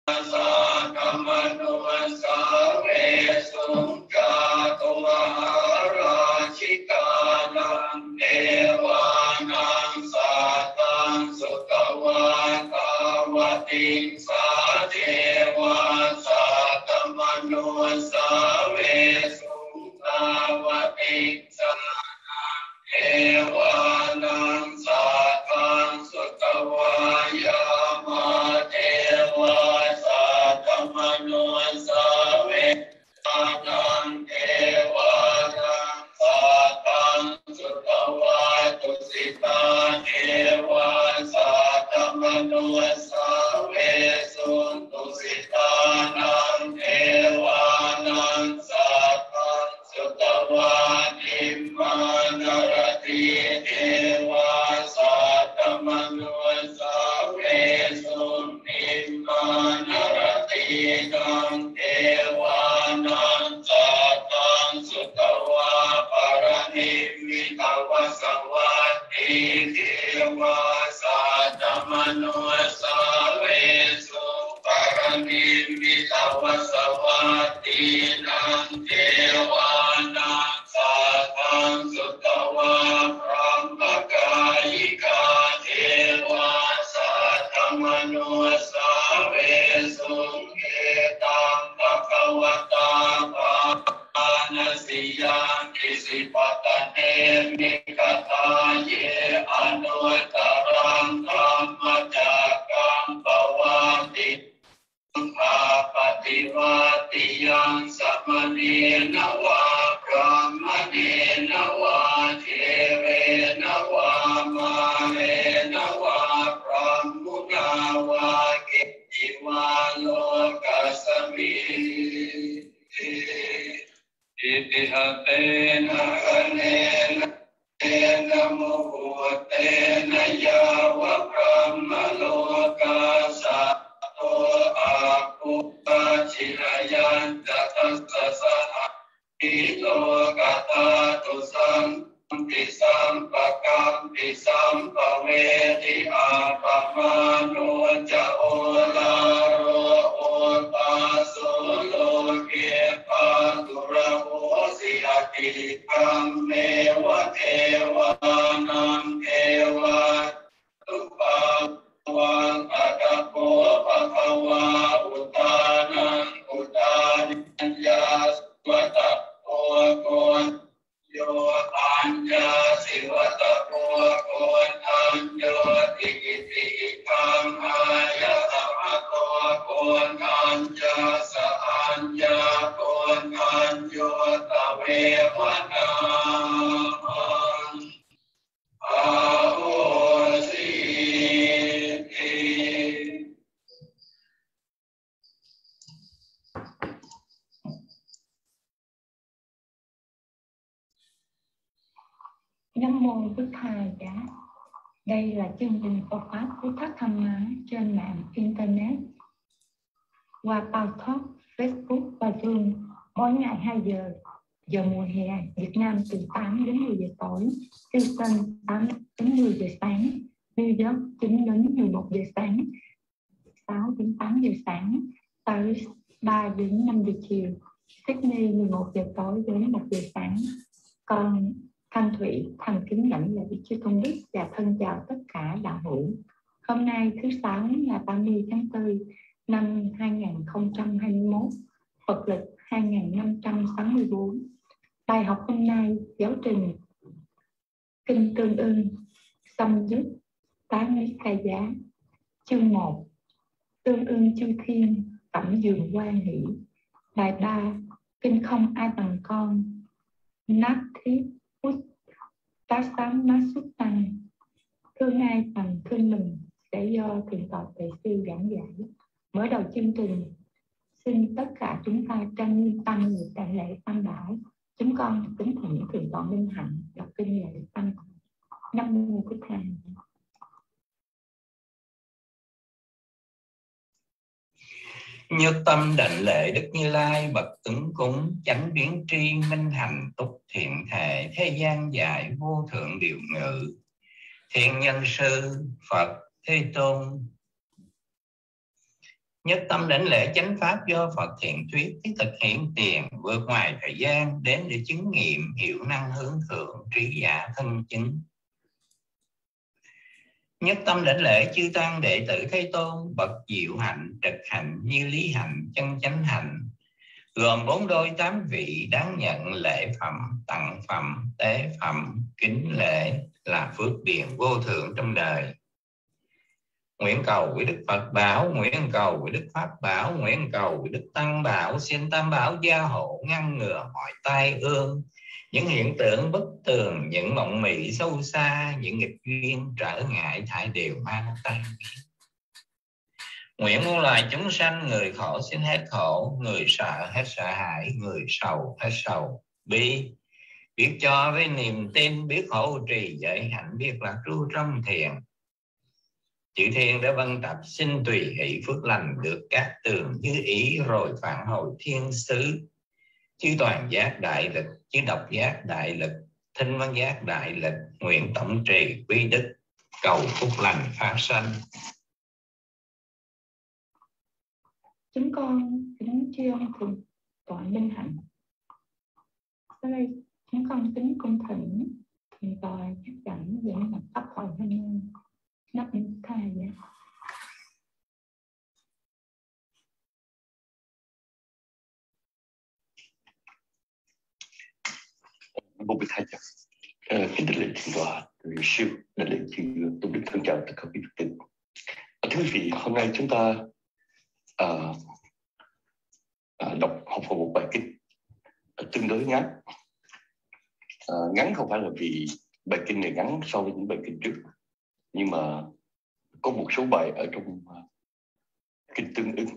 Nam mô Bụt Thầy Giá. Đây là chương trình Phật pháp Phúc Thắt Tham Má trên mạng Internet qua Paltalk, Facebook và Zoom mỗi ngày 2 giờ. Giờ mùa hè Việt Nam từ 8 đến 10 giờ tối, Houston 8 đến 10 giờ sáng, New York 9 đến 11 giờ sáng, 6 đến 8 giờ sáng, Paris 3 đến 5 giờ chiều, Sydney 11 giờ tối đến 1 giờ sáng. Còn Thanh Thủy thành kính lãnh lễ chư tôn đức và thân chào tất cả đạo hữu. Hôm nay thứ Sáu là 30 tháng 4 năm 2021, Phật lịch 2564. Bài học hôm nay giáo trình Kinh Tương Ưng, Xâm Dứt, Tán Lý Khai Giá, chương 1, Tương Ưng Chư Thiên, Cẩm Dường Quan Hỷ. Bài 3, Kinh Không Ai Bằng Con, Nát Thiết Út Tá Sám Nát Xuất Tăng. Thương ai bằng thương mình sẽ do Thượng tọa Tuệ Sư giảng giải. Mở đầu chương trình, xin tất cả chúng ta trang nghiêm tăng người tại lễ tam bảo. Chúng con kính thỉnh Thượng tọa Minh Hạnh đọc kinh lễ tam bảo. Nam mô Bụt Thầy. Nhất tâm đảnh lễ Đức Như Lai bậc ứng cúng, chánh biến tri minh hành túc thiện thể, thế gian dạy vô thượng điều ngự, thiên nhân sư Phật Thế Tôn. Nhất tâm đảnh lễ chánh pháp do Phật thiện thuyết, cái thực hiện tiền vượt ngoài thời gian đến để chứng nghiệm hiệu năng hướng thượng trí giả thân chứng. Nhất tâm đảnh lễ chư tăng đệ tử Thế Tôn, bậc diệu hạnh, trực hạnh, như lý hạnh, chân chánh hạnh, gồm 4 đôi 8 vị đáng nhận lễ phẩm, tặng phẩm, tế phẩm, kính lễ là phước điền vô thượng trong đời. Nguyện cầu với Đức Phật bảo, nguyện cầu với Đức Pháp bảo, nguyện cầu với Đức Tăng bảo, xin Tam bảo gia hộ ngăn ngừa mọi tai ương, những hiện tượng bất tường, những mộng mị sâu xa, những nghịch duyên trở ngại thải đều mang tay. Nguyện muôn loài chúng sanh, người khổ xin hết khổ, người sợ hết sợ hãi, người sầu hết sầu bi, biết cho với niềm tin, biết hộ trì giới hạnh, biết lạc trú trong thiền. Chư thiên đã vân tập, xin tùy hỷ phước lành được các tường như ý, rồi phản hồi thiên xứ. Chư toàn giác đại lực, chư độc giác đại lực, thinh văn giác đại lực, nguyện tổng trì quy đức, cầu phúc lành phát sanh. Chúng con kính tri ân thượng tọa Minh Hạnh. Sau đây chúng con kính cung thỉnh thượng tọa chắc chắn dẫn nhập pháp hội hôm nay. Nắp những thai vậy. Một vị thầy chào. Kính đảnh lễ thượng tọa siêu, đảnh lễ chư tôn đức thân chào tất cả quý vị. Thưa quý vị, hôm nay chúng ta học một bài kinh tương đối ngắn. Ngắn không phải là vì bài kinh này ngắn so với những bài kinh trước, nhưng mà có một số bài ở trong kinh tương ứng.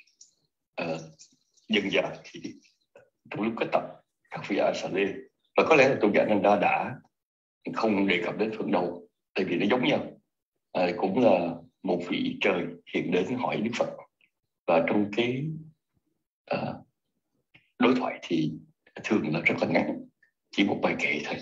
Dần dà thì trong lúc kết tập các vị A Sa Lê, và có lẽ là tôn giả Nanda đã không đề cập đến phần đầu, tại vì nó giống nhau. Cũng là một vị trời hiện đến hỏi Đức Phật, và trong cái đối thoại thì thường là rất là ngắn, chỉ một bài kệ thôi.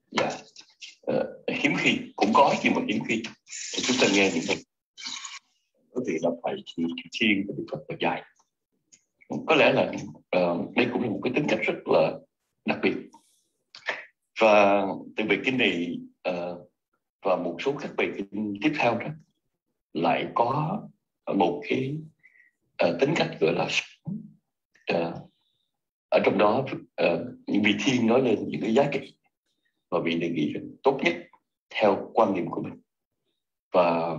Hiếm khi cũng có, nhưng mà hiếm khi thì chúng ta nghe những bài có thể đọc bài thì thiên của Đức Phật là dài. Có lẽ là đây cũng là một cái tính cách rất là đặc biệt. Và từ bài kinh này và một số các bài kinh tiếp theo đó lại có một cái tính cách gọi là ở trong đó những vị thiên nói lên những cái giá trị và vị đề nghị tốt nhất theo quan niệm của mình, và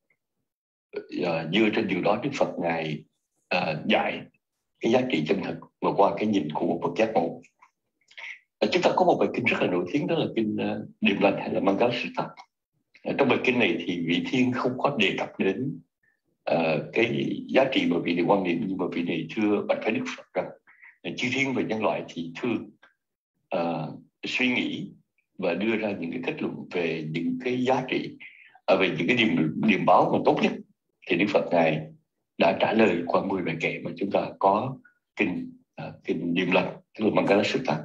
dựa trên điều đó Đức Phật ngài dạy cái giá trị chân thật và qua cái nhìn của một bậc giác ngộ. Chúng ta có một bài kinh rất là nổi tiếng, đó là kinh Điềm Lành hay là Mangala Sutta. Trong bài kinh này thì vị thiên không có đề cập đến cái giá trị mà vị này quan niệm, nhưng mà vị này thưa bạch phải Đức Phật rằng chư thiên và nhân loại thì thường suy nghĩ và đưa ra những cái kết luận về những cái giá trị, về những cái điềm báo mà tốt nhất. Thì Đức Phật ngài đã trả lời qua 10 bài kệ mà chúng ta có kinh Điềm Lành, tức là Mangala Sutta.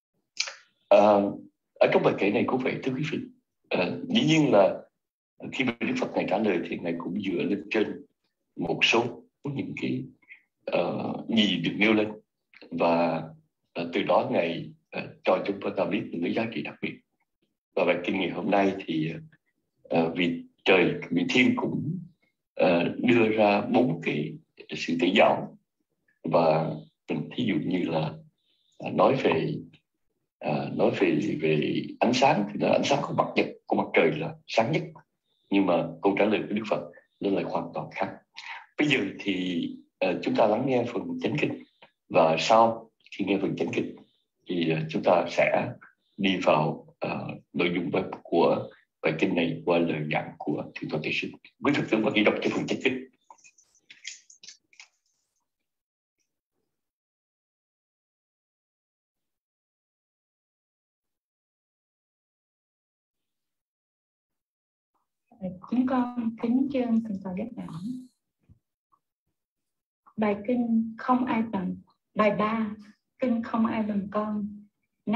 Ở trong bài kệ này cũng vậy, thưa quý vị. Dĩ nhiên là khi mà Đức Phật ngài trả lời thì ngài cũng dựa lên trên một số những cái gì được nêu lên, và từ đó ngài cho chúng ta biết những cái giá trị đặc biệt. Và bài kinh ngày hôm nay thì vị trời, vị thiên cũng đưa ra 4 cái sự tỷ giáo, và mình thí dụ như là nói về ánh sáng thì là ánh sáng của mặt nhật, của mặt trời là sáng nhất, nhưng mà câu trả lời của Đức Phật nó lại hoàn toàn khác. Bây giờ thì chúng ta lắng nghe phần chánh kinh, và sau khi nghe phần chánh kinh thì chúng ta sẽ đi vào nội dung của bài kinh này qua lời giảng của Thượng tọa Tề Sinh. Quý Phật tử và ghi đọc cho phần chánh kinh. Chúng con kính tri ân thượng tọa Giác Đẳng. Bài kinh không ai bằng, bài 3, kinh không ai bằng con.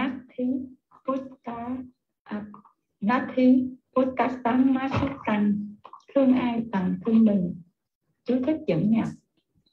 Nát thí Putta Samma Suttan, thương ai bằng thương mình. Chú thích dẫn nhập.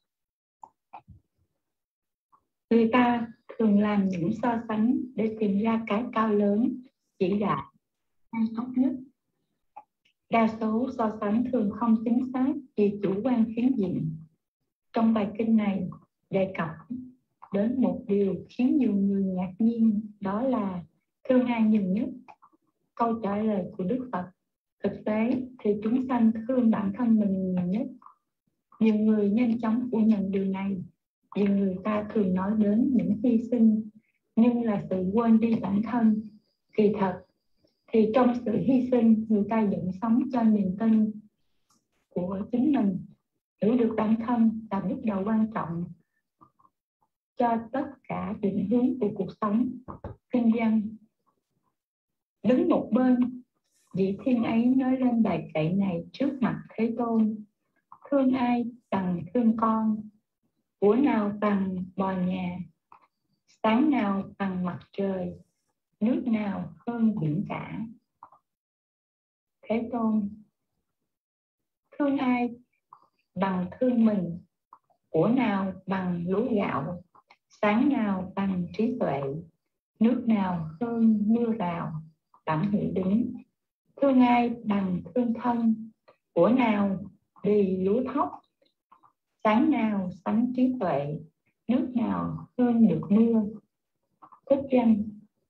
Người ta thường làm những so sánh để tìm ra cái cao lớn, vĩ đại hay tốt nhất. Đa số so sánh thường không chính xác vì chủ quan phiến diện. Trong bài kinh này đề cập đến một điều khiến nhiều người ngạc nhiên, đó là thương ai nhiều nhất. Câu trả lời của Đức Phật: thực tế thì chúng sanh thương bản thân mình nhiều nhất. Nhiều người nhanh chóng phủ nhận điều này vì người ta thường nói đến những hy sinh nhưng là sự quên đi bản thân. Kỳ thật thì trong sự hy sinh, người ta vẫn sống cho niềm tin của chính mình. Hiểu được bản thân là bước đầu quan trọng cho tất cả định hướng của cuộc sống, kinh doanh. Đứng một bên, vị thiên ấy nói lên bài kệ này trước mặt Thế Tôn: thương ai bằng thương con, của nào bằng bò nhà, sáng nào bằng mặt trời, nước nào hơn biển cả. Thế Tôn: thương ai bằng thương mình, của nào bằng lúa gạo, sáng nào bằng trí tuệ, nước nào hơn mưa rào. Bản hiệu đính: thương ai bằng thương thân, của nào bì lúa thóc, sáng nào sánh trí tuệ, nước nào hơn được mưa. Thích danh: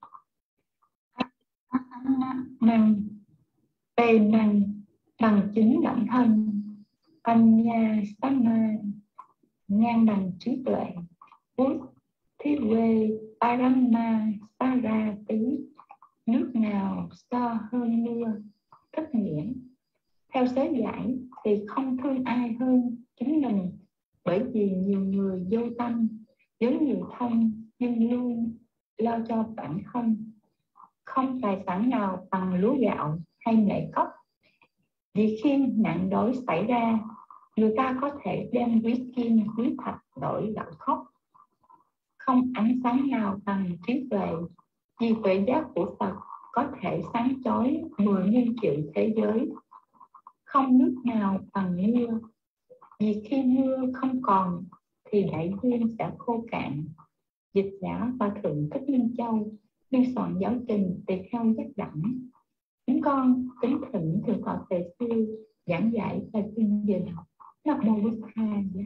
năng bề năng bằng chính bản thân, Anya Sama ngang bằng trí tuệ, Bút Thiết Quê Parama Sarati, nước nào so hơn mưa. Thích nghĩa: theo sớ giải thì không thương ai hơn chính mình, bởi vì nhiều người vô tâm, với nhiều thân nhưng luôn lo cho bản thân. Không tài sản nào bằng lúa gạo hay nệ cốc, vì khi nạn đói xảy ra, người ta có thể đem quý kim quý thạch đổi gạo khóc. Không ánh sáng nào bằng trí tuệ, vì tuệ giác của Phật có thể sáng chói 10 nghìn triệu thế giới. Không nước nào bằng mưa, vì khi mưa không còn thì đại dương sẽ khô cạn. Dịch giả và Thượng Thích Minh Châu biên soạn giáo trình tùy theo giác đẳng. Chúng con kính thỉnh Thượng tọa Tề Sư giảng dạy và tuyên dịch. Nam mô Bổn Thầy.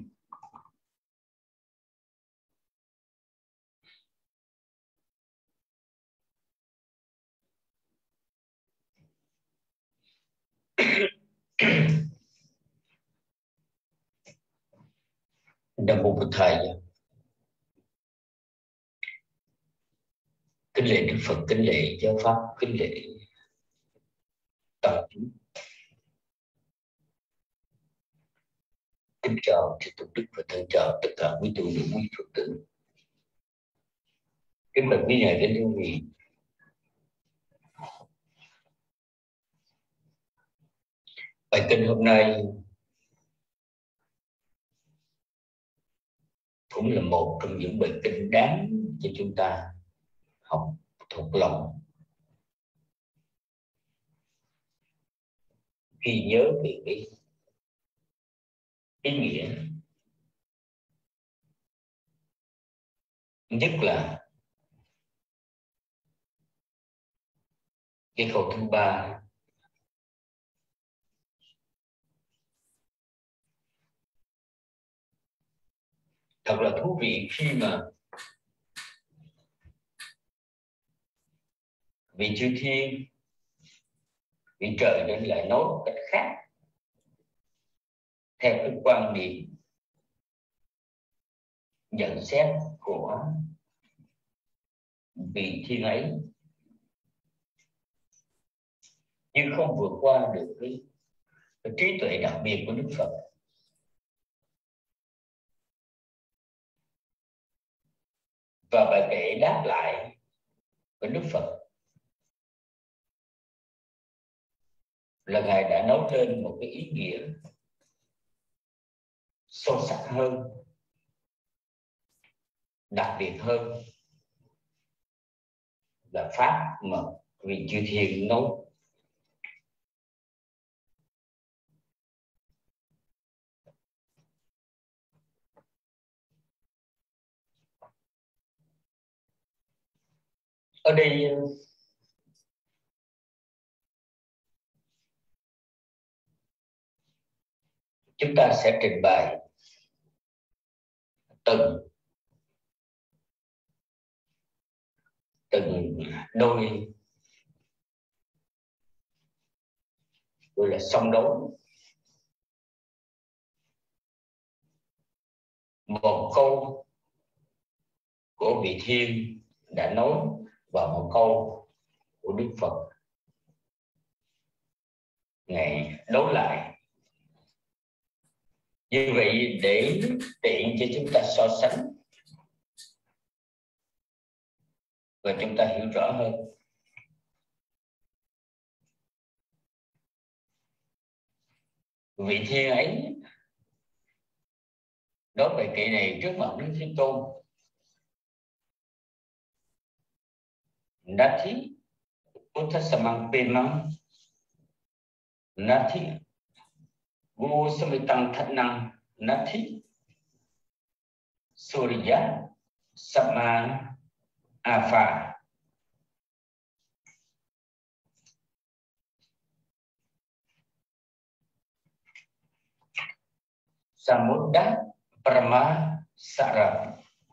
Nam mô Bổn Thầy. Kính lễ Đức Phật, kính lễ giáo pháp, kính lễ toàn chúng. Kính chào chư tôn đức và thân chào tất cả quý tu nữ quý Phật tử. Kính bạch quý ngài, kính thưa quý vị. Bài kinh hôm nay cũng là một trong những bài kinh đáng cho chúng ta học thuộc lòng khi nhớ về cái ý nghĩa, nhất là cái câu thứ 3: thật là thú vị khi mà vị chư thiên, vị trời đến lại nói một cách khác theo cái quan điểm nhận xét của vị thiên ấy, nhưng không vượt qua được cái trí tuệ đặc biệt của Đức Phật. Và bài kệ đáp lại của Đức Phật là Ngài đã nói lên một cái ý nghĩa sâu sắc hơn, đặc biệt hơn là pháp mà vị chư thiên nói. Ở đây chúng ta sẽ trình bày từng đôi gọi là song đấu. Một câu của vị Thiên đã nói và một câu của Đức Phật Ngài đấu lại. Như vậy để tiện cho chúng ta so sánh và chúng ta hiểu rõ hơn. Vị Thiên ấy nói về kệ này trước mặt Đức Thế Tôn: Nati Uttasamang Pemang Nati Vô Samitang Thatnang Nati Surya Sama Apha. Samudda Brahma Sara.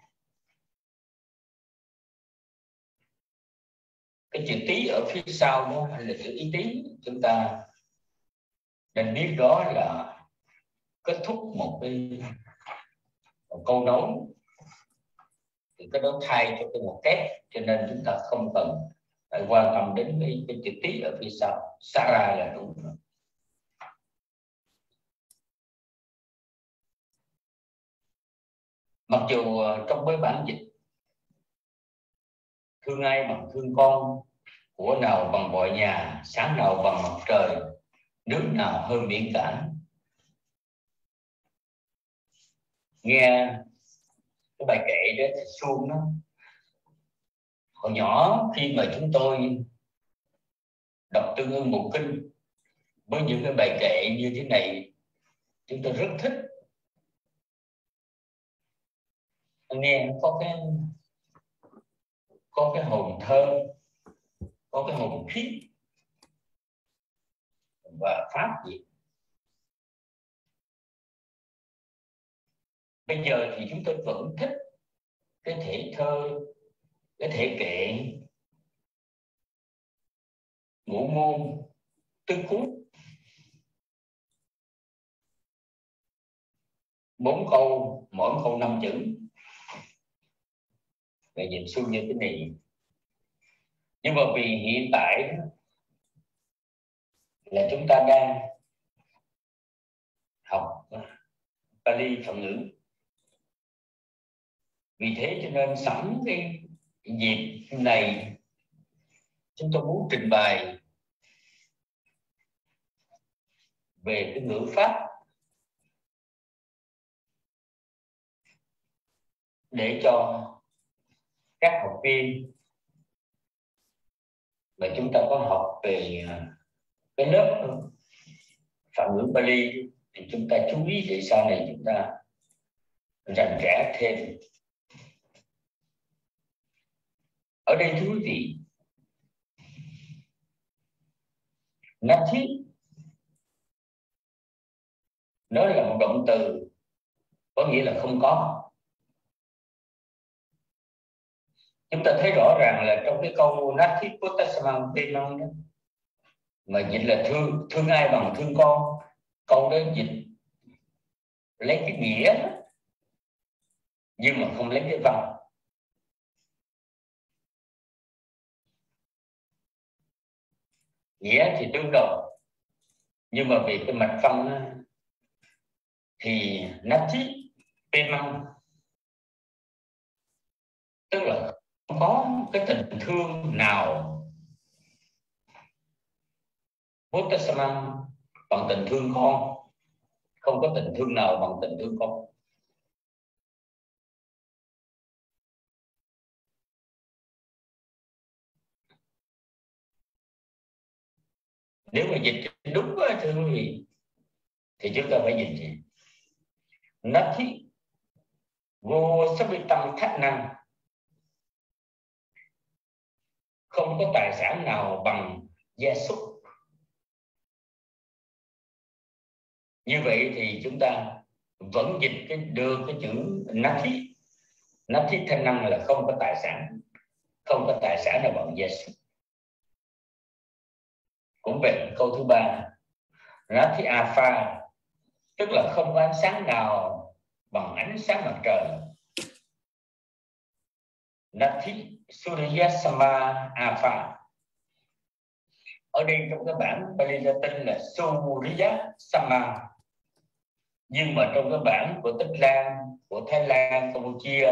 Cái chữ tí ở phía sau đó là chữ ý tí, chúng ta nên biết đó là kết thúc một câu nói, thì cái đó thay cho cái một kép, cho nên chúng ta không cần phải quan tâm đến cái chữ tí ở phía sau. Sara là đúng rồi. Mặc dù trong mấy bản dịch thương ai bằng thương con, của nào bằng mọi nhà, sáng nào bằng mặt trời, nước nào hơn biển cả. Nghe cái bài kệ đó thì suông đó. Hồi nhỏ khi mà chúng tôi đọc Tương Ưng Bộ Kinh với những cái bài kệ như thế này, chúng tôi rất thích. Nghe có cái hồn thơ, có cái hồn khiết và pháp gì. Bây giờ thì chúng tôi vẫn thích cái thể thơ, cái thể kệ ngũ ngôn tứ khúc, 4 câu, mỗi câu 5 chữ, về dịch xuân như thế này. Nhưng mà vì hiện tại là chúng ta đang học Pali Phật ngữ, vì thế cho nên sẵn cái dịp này chúng tôi muốn trình bày về cái ngữ pháp để cho các học viên mà chúng ta có học về cái lớp Phật ngữ Pali thì chúng ta chú ý để sau này chúng ta rành rẽ thêm. Ở đây thưa quý vị, Nati nó là một động từ có nghĩa là không có. Chúng ta thấy rõ ràng là trong cái câu Nati Puttasamang Pemang đó, mà dịch là thương ai bằng thương con, câu đó dịch lấy cái nghĩa nhưng mà không lấy cái văn. Nghĩa thì tương đồng, nhưng mà vì cái mạch văn thì Nati Pemang tức là không có cái tình thương nào Puttasamang bằng tình thương con, không có tình thương nào bằng tình thương con. Nếu mà dịch đúng thưa quý vị thì chúng ta phải dịch gì? Nati vô sabitam thát năng, không có tài sản nào bằng gia súc. Như vậy thì chúng ta vẫn dịch được cái chữ Nati. Nati thanh năng là không có tài sản, không có tài sản nào bằng gia súc. Cũng về câu thứ ba, Nati Alpha, tức là không có ánh sáng nào bằng ánh sáng mặt trời. Nati Surya Sama Alpha. Ở đây trong cái bản Pali Latin là Surya Sama, nhưng mà trong cái bản của Tích Lan, của Thái Lan, Campuchia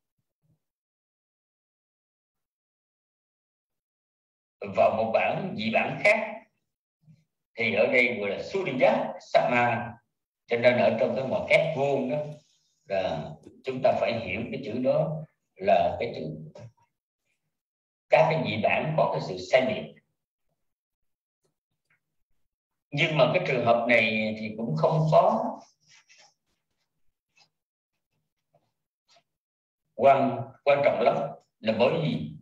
và một bản dị bản khác thì ở đây gọi là Surya Sama. Cho nên ở trong cái ngoặc kép vuông đó là chúng ta phải hiểu cái chữ đó là cái chữ, các cái dị bản có cái sự sai biệt. Nhưng mà cái trường hợp này thì cũng không có quan trọng lắm, là bởi vì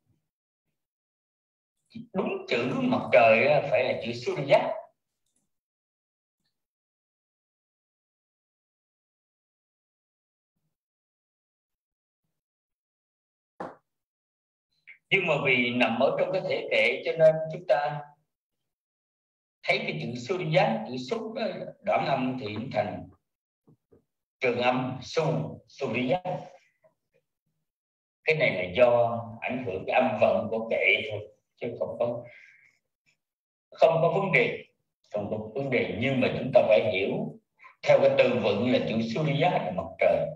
đúng chữ mặt trời phải là chữ Surya. Nhưng mà vì nằm ở trong cái thể kệ cho nên chúng ta thấy cái chữ Surya, chữ xúc đó, đoạn âm thì thành trường âm Surya. Cái này là do ảnh hưởng cái âm vận của kệ thôi, chứ không có vấn đề, không có vấn đề. Nhưng mà chúng ta phải hiểu theo cái từ vựng là chữ Surya là mặt trời.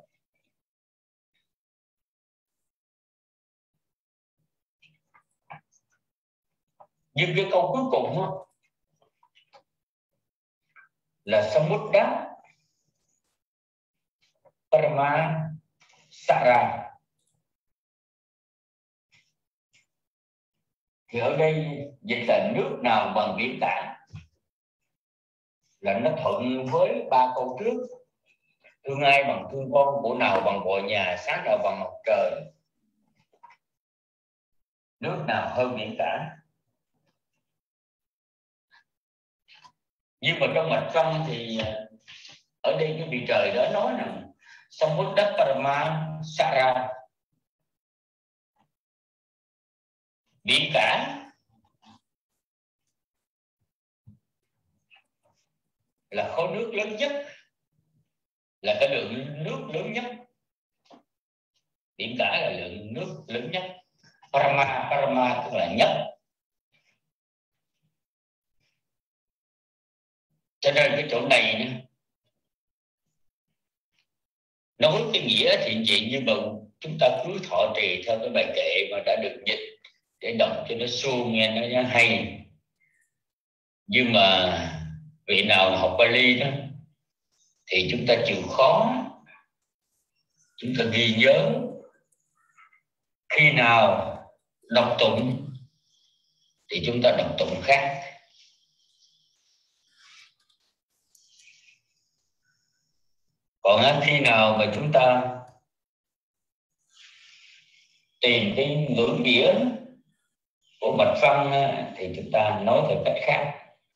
Nhưng cái câu cuối cùng đó, là Samudra Parama Sara, thì ở đây dịch là nước nào bằng biển cả, là nó thuận với ba câu trước. Thương ai bằng thương con, của nào bằng cội nhà, sáng nào bằng mặt trời, nước nào hơn biển cả. Nhưng mà trong mạch văn thì ở đây cái vị trời đó nói rằng Samudra Parama Sara, biển cả là khối nước lớn nhất, là cái lượng nước lớn nhất. Biển cả là lượng nước lớn nhất. Parama tức là nhất. Cho nên cái chỗ này nói cái nghĩa thiện diện, nhưng mà chúng ta cứ thọ trì theo cái bài kệ mà đã được dịch để đọc cho nó suông, nghe nó hay. Nhưng mà vị nào học Pali đó thì chúng ta chịu khó, chúng ta ghi nhớ, khi nào đọc tụng thì chúng ta đọc tụng khác. Còn khi nào mà chúng ta tìm cái ngữ nghĩa của mạch văn thì chúng ta nói theo cách khác.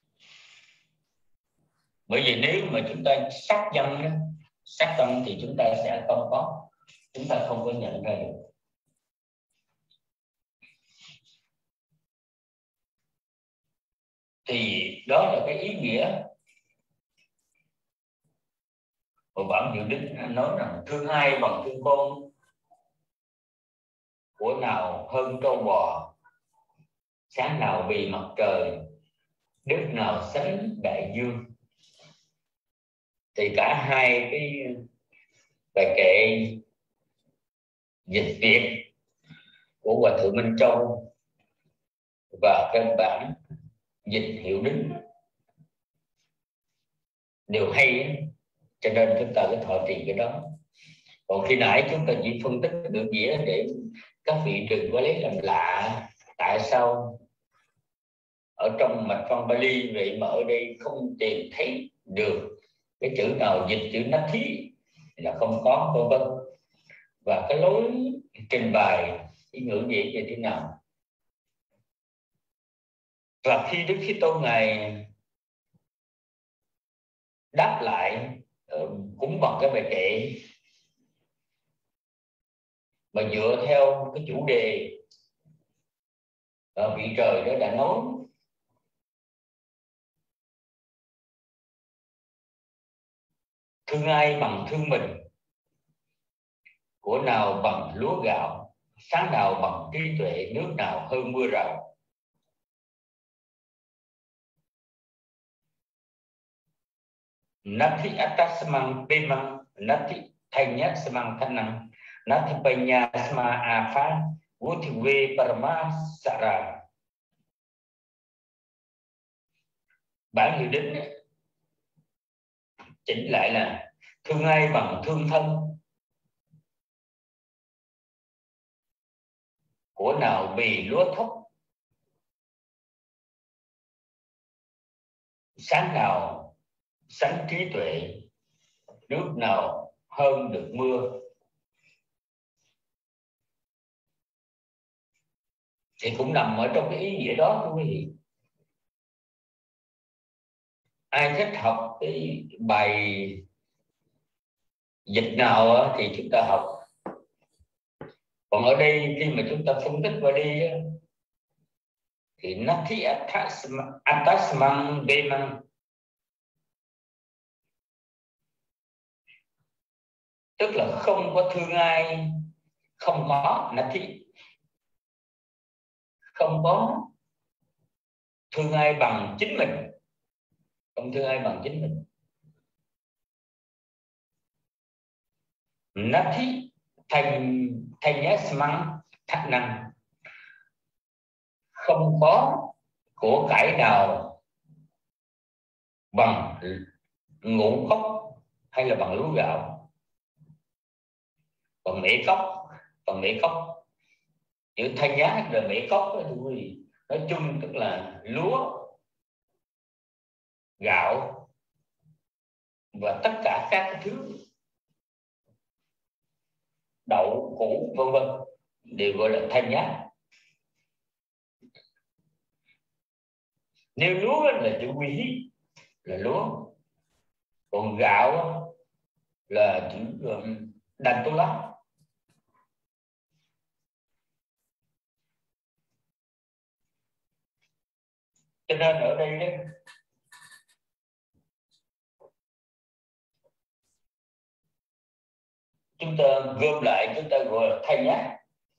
Bởi vì nếu mà chúng ta sát văn thì chúng ta sẽ không có, chúng ta không có nhận ra được. Thì đó là cái ý nghĩa của bản Hiệu Đính nói rằng thương ai bằng thương con, của nào hơn trâu bò, sáng nào vì mặt trời, nước nào sánh đại dương. Thì cả hai cái bài kệ dịch Việt của Hòa Thượng Minh Châu và cái bản dịch Hiệu Đính đều hay, cho nên chúng ta phải thọ trì cái đó. Còn khi nãy chúng ta chỉ phân tích được nghĩa để các vị đừng có lấy làm lạ, tại sao ở trong mạch văn Pali vậy mà ở đây không tìm thấy được cái chữ nào dịch chữ Nati, là không có, vân vân. Và cái lối trình bày cái ngữ nghĩa như thế nào. Và khi Đức Thế Tôn Ngài đáp lại cũng bằng cái bài kệ mà dựa theo cái chủ đề vị trời đó đã nói, thương ai bằng thương mình, của nào bằng lúa gạo, sáng nào bằng trí tuệ, nước nào hơn mưa rào. Nati atasmang pemang, nati thanya semang thanang, nati panya sama afa, vuthve parama sara. Bản hiệu đính chỉnh lại là thương ai bằng thương thân, của nào bì lúa thóc, sáng nào sánh trí tuệ, nước nào hơn được mưa. Thì cũng nằm ở trong cái ý nghĩa đó thưa quý vị. Ai thích học cái bài dịch nào thì chúng ta học. Còn ở đây khi mà chúng ta phân tích vào đi thì nati atasmang bemang, tức là không có thương ai, không có nati, không có thương ai bằng chính mình, không thương ai bằng chính mình. Nati thành nhá smang thắt năng, không có của cải nào bằng ngũ cốc hay là bằng lúa gạo, bằng mễ cốc. Chữ thanh nhá là mễ cốc đó, thưa quý vị. Nói chung tức là lúa, gạo và tất cả các thứ đậu, củ vân vân đều gọi là thanh nhá. Nếu lúa là chữ quý là lúa, còn gạo là chữ đành tô lắm. Cho nên ở đây đấy, chúng ta gom lại, chúng ta gọi là thanh nhá.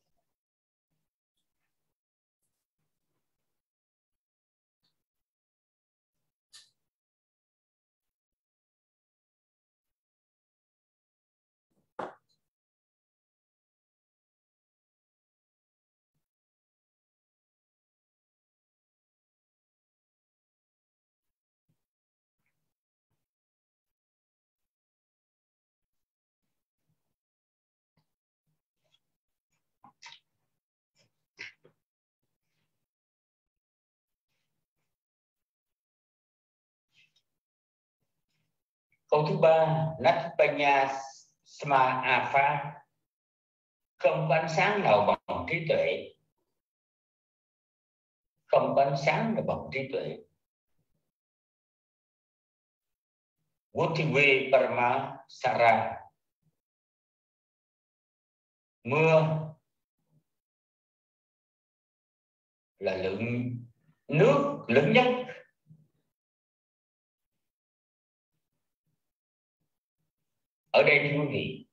Câu thứ ba, Natpanya Sma Apha, không có ánh sáng nào bằng trí tuệ, không có ánh sáng nào bằng trí tuệ. Vuthve Parama Sara, mưa là lượng nước lớn nhất. Ở đây thưa quý vị,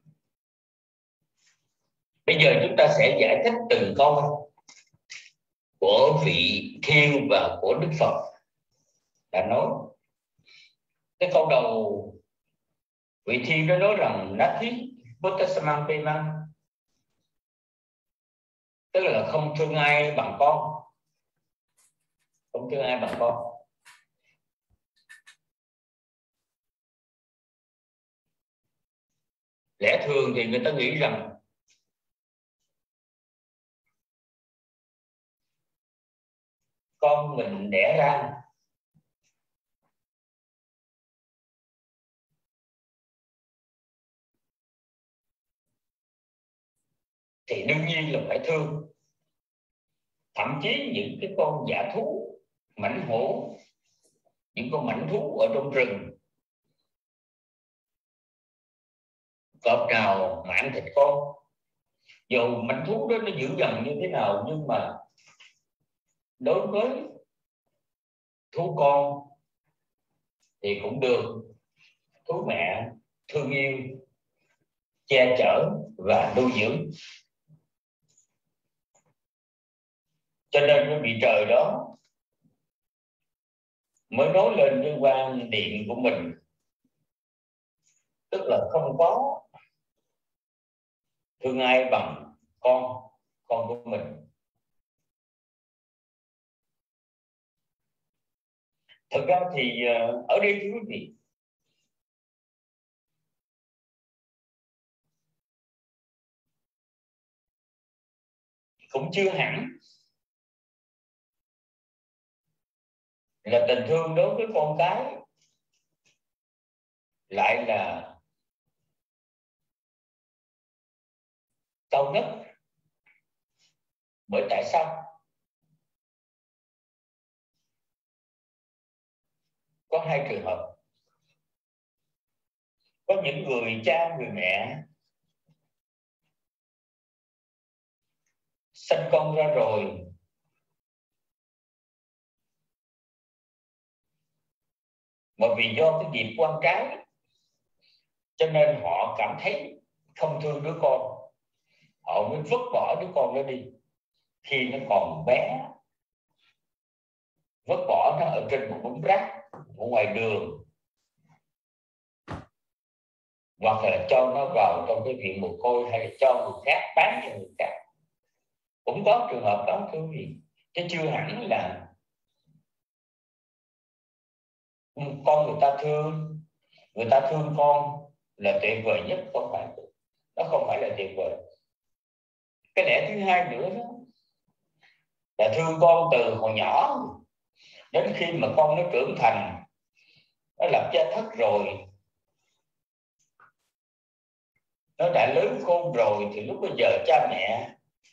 bây giờ chúng ta sẽ giải thích từng câu của vị Thiên và của Đức Phật đã nói. Cái câu đầu, vị Thiên đã nói rằng Nati Buddhasamang Pemang, tức là không thương ai bằng con, không thương ai bằng con. Lẽ thường thì người ta nghĩ rằng con mình đẻ ra thì đương nhiên là phải thương. Thậm chí những cái con dã thú mãnh hổ, những con mãnh thú ở trong rừng, cọp nào mà ăn thịt con. Dù mãnh thú đó nó dữ dằn như thế nào, nhưng mà đối với thú con thì cũng được thú mẹ thương yêu, che chở và nuôi dưỡng. Cho nên cái vị trời đó mới nói lên cái quan điểm của mình, tức là không có thương ai bằng con của mình. Thực ra thì ở đây thưa quý vị, cũng chưa hẳn là tình thương đối với con cái lại là cao nhất. Bởi tại sao? Có hai trường hợp. Có những người cha, người mẹ sinh con ra rồi mà vì do cái nghiệp quan trái cho nên họ cảm thấy không thương đứa con, họ mới vứt bỏ đứa con đó đi khi nó còn bé, vứt bỏ nó ở trên một đống rác ở ngoài đường, hoặc là cho nó vào trong cái viện mồ côi, hay là cho người khác bán cho người khác. Cũng có trường hợp đó thưa quý vị, chứ chưa hẳn là con người ta thương con là tuyệt vời nhất. Không phải, nó không phải là tuyệt vời. Cái lẽ thứ hai nữa đó là thương con từ hồi nhỏ đến khi mà con nó trưởng thành, nó lập gia thất rồi, nó đã lớn khôn rồi, thì lúc bây giờ cha mẹ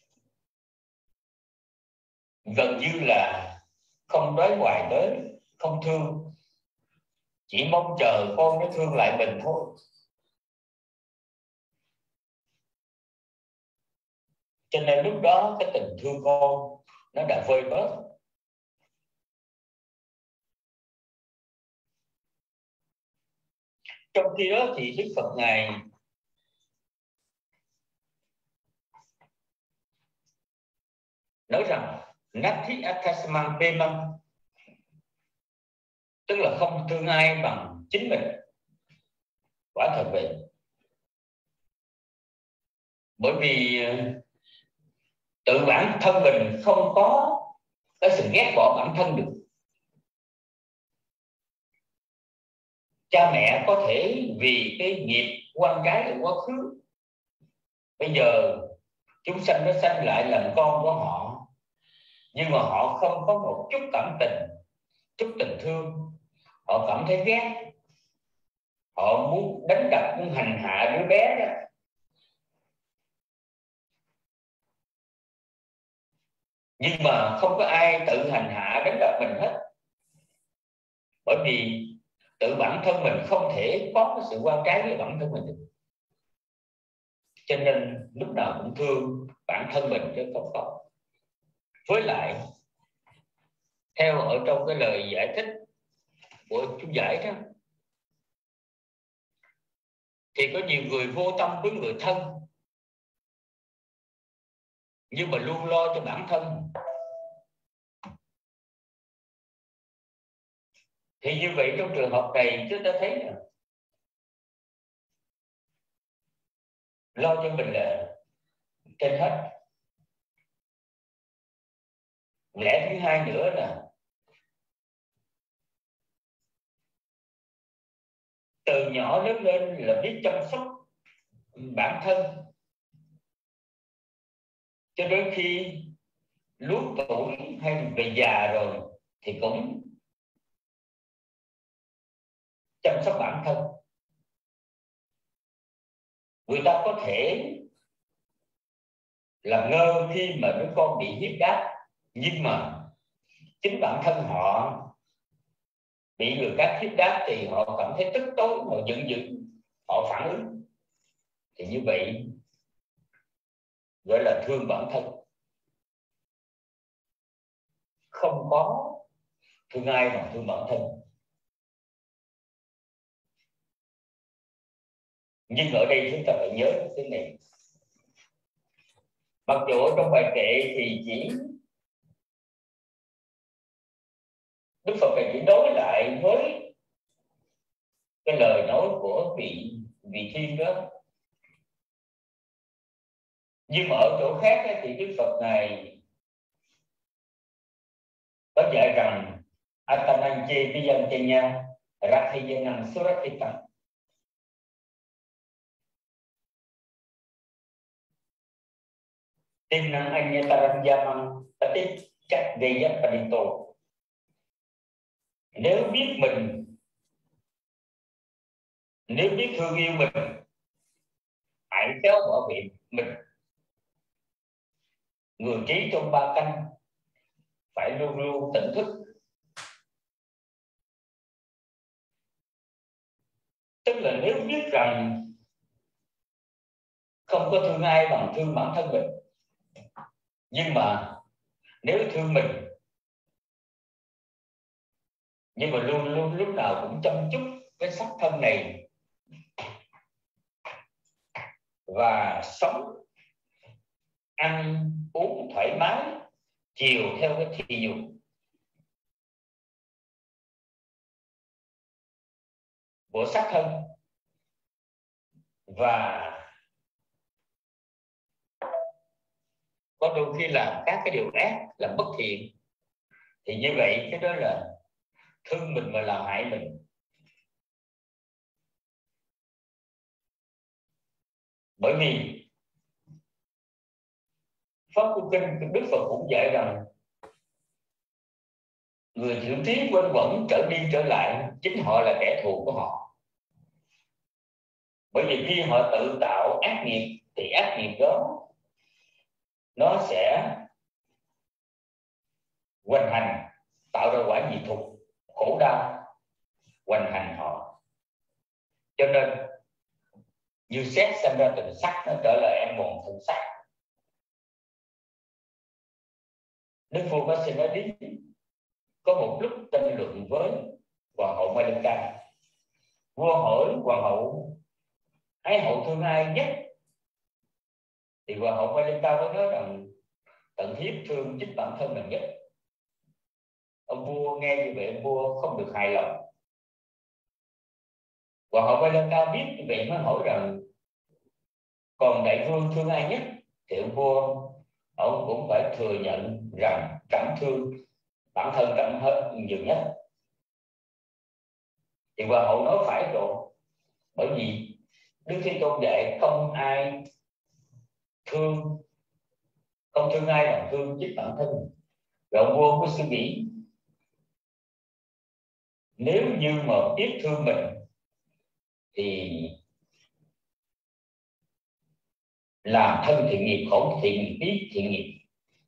gần như là không đói hoài tới, không thương, chỉ mong chờ con nó thương lại mình thôi. Cho nên lúc đó cái tình thương con nó đã vơi bớt. Trong khi đó thì Đức Phật Ngài nói rằng Nati Akasman Pemam, tức là không thương ai bằng chính mình. Quả thật vậy. Bởi vì tự bản thân mình không có cái sự ghét bỏ bản thân được. Cha mẹ có thể vì cái nghiệp quan trái ở quá khứ, bây giờ chúng sanh nó sanh lại làm con của họ, nhưng mà họ không có một chút cảm tình, chút tình thương. Họ cảm thấy ghét, họ muốn đánh đập, muốn hành hạ đứa bé đó. Nhưng mà không có ai tự hành hạ đánh đập mình hết, bởi vì tự bản thân mình không thể có cái sự quan trái với bản thân mình được. Cho nên lúc nào cũng thương bản thân mình chứ không có. Với lại theo ở trong cái lời giải thích của chú giải đó, thì có nhiều người vô tâm với người thân, nhưng mà luôn lo cho bản thân. Thì như vậy trong trường hợp này chúng ta thấy là lo cho mình là trên hết. Lẽ thứ hai nữa là từ nhỏ lớn lên là biết chăm sóc bản thân, cho đến khi luống tuổi hay về già rồi thì cũng chăm sóc bản thân. Người ta có thể làm ngơ khi mà đứa con bị hiếp đáp, nhưng mà chính bản thân họ bị người khác hiếp đáp thì họ cảm thấy tức tối, họ giận dữ, họ phản ứng, thì như vậy gọi là thương bản thân. Không có thương ai mà thương bản thân. Nhưng ở đây chúng ta phải nhớ thế này, mặc dù trong bài kệ thì chỉ Đức Phật này chỉ đối lại với cái lời nói của vị thiên đó, nhưng mà ở chỗ khác thì Đức Phật này có dạy rằng Atananche Vijantanya Rakhiyanang Surathitam, tin năng Anyataranjamang Tatit Chắc Vejat Padito. Nếu biết thương yêu mình, hãy khéo bảo vệ mình. Người trí trong ba canh phải luôn luôn tỉnh thức, tức là nếu biết rằng không có thương ai bằng thương bản thân mình, nhưng mà nếu thương mình nhưng mà luôn luôn lúc nào cũng chăm chút cái xác thân này và sống ăn uống thoải mái, chiều theo cái thị dục, của xác thân, và có đôi khi làm các cái điều ác, làm bất thiện, thì như vậy cái đó là thương mình mà làm hại mình. Bởi vì Pháp Cú Kinh Đức Phật cũng dạy rằng người thiểu trí quên quẩn trở đi trở lại chính họ là kẻ thù của họ. Bởi vì khi họ tự tạo ác nghiệp thì ác nghiệp đó nó sẽ hoành hành, tạo ra quả dị thục, khổ đau hoành hành họ. Cho nên như sét sinh ra tình sắc, nó trở lại em mòn thân sắc. Đức Vua Vasinadis có một lúc tranh luận với hoàng hậu Malika. Vua hỏi hoàng hậu: ái hậu thương ai nhất? Thì hoàng hậu Malika mới nói rằng tận hiếp thương chính bản thân mình nhất. Ông vua nghe như vậy, ông vua không được hài lòng. Hoàng hậu Malika biết như vậy mới hỏi rằng còn đại vương thương ai nhất? Thì ông vua ông cũng phải thừa nhận rằng cảm thương bản thân cảm hết nhiều nhất. Thì hoàng hậu nói phải rồi, bởi vì Đức Thế Tôn dạy không thương ai bằng thương chính bản thân. Rồi ông vua có suy nghĩ, nếu như mà biết thương mình thì làm thân thiện nghiệp, khẩu thiện nghiệp, ý thiện nghiệp.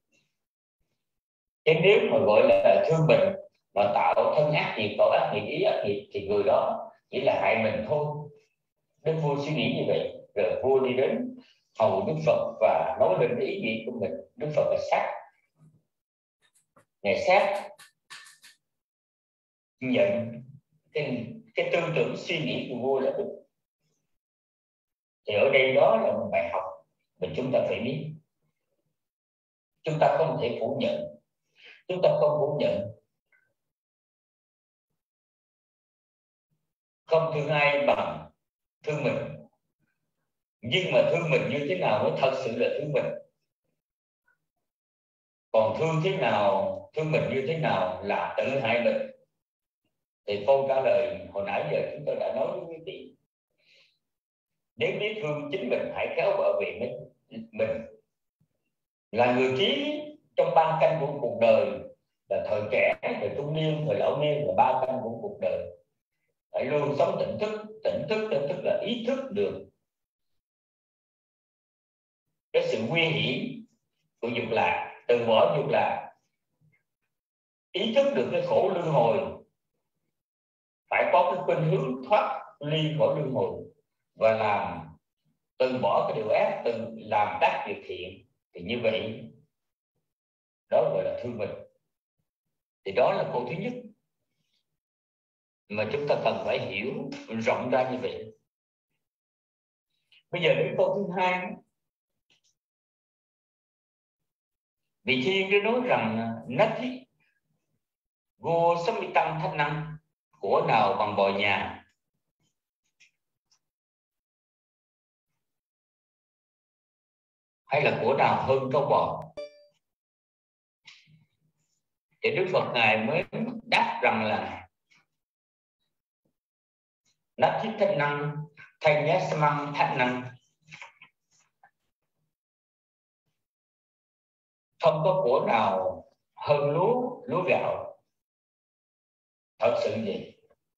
Chứ nếu mà gọi là thương mình mà tạo thân ác nghiệp, tạo ác nghiệp, ý ác nghiệp, thì người đó chỉ là hại mình thôi. Đức vua suy nghĩ như vậy. Rồi vua đi đến hầu Đức Phật và nói lên cái ý nghĩ của mình. Đức Phật là sát, ngài sát nhận cái tư tưởng suy nghĩ của vua là đúng. Thì ở đây đó là một bài học mà chúng ta phải biết. Chúng ta không thể phủ nhận, chúng ta không phủ nhận không thương ai bằng thương mình. Nhưng mà thương mình như thế nào mới thật sự là thương mình? Còn thương thế nào, thương mình như thế nào là tự hại mình? Thì câu trả lời hồi nãy giờ chúng tôi đã nói với quý vị. Nếu biết thương chính mình, hãy khéo bảo vệ mình. Là người trí trong ba canh của cuộc đời, là thời trẻ, thời trung niên, thời lão niên, là ba canh của cuộc đời. Phải luôn sống tỉnh thức. Tỉnh thức tức là ý thức được cái sự nguy hiểm của dục lạc, từ bỏ dục lạc, ý thức được cái khổ luân hồi, phải có cái khuynh hướng thoát ly khỏi luân hồi và làm từ bỏ cái điều ác, từ làm các việc thiện, thì như vậy đó gọi là thương mình. Thì đó là câu thứ nhất mà chúng ta cần phải hiểu rộng ra như vậy. Bây giờ đến câu thứ hai. Vị Thiên đã nói rằng Nati vô samitam thách năng, của nào bằng bò nhà, hay là của nào hơn trâu bò. Thì Đức Phật Ngài mới đáp rằng là Nati thách năng thay nhá samang thách năng, không có của nào hơn lúa gạo. Thật sự vậy.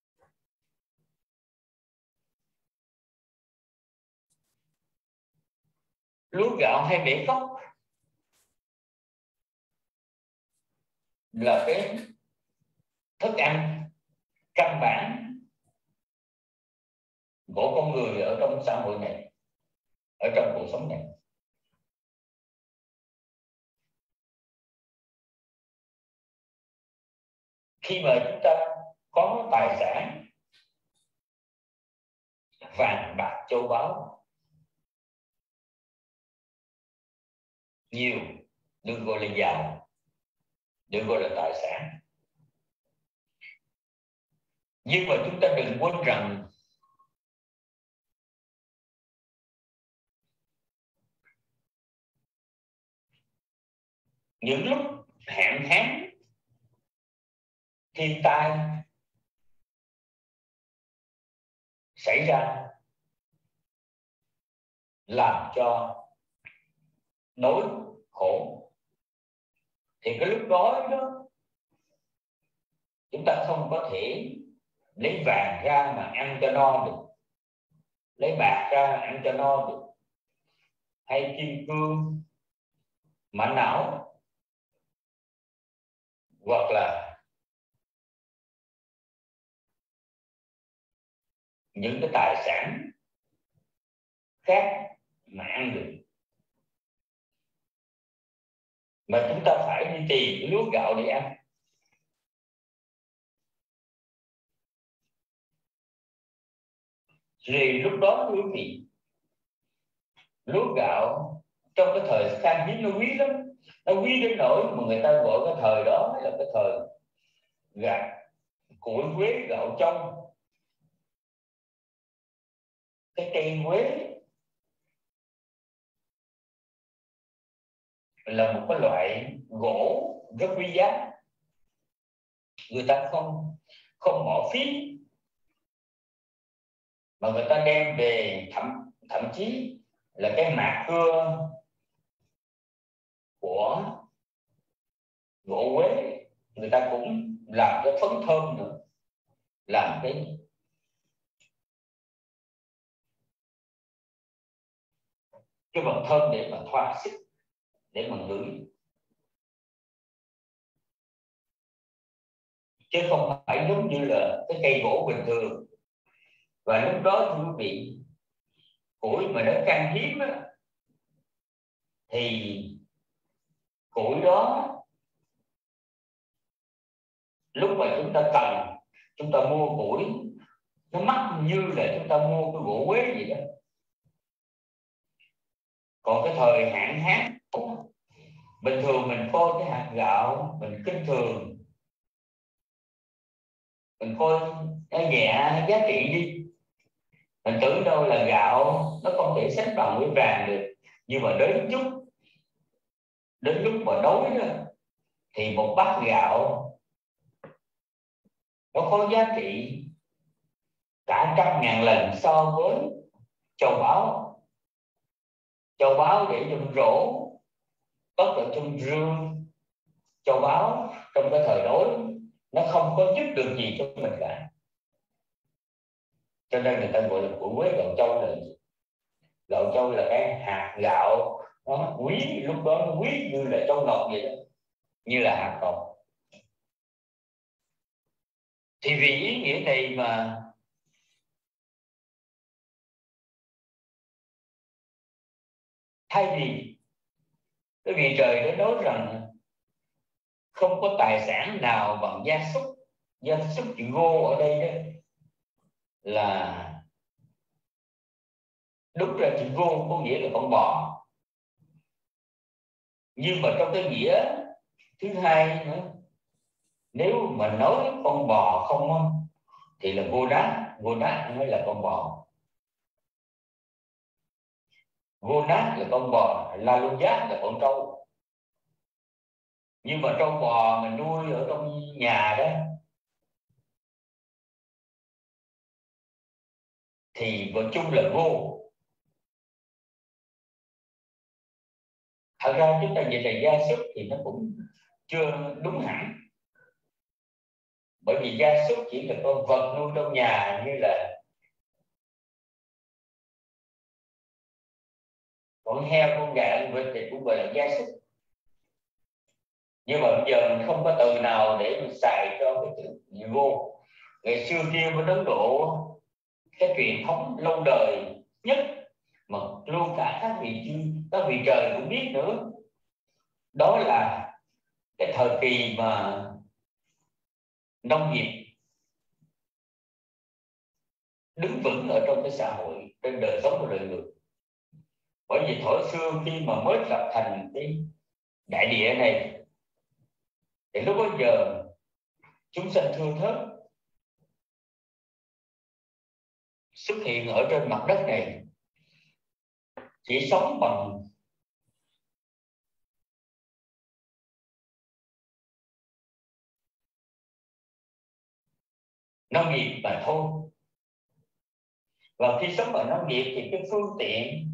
Lúa gạo hay bể cốc là cái thức ăn căn bản của con người ở trong xã hội này, ở trong cuộc sống này. Khi mà chúng ta có tài sản vàng bạc châu báu nhiều, đừng gọi là giàu, đừng gọi là tài sản. Nhưng mà chúng ta đừng quên rằng những lúc hạn hán, thiên tai xảy ra làm cho đói khổ, thì cái lúc đó chúng ta không có thể lấy vàng ra mà ăn cho no được, lấy bạc ra ăn cho no được, hay kim cương mã não, hoặc là những cái tài sản khác mà ăn được. Mà chúng ta phải đi tìm lúa gạo để ăn. Thì lúc đó quý vị, lúa gạo trong cái thời khan hiếm nó quý lắm, nó quý đến nỗi mà người ta gọi cái thời đó là cái thời gặt củi quế gạo trong. Cái cây quế là một cái loại gỗ rất quý giá, người ta không bỏ phí, mà người ta đem về thậm chí là cái mạt cưa của gỗ quế người ta cũng làm cái phấn thơm nữa, làm cái vật thơm để mà thoa xích, để mà ngửi, chứ không phải giống như là cái cây gỗ bình thường. Và lúc đó thưa quý vị, củi mà nó khan hiếm á, thì củi đó lúc mà chúng ta cần, chúng ta mua củi nó mắc như là chúng ta mua cái gỗ quế gì đó. Còn cái thời hạn hán bình thường, mình coi cái hạt gạo mình kinh thường, mình coi nó nhẹ giá trị đi, mình tưởng đâu là gạo nó không thể sánh bằng với vàng được. Nhưng mà đến lúc mà đói đó, thì một bát gạo nó có giá trị cả 100.000 lần so với châu báu. Châu báu để trong rổ, cất ở trong rương. Châu báu trong cái thời đói nó không có giúp được gì cho mình cả. Cho nên người ta gọi là của quế gạo châu là gì? Gạo châu là cái hạt gạo nó quý, lúc đó nó quý như là châu ngọc vậy đó, như là hạt ngọc. Thì vì ý nghĩa này mà thay vì cái vị trời đã nói rằng không có tài sản nào bằng gia súc chữ vô ở đây đó là đúng ra chữ vô có nghĩa là con bò, nhưng mà trong cái nghĩa thứ hai nữa, nếu mà nói con bò không thì là vô nát mới là con bò. Vô nát là con bò, la lô giác là con trâu. Nhưng mà trâu bò mình nuôi ở trong nhà đó thì gọi chung là vô. Thật ra chúng ta về là gia súc thì nó cũng chưa đúng hẳn, bởi vì gia súc chỉ là con vật nuôi trong nhà như là con heo, con gà, con vịt thì cũng gọi là gia súc. Nhưng mà bây giờ mình không có từ nào để mình xài cho cái từ vô. Ngày xưa kia bên Ấn Độ, cái truyền thống lâu đời nhất mà luôn cả các vị trời cũng biết nữa, đó là cái thời kỳ mà nông nghiệp đứng vững ở trong cái xã hội, trên đời sống của đời người. Bởi vì thuở xưa khi mà mới lập thành cái đại địa này thì lúc bấy giờ chúng sanh thưa thớt xuất hiện ở trên mặt đất này, chỉ sống bằng nông nghiệp mà thôi. Và khi sống bằng nông nghiệp thì cái phương tiện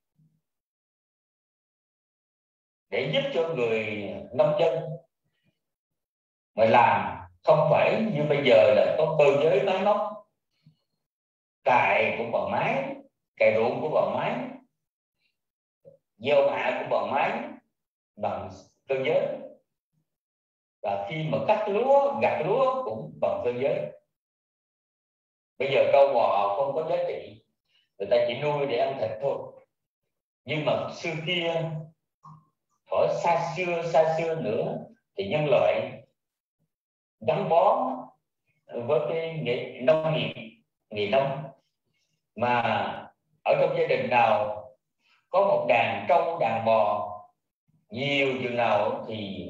để giúp cho người nông dân mà làm không phải như bây giờ là có cơ giới máy móc, cày cũng bằng máy, cày ruộng cũng bằng máy, gieo mạ cũng bằng máy, bằng cơ giới. Và khi mà cắt lúa, gặt lúa cũng bằng cơ giới. Bây giờ trâu bò không có giá trị, người ta chỉ nuôi để ăn thịt thôi. Nhưng mà xưa kia, ở xa xưa nữa thì nhân loại gắn bó với cái nông nghiệp, nghề nông. Mà ở trong gia đình nào có một đàn trâu, đàn bò nhiều chừng nào thì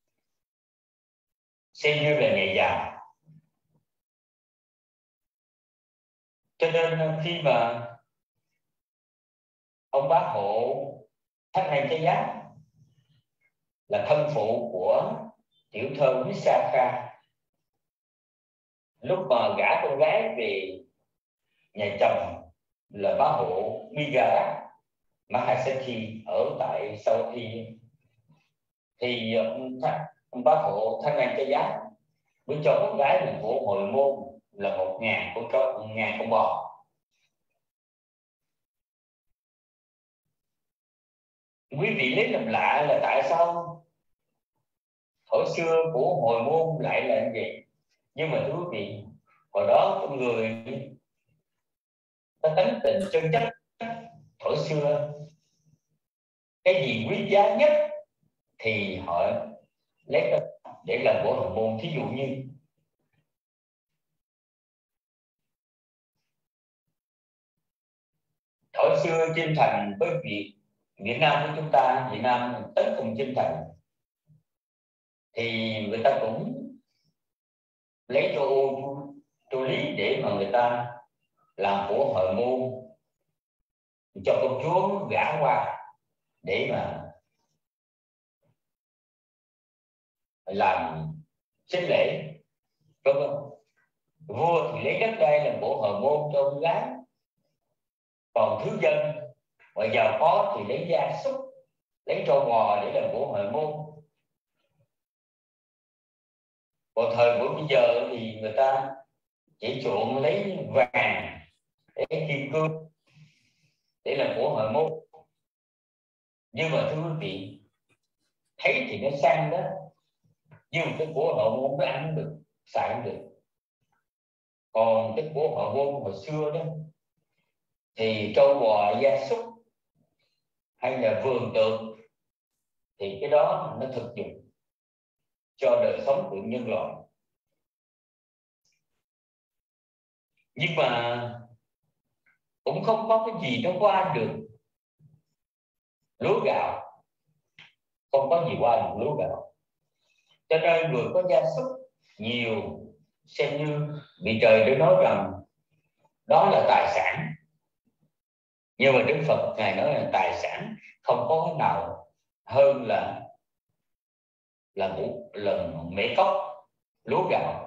xem như là nghề giàu. Cho nên khi mà ông bá hộ Thanh Hành Trái Giác là thân phụ của tiểu thơ Visakha, lúc mà gả con gái về nhà chồng là bá hộ Migara Mahasethi ở tại Saudi, thì ông bá hộ Thanh Hành Trái Giác mới cho con gái là của Hồi Môn là 1.000 con bò. Quý vị lấy làm lạ là tại sao hồi xưa của Hồi Môn lại là như vậy. Nhưng mà thưa quý vị, hồi đó con người có tánh tình chân chất. Hồi xưa cái gì quý giá nhất thì họ lấy để làm của Hồi Môn. Thí dụ như hồi xưa Chiêm Thành với Việt Nam của chúng ta, Việt Nam tấn công Chiêm Thành thì người ta cũng lấy cho lý để mà người ta làm của Hồi Môn cho công chúa gả qua để mà làm sinh lễ, đúng không? Vua thì lấy đất đai làm của Hồi Môn cho con gái, còn thứ dân và giàu có thì lấy gia súc, lấy trâu bò để làm của Hồi Môn. Còn thời buổi bây giờ thì người ta chỉ chuộng lấy vàng, lấy kim cương để làm của Hồi Môn. Nhưng mà thưa quý vị, thấy thì nó sang đó, nhưng cái của Hồi Môn nó ăn không được, xài không được. Còn cái của họ Môn hồi xưa đó thì trâu bò gia súc hay là vườn tược thì cái đó nó thực dụng cho đời sống của nhân loại. Nhưng mà cũng không có cái gì nó qua được lúa gạo, không có gì qua được lúa gạo. Cho nên người có gia súc nhiều xem như bị trời để nói rằng đó là tài sản. Nhưng mà Đức Phật Ngài nói là tài sản không có cái nào hơn là mẻ cốc lúa gạo.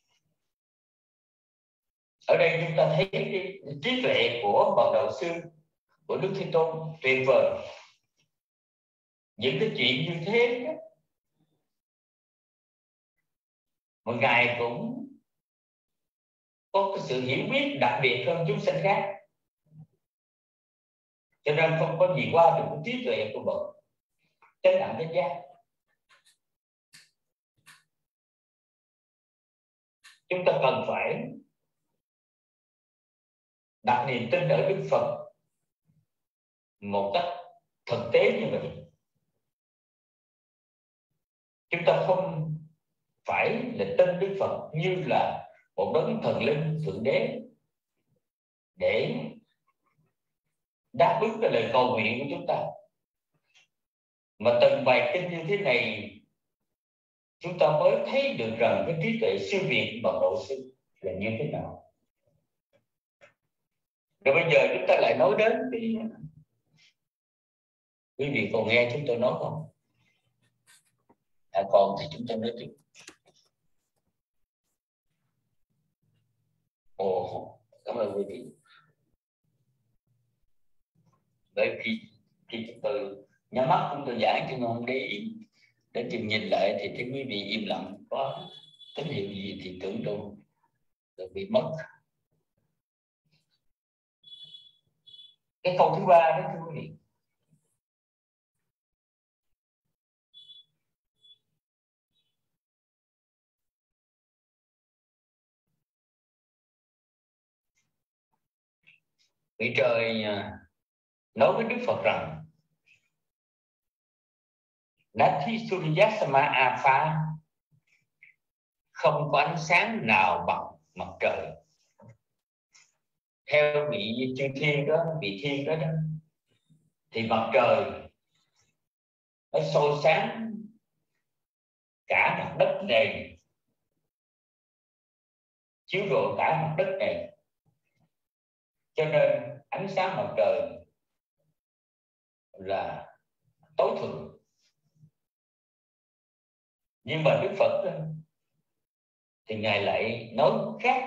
Ở đây chúng ta thấy cái trí tuệ của bậc đạo sư của Đức Thế Tôn tuyệt vời. Những cái chuyện như thế đó, mà Ngài cũng có cái sự hiểu biết đặc biệt hơn chúng sanh khác. Cho nên không có gì qua được cái trí tuệ của bậc chánh đẳng chánh giác. Chúng ta cần phải đặt niềm tin ở Đức Phật một cách thực tế như vậy. Chúng ta không phải là tin Đức Phật như là một đấng thần linh thượng đế để đáp ứng cái lời cầu nguyện của chúng ta. Mà từng bài kinh như thế này chúng ta mới thấy được rằng cái trí tuệ siêu việt bậc đạo sư là như thế nào. Rồi bây giờ chúng ta lại nói đến cái... Quý vị còn nghe chúng tôi nói không? Còn thì chúng ta nói tiếp. Ồ, cảm ơn quý vị. Bởi khi chúng tôi nhắm mắt chúng tôi giảng chứ không để ý, đến chừng nhìn lại thì thấy quý vị im lặng, có tín hiệu gì thì tưởng đâu rồi bị mất. Cái câu thứ ba đó thưa quý vị, vị trời nói với Đức Phật rằng Nati Surya Sama Apha, không có ánh sáng nào bằng mặt trời. Theo vị chư thiên đó, vị thiên đó, thì mặt trời nó soi sáng cả mặt đất này, chiếu rọi cả mặt đất này. Cho nên ánh sáng mặt trời là tối thượng. Nhưng mà Đức Phật thì Ngài lại nói khác.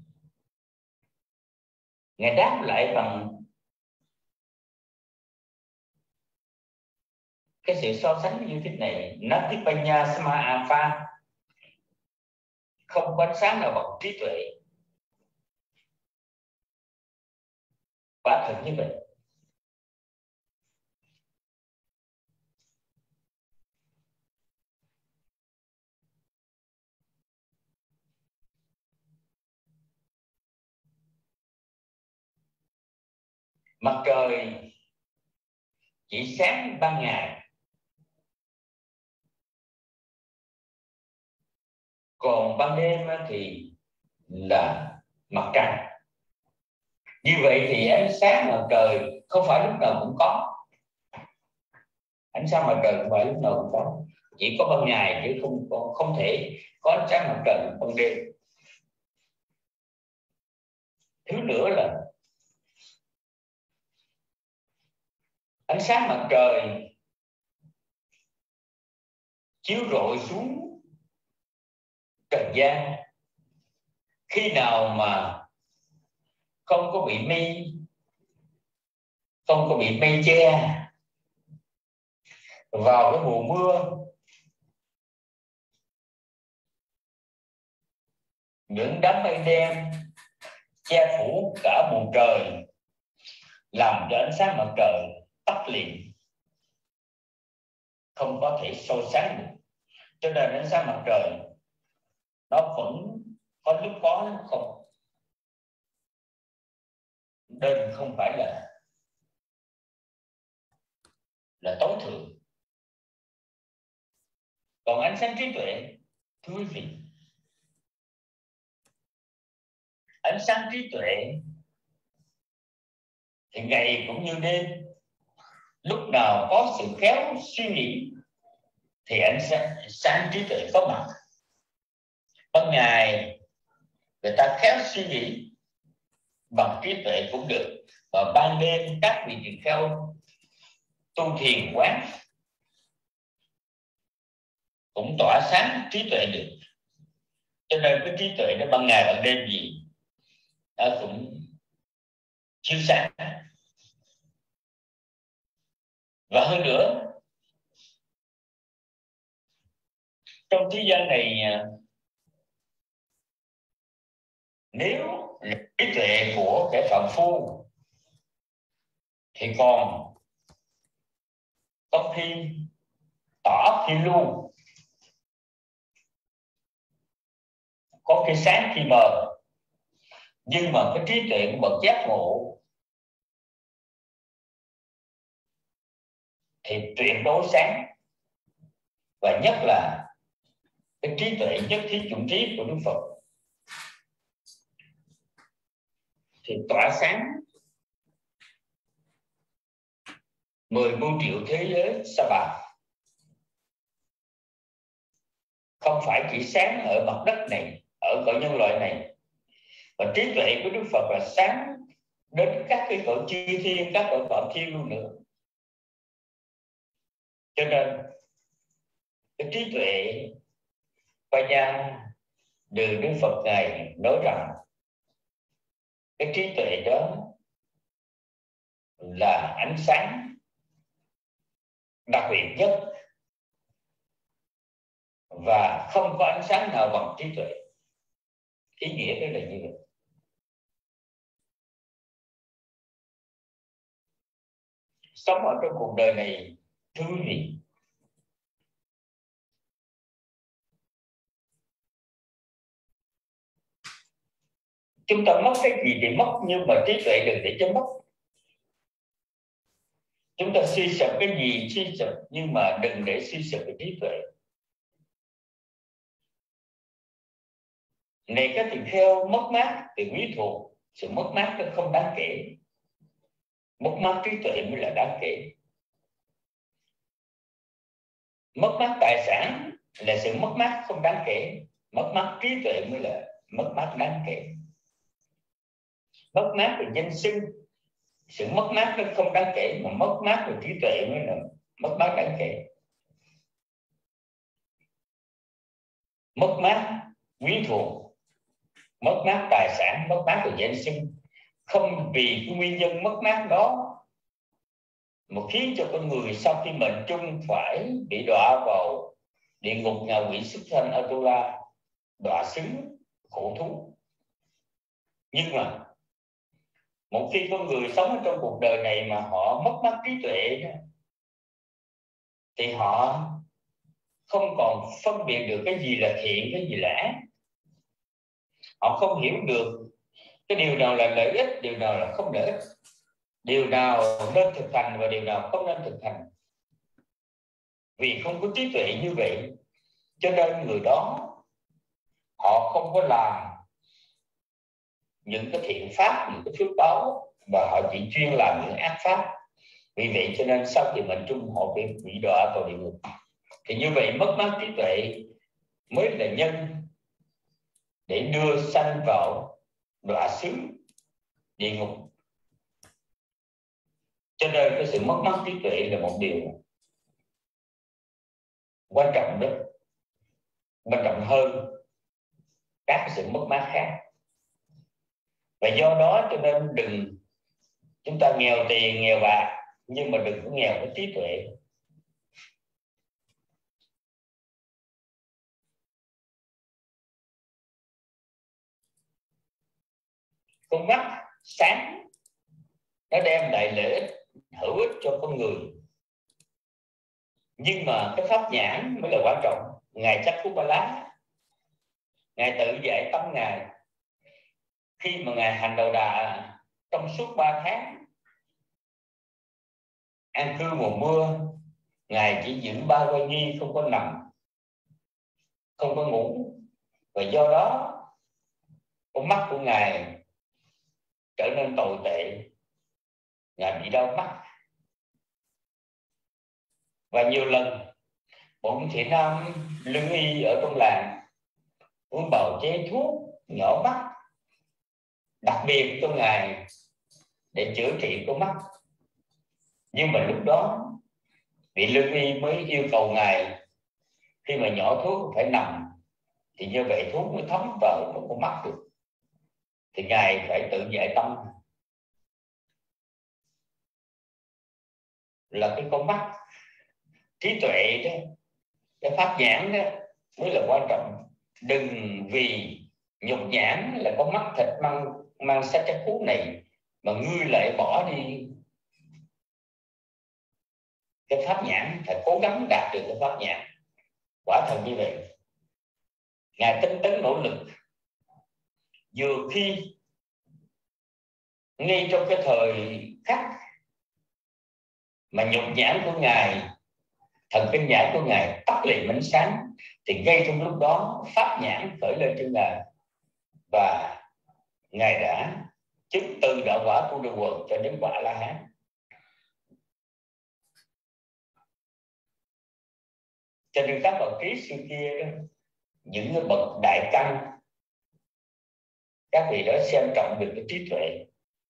Ngài đáp lại bằng cái sự so sánh như thế này: Natipanya Sama Apha, không có ánh sáng nào bằng trí tuệ. Quả thật như vậy. Mặt trời chỉ sáng ban ngày, còn ban đêm thì là mặt trăng. Như vậy thì ánh sáng mặt trời không phải lúc nào cũng có. Ánh sáng mặt trời không phải lúc nào cũng có, chỉ có ban ngày chứ không thể có ánh sáng mặt trời ban đêm. Thứ nữa là ánh sáng mặt trời chiếu rọi xuống trần gian, khi nào mà không có bị mây che, vào cái mùa mưa, những đám mây đen che phủ cả bầu trời, làm cho ánh sáng mặt trời tắt liền, không có thể soi sáng được. Cho nên ánh sáng mặt trời nó vẫn có lúc có, không nên không phải là tối thượng. Còn ánh sáng trí tuệ, thưa quý vị, ánh sáng trí tuệ thì ngày cũng như đêm, lúc nào có sự khéo suy nghĩ thì ánh sáng trí tuệ có mặt. Ban ngày người ta khéo suy nghĩ bằng trí tuệ cũng được, và ban đêm các vị tỳ kheo tu thiền quán cũng tỏa sáng trí tuệ được. Cho nên cái trí tuệ nó ban ngày ban đêm gì nó cũng chiếu sáng. Và hơn nữa, trong thế gian này, nếu trí tuệ của kẻ phạm phu thì còn có khi tỏ khi lu, có khi sáng khi mờ. Nhưng mà cái trí tuệ của bậc giác ngộ thì tuyệt đối sáng, và nhất là cái trí tuệ nhất thiết chủng trí của Đức Phật thì tỏa sáng 10 muôn triệu thế giới sa bà. Không phải chỉ sáng ở mặt đất này, ở cõi nhân loại này, và trí tuệ của Đức Phật là sáng đến các cái cõi chư thiên, các cõi phạm thiên luôn nữa. Cho nên cái trí tuệ Panya được Đức Phật Ngài nói rằng cái trí tuệ đó là ánh sáng đặc biệt nhất, và không có ánh sáng nào bằng trí tuệ. Ý nghĩa đó là như vậy. Sống ở trong cuộc đời này, thưa quý vị, chúng ta mất cái gì thì mất, nhưng mà trí tuệ đừng để cho mất. Chúng ta suy sụp cái gì suy sụp, nhưng mà đừng để suy sụp cái trí tuệ. Này các tỳ kheo, mất mát từ quý thuộc, sự mất mát nó không đáng kể. Mất mát trí tuệ mới là đáng kể. Mất mát tài sản là sự mất mát không đáng kể. Mất mát trí tuệ mới là mất mát đáng kể. Mất mát về danh xưng, sự mất mát nó không đáng kể, mà mất mát về trí tuệ mới là mất mát đáng kể. Mất mát quý thuộc, mất mát tài sản, mất mát về danh xưng, không vì cái nguyên nhân mất mát đó mà khiến cho con người sau khi mệnh chung phải bị đọa vào địa ngục ngạ quỷ xuất sanh Atula, đọa xứ khổ thú. Nhưng mà một khi con người sống ở trong cuộc đời này mà họ mất mát trí tuệ thì họ không còn phân biệt được cái gì là thiện, cái gì là ác. Họ không hiểu được cái điều nào là lợi ích, điều nào là không lợi ích, điều nào nên thực hành và điều nào không nên thực hành. Vì không có trí tuệ như vậy, cho nên người đó họ không có làm những cái thiện pháp, những cái phước báo, và họ chỉ chuyên làm những ác pháp. Vì vậy cho nên sau khi mệnh chung họ bị đọa vào địa ngục. Thì như vậy mất mát trí tuệ mới là nhân để đưa sanh vào đọa xứ địa ngục. Cho nên cái sự mất mát trí tuệ là một điều quan trọng đó, quan trọng hơn các sự mất mát khác. Và do đó cho nên chúng ta nghèo tiền, nghèo bạc, nhưng mà đừng có nghèo cái trí tuệ. Con mắt sáng nó đem lại lợi ích hữu ích cho con người, nhưng mà cái pháp nhãn mới là quan trọng. Ngài Chakkhupala, Ngài tự dạy tâm Ngài khi mà Ngài hành đầu đà trong suốt 3 tháng an cư mùa mưa, Ngài chỉ giữ 3 quay nhi, không có nằm, không có ngủ. Và do đó con mắt của Ngài trở nên tồi tệ, Ngài bị đau mắt. Và nhiều lần bọn Thiện Nam lương y ở trong làng muốn bào chế thuốc nhỏ mắt đặc biệt cho Ngài để chữa trị con mắt. Nhưng mà lúc đó vị lương y mới yêu cầu Ngài khi mà nhỏ thuốc phải nằm, thì như vậy thuốc mới thấm vào trong con mắt được. Thì Ngài phải tự giải tâm là cái con mắt, trí tuệ đó, cái pháp nhãn đó mới là quan trọng. Đừng vì nhục nhãn là con mắt thịt mang sách chất thuốc này mà ngươi lại bỏ đi cái pháp nhãn. Phải cố gắng đạt được cái pháp nhãn. Quả thật như vậy, Ngài tinh tấn nỗ lực. Vừa khi ngay trong cái thời khắc mà nhục nhãn của Ngài, thần kinh nhãn của Ngài tắt liền ánh sáng, thì ngay trong lúc đó pháp nhãn khởi lên trên Ngài, và Ngài đã chứng từ đạo quả của đường quần cho đến quả La Hán. Cho nên các bậc trí xưa kia đó, những bậc đại căn, các vị đó xem trọng được cái trí tuệ.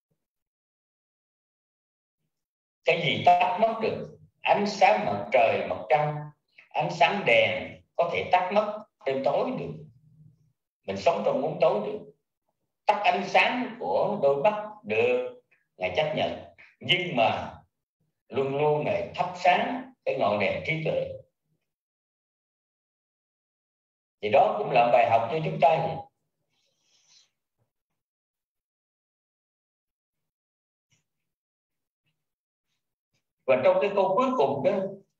Cái gì tắt mất được? Ánh sáng mặt trời, mặt trăng, ánh sáng đèn có thể tắt mất đêm tối được. Mình sống trong bóng tối được. Tắt ánh sáng của đôi mắt được, Ngài chấp nhận. Nhưng mà luôn luôn Ngài thắp sáng cái ngọn đèn trí tuệ. Thì đó cũng là bài học cho chúng ta vậy. Và trong cái câu cuối cùng đó,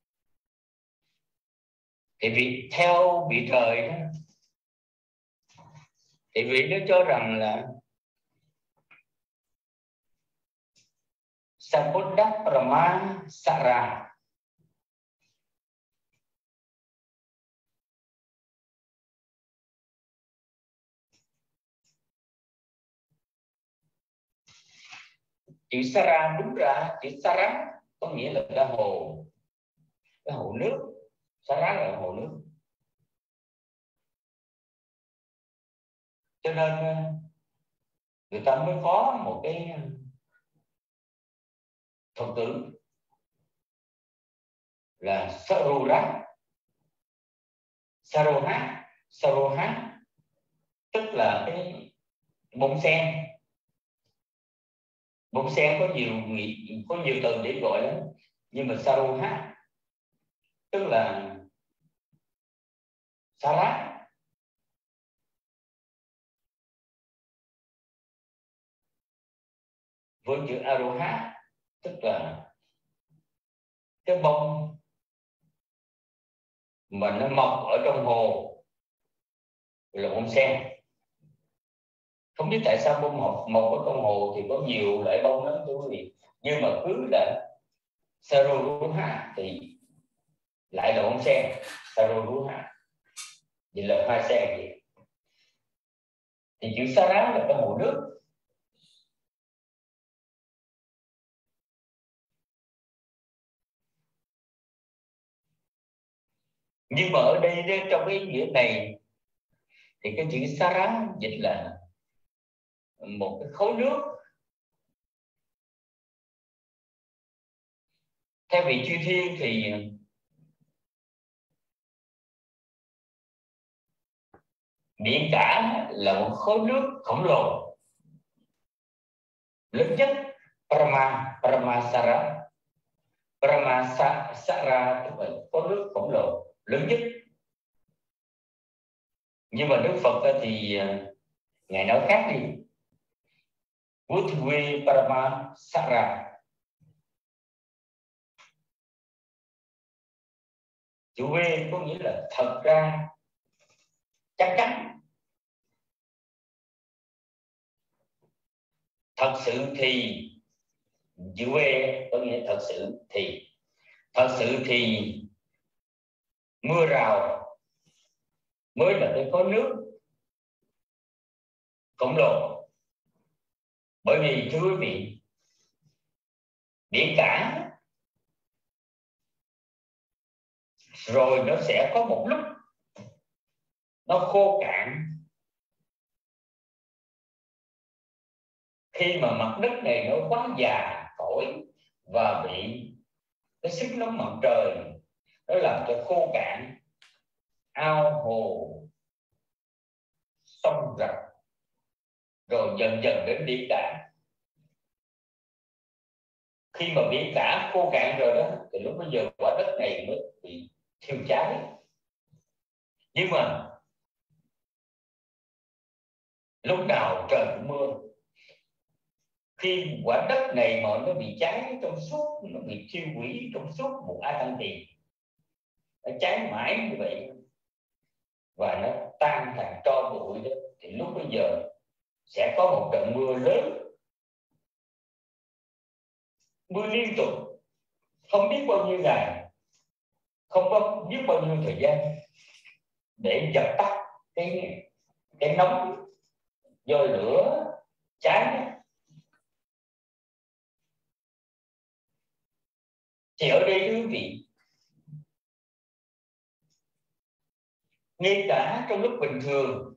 thì theo vị trời đó, thì vị nó cho rằng là Sambuddha Brahma Sara. Chữ Sara đúng ra, chữ Sara có nghĩa là cái hồ nước. Sara là hồ nước. Cho nên người ta mới có một cái thuật ngữ là Saroha, tức là cái bông sen. Bông sen có nhiều từ để gọi đó, nhưng mà Saroha tức là Sara. Với chữ Aroha tức là cái bông mà nó mọc ở trong hồ là bông sen. Không biết tại sao bông mọc ở trong hồ thì có nhiều loại bông lắm thưa quý vị, nhưng mà cứ là Saroha thì lại là bông sen. Saroha vậy là hoa sen vậy. Thì chữ Sara là cái hồ nước. Nhưng mà ở đây trong cái ý nghĩa này thì cái chữ Sara dịch là một cái khối nước. Theo vị chư thiên thì biển cả là một khối nước khổng lồ lớn nhất. Paramasara tức là khối nước khổng lồ lớn nhất. Nhưng mà Đức Phật thì Ngài nói khác đi. Buddhi Paramasara. Chữ V có nghĩa là thật ra, chắc chắn. thật sự thì chữ V có nghĩa thật sự thì mưa rào mới là cái có nước khổng lồ. Bởi vì thưa quý vị, biển cả rồi nó sẽ có một lúc nó khô cạn, khi mà mặt đất này nó quá già cỗi và bị cái sức nóng mặt trời nó làm cho khô cạn ao hồ sông rạch, rồi dần dần đến biển cả. Khi mà biển cả khô cạn rồi đó, thì lúc bây giờ quả đất này mới bị thiêu cháy. Nhưng mà lúc nào trời cũng mưa. Khi quả đất này mà nó bị cháy trong suốt, nó bị thiêu hủy trong suốt một A Tăng Tỳ, nó cháy mãi như vậy và nó tan thành tro bụi đó, thì lúc bây giờ sẽ có một trận mưa lớn, mưa liên tục, không biết bao nhiêu ngày, không có biết bao nhiêu thời gian để dập tắt cái nóng do lửa cháy. Thì ở đây quý vị, ngay cả trong lúc bình thường,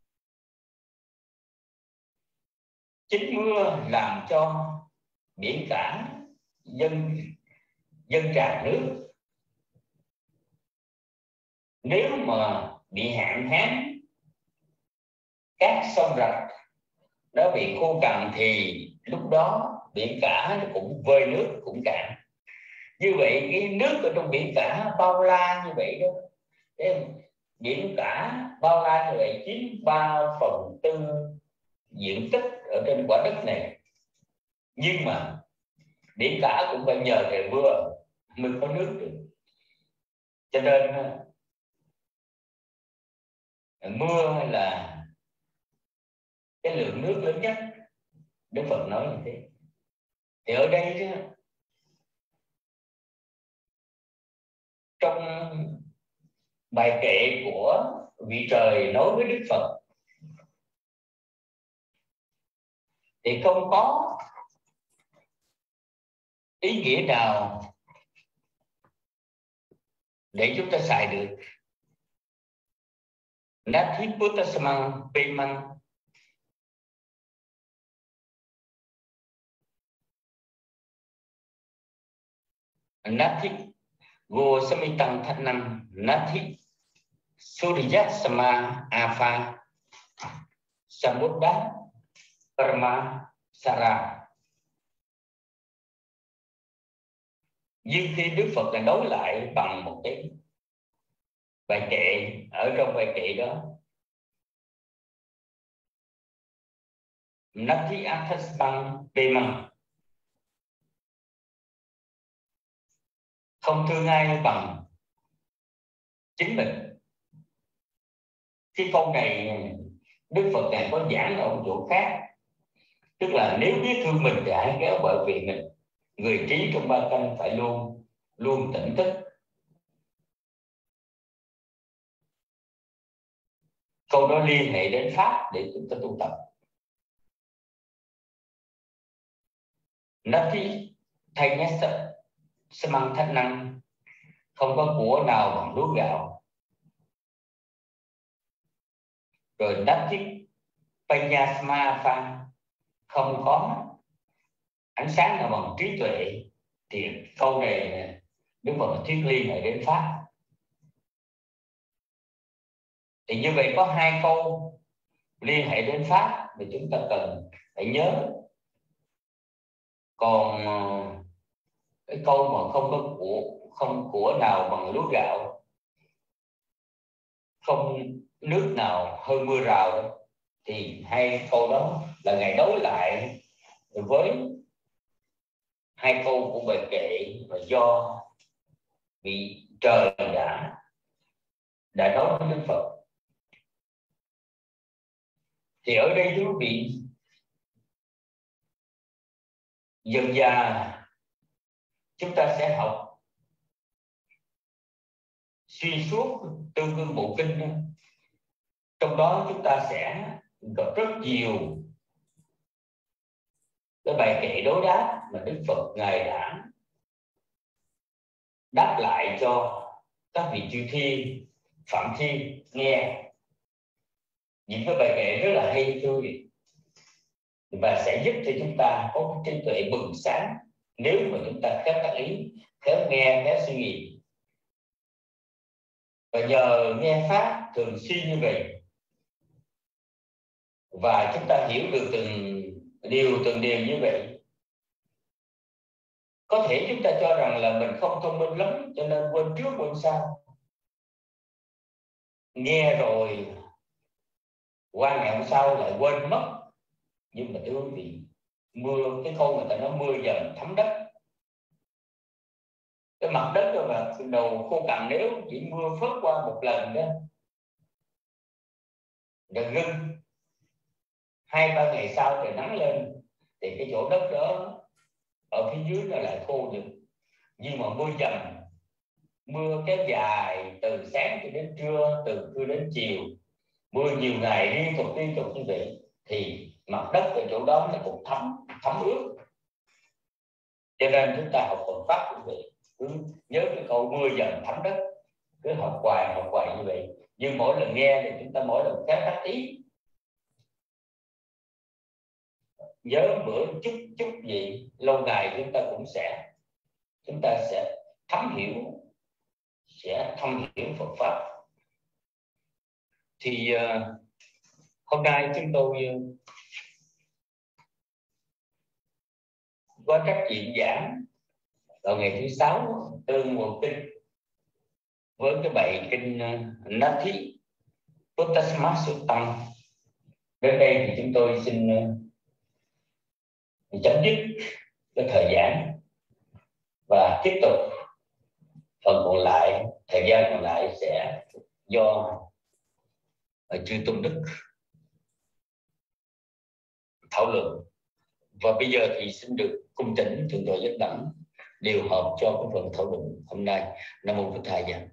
chính mưa làm cho biển cả dâng tràn nước. Nếu mà bị hạn hán, các sông rạch nó bị khô cằn, thì lúc đó biển cả nó cũng vơi nước, cũng cạn. Như vậy cái nước ở trong biển cả bao la như vậy đó, biển cả bao la như vậy chiếm 3/4 diện tích ở trên quả đất này. Nhưng mà biển cả cũng phải nhờ trời mưa mới có nước được. Cho nên mưa là cái lượng nước lớn nhất, Đức Phật nói như thế. Thì ở đây đó, trong bài kệ của vị trời nói với Đức Phật thì không có ý nghĩa nào để chúng ta xài được. Nathi Puttasamang Pemang Nathi Go Samitang Thatnam Nathi Surya Sama Apha Sambuddha Parma Sara. Nhưng khi Đức Phật là đối lại bằng một cái bài kệ, ở trong bài kệ đó, Nathi Athasbang Pemang, không thương ai bằng chính mình. Cái câu này Đức Phật này có giảng ở một chỗ khác, tức là nếu biết thương mình thì hãy kéo bởi vì mình. Người trí trong ba canh phải luôn luôn tỉnh thức. Câu đó liên hệ đến pháp để chúng ta tu tập. Nathi thay nhé Samang Thách Năng, không có của nào bằng lúa gạo. Rồi Nathi Panyasma Phan, không có ánh sáng nào bằng trí tuệ. Thì câu này Đức Phật thuyết liên hệ đến pháp. Thì như vậy có hai câu liên hệ đến pháp mà chúng ta cần phải nhớ. Còn cái câu mà không của nào bằng lúa gạo, không nước nào hơn mưa rào đó, thì hai câu đó là Ngài đối lại với hai câu của bài kệ mà do vị trời đã nói với Đức Phật. Thì ở đây thưa quý vị, dần dà chúng ta sẽ học xuyên suốt Tương Ưng Bộ Kinh. Trong đó chúng ta sẽ gặp rất nhiều cái bài kệ đối đáp mà Đức Phật Ngài đã đáp lại cho các vị chư thiên, phạm thiên nghe. Những cái bài kệ rất là hay tươi và sẽ giúp cho chúng ta có cái trí tuệ bừng sáng nếu mà chúng ta khéo tác ý, khéo nghe, khéo suy nghĩ. Và nhờ nghe pháp thường xuyên như vậy và chúng ta hiểu được từng điều như vậy, có thể chúng ta cho rằng là mình không thông minh lắm cho nên quên trước quên sau, nghe rồi qua ngày hôm sau lại quên mất. Nhưng mà thưa quý vị, mưa, cái câu người ta nói mưa dầm thấm đất. Cái mặt đất đó mà đầu khô cằn, nếu chỉ mưa phớt qua một lần đó rồi ngưng, 2-3 ngày sau trời nắng lên thì cái chỗ đất đó ở phía dưới nó lại khô được. Nhưng mà mưa dầm, mưa kéo dài từ sáng cho đến trưa, từ trưa đến chiều, mưa nhiều ngày liên tục như vậy thì mặt đất ở chỗ đó nó cũng thấm ướt. Cho nên chúng ta học Phật pháp cũng vậy, cứ nhớ cái câu mưa dầm thấm đất, cứ học hoài như vậy. Nhưng mỗi lần nghe thì chúng ta mỗi lần khéo tác ý, nhớ bữa chút gì, lâu ngày chúng ta sẽ thấm hiểu Phật pháp. Thì hôm nay chúng tôi có trách nhiệm giảng vào ngày thứ 6 Tương Bộ Kinh với cái bài kinh Nati Puttasma Suttam. Đến đây thì chúng tôi xin chấm dứt cái thời giảng và tiếp tục phần còn lại, thời gian còn lại sẽ do chư Tôn Đức thảo luận. Và bây giờ thì xin được cung thỉnh Thượng tọa Giác Đẳng điều hợp cho cái phần thảo luận hôm nay. Nam mô Phật Thầy Giảng.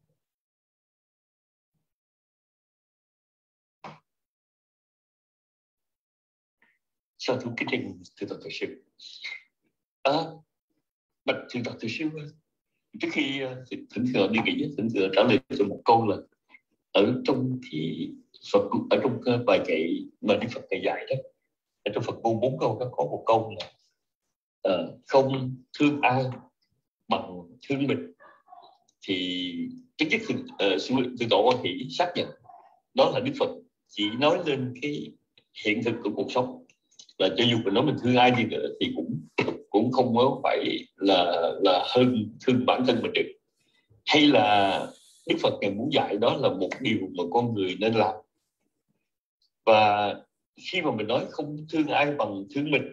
Sao thưa kính trình Thượng tọa Thực Sư. Bạch Thượng tọa Thực Sư, trước khi thỉnh thượng đi nghỉ, thỉnh thượng trả lời cho một câu là ở trong thì Phật, ở trong bài kệ mà Đức Phật Ngài dạy đó, ở trong Phật ngôn 4 câu đó có một câu là không thương ai bằng thương mình. Thì trước nhất Thượng tọa Quan Hỷ xác nhận đó là Đức Phật chỉ nói lên cái hiện thực của cuộc sống, là cho dù mình nói mình thương ai đi nữa thì cũng không có phải là hơn thương bản thân mình được. Hay là Đức Phật Ngài muốn dạy đó là một điều mà con người nên làm. Và khi mà mình nói không thương ai bằng thương mình,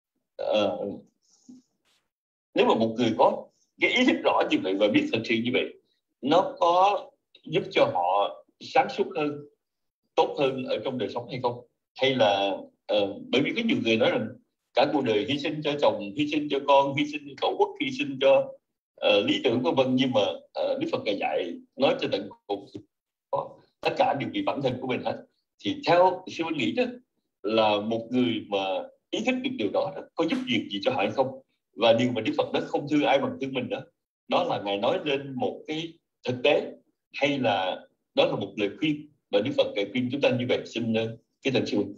nếu mà một người có cái ý thức rõ như vậy và biết thật sự như vậy, nó có giúp cho họ sáng suốt hơn, tốt hơn ở trong đời sống hay không? Hay là bởi vì có nhiều người nói rằng cả cuộc đời hy sinh cho chồng, hy sinh cho con, hy sinh cho tổ quốc, hy sinh cho lý tưởng vân vân, nhưng mà Đức Phật Ngài dạy nói cho tận cùng tất cả đều vì bản thân của mình hết. Thì theo sư anh nghĩ đó là một người mà ý thức được điều đó có giúp việc gì cho họ hay không? Và điều mà Đức Phật nói không thương ai bằng thương mình đó là Ngài nói lên một cái thực tế, hay là đó là một lời khuyên mà Đức Phật Ngài khuyên chúng ta như vậy? Xin cái thần sư.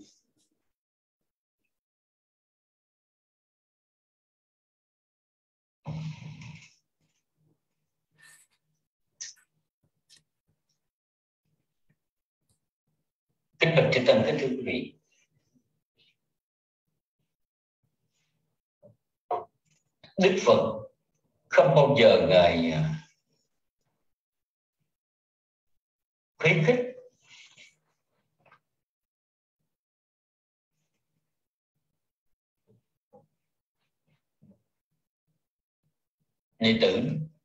Kính bạch chư tăng, kính thưa quý vị, Đức Phật không bao giờ Ngài khuyến khích đệ tử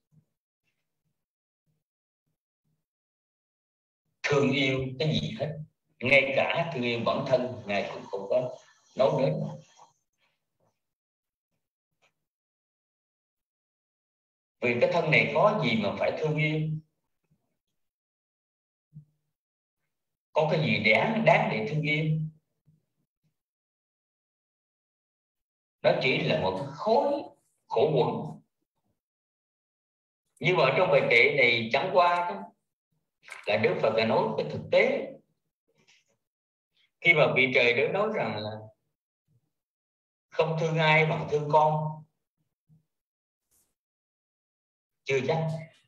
thương yêu cái gì hết. Ngay cả thương yêu bản thân Ngài cũng không có nói đến. Vì cái thân này có gì mà phải thương yêu? Có cái gì đáng để thương yêu? Nó chỉ là một khối khổ quẩn. Nhưng mà ở trong bài kệ này chẳng qua đó, là Đức Phật đã nói cái thực tế. Khi mà vị trời đã nói rằng là không thương ai bằng thương con, chưa chắc.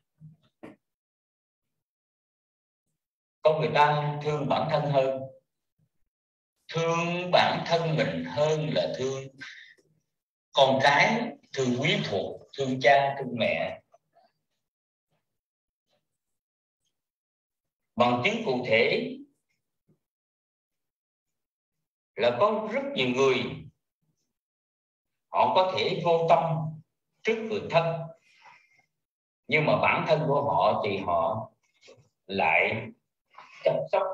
Có người ta thương bản thân hơn, thương bản thân mình hơn là thương con cái, thương quyến thuộc, thương cha, thương mẹ. Bằng chứng cụ thể là có rất nhiều người họ có thể vô tâm trước người thân, nhưng mà bản thân của họ thì họ lại chăm sóc,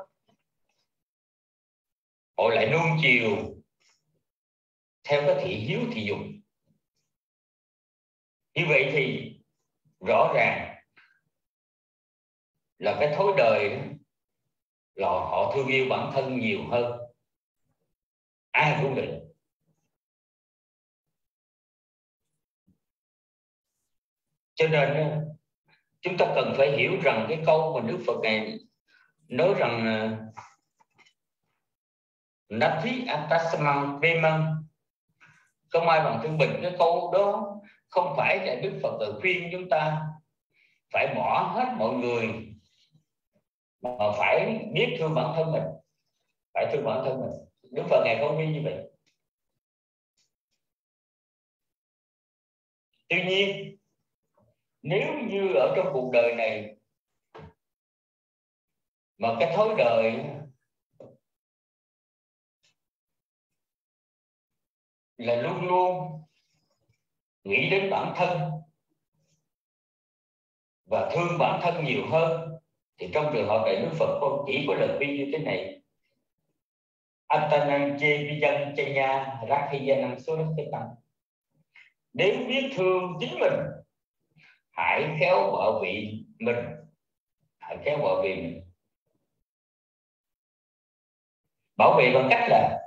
họ lại nuông chiều theo cái thị hiếu thị dục. Như vậy thì rõ ràng là cái thói đời là họ thương yêu bản thân nhiều hơn. Ai cũng vậy. Cho nên chúng ta cần phải hiểu rằng cái câu mà Đức Phật này nói rằng Nati Atasamang Veman, không ai bằng thương mình. Cái câu đó không phải là Đức Phật khuyên chúng ta phải bỏ hết mọi người, mà phải biết thương bản thân mình, phải thương bản thân mình. Đức Phật ngài không khuyên như vậy. Tuy nhiên nếu như ở trong cuộc đời này mà cái thói đời là luôn luôn nghĩ đến bản thân và thương bản thân nhiều hơn, thì trong trường hợp này Đức Phật chỉ có lời khuyên như thế này: Antanang chê vijan chaya rakhiyanam surakhitam. Nếu biết thương chính mình, hãy khéo bảo vệ mình, hãy khéo bảo vệ mình. Bảo vệ bằng cách là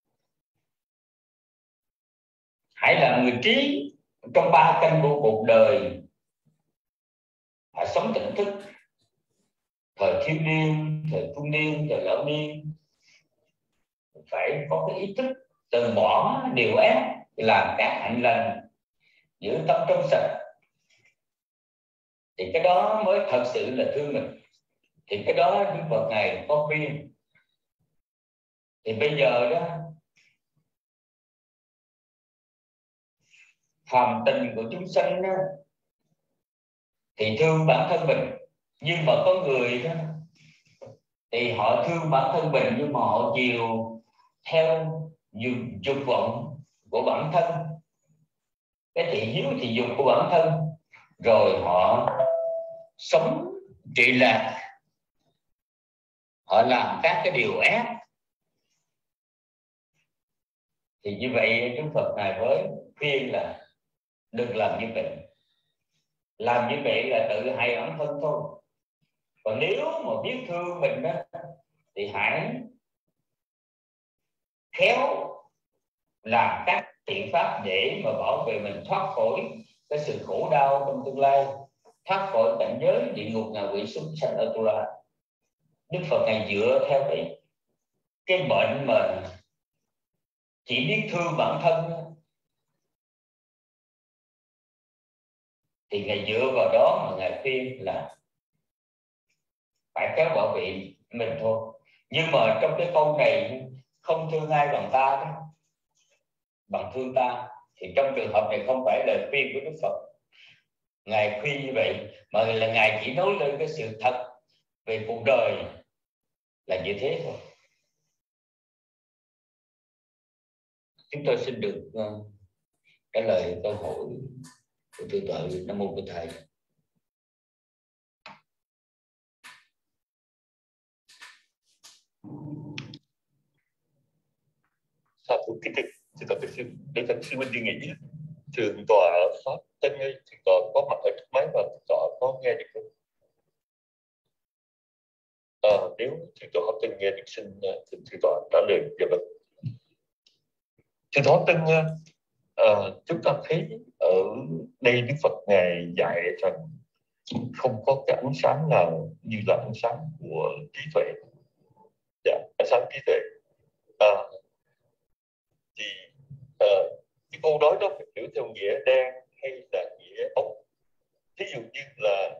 hãy là người trí trong 3 canh của cuộc đời. Hãy sống tỉnh thức, thời thiếu niên, thời trung niên, thời lão niên. Phải có cái ý thức từ bỏ điều ác, làm các hạnh lành, giữ tâm trong sạch, thì cái đó mới thật sự là thương mình. Thì cái đó Đức Phật này có khuyên. Thì bây giờ đó, phàm tình của chúng sanh đó, thì thương bản thân mình. Nhưng mà có người đó thì họ thương bản thân mình, nhưng mà họ chiều theo dục vọng của bản thân, cái thị hiếu thị dục của bản thân, rồi họ sống trụy lạc, họ làm các cái điều ác. Thì như vậy Đức Phật này với khuyên là đừng làm như vậy. Làm như vậy là tự hại bản thân thôi. Còn nếu mà biết thương mình đó, thì hãy khéo làm các thiện pháp để mà bảo vệ mình thoát khỏi cái sự khổ đau trong tương lai, thoát khỏi cảnh giới địa ngục ngạ quỷ súc sanh ở tương lai. Đức Phật này dựa theo cái bệnh mà chỉ biết thương bản thân, thì ngài dựa vào đó mà ngài khuyên là phải khéo bảo vệ mình thôi. Nhưng mà trong cái câu này, không thương ai bằng ta đó, bằng thương ta, thì trong trường hợp này không phải lời khuyên của Đức Phật. Ngài khuyên như vậy mà là ngài chỉ nói lên cái sự thật về cuộc đời là như thế thôi. Chúng tôi xin được trả lời câu hỏi của Tư Tuệ. Nam mô Bổn Thầy. Sa thú kính thưa tất sư Minh Đi Nghị, thượng tọa ở Pháp Tinh ơi, thượng tọa có mặt ở trước máy và thượng tọa có nghe được không? Nếu thượng tọa Pháp Tinh nghe được, xin thượng tọa trả lời. Dạ vâng. Thượng tọa Pháp Tinh, chúng ta thấy ở đây Đức Phật ngài dạy rằng không có cái ánh sáng nào như là ánh sáng của trí tuệ. Dạ, ánh sáng trí tuệ. Thì cái câu nói đó phải hiểu theo nghĩa đen hay là nghĩa bóng. Thí dụ như là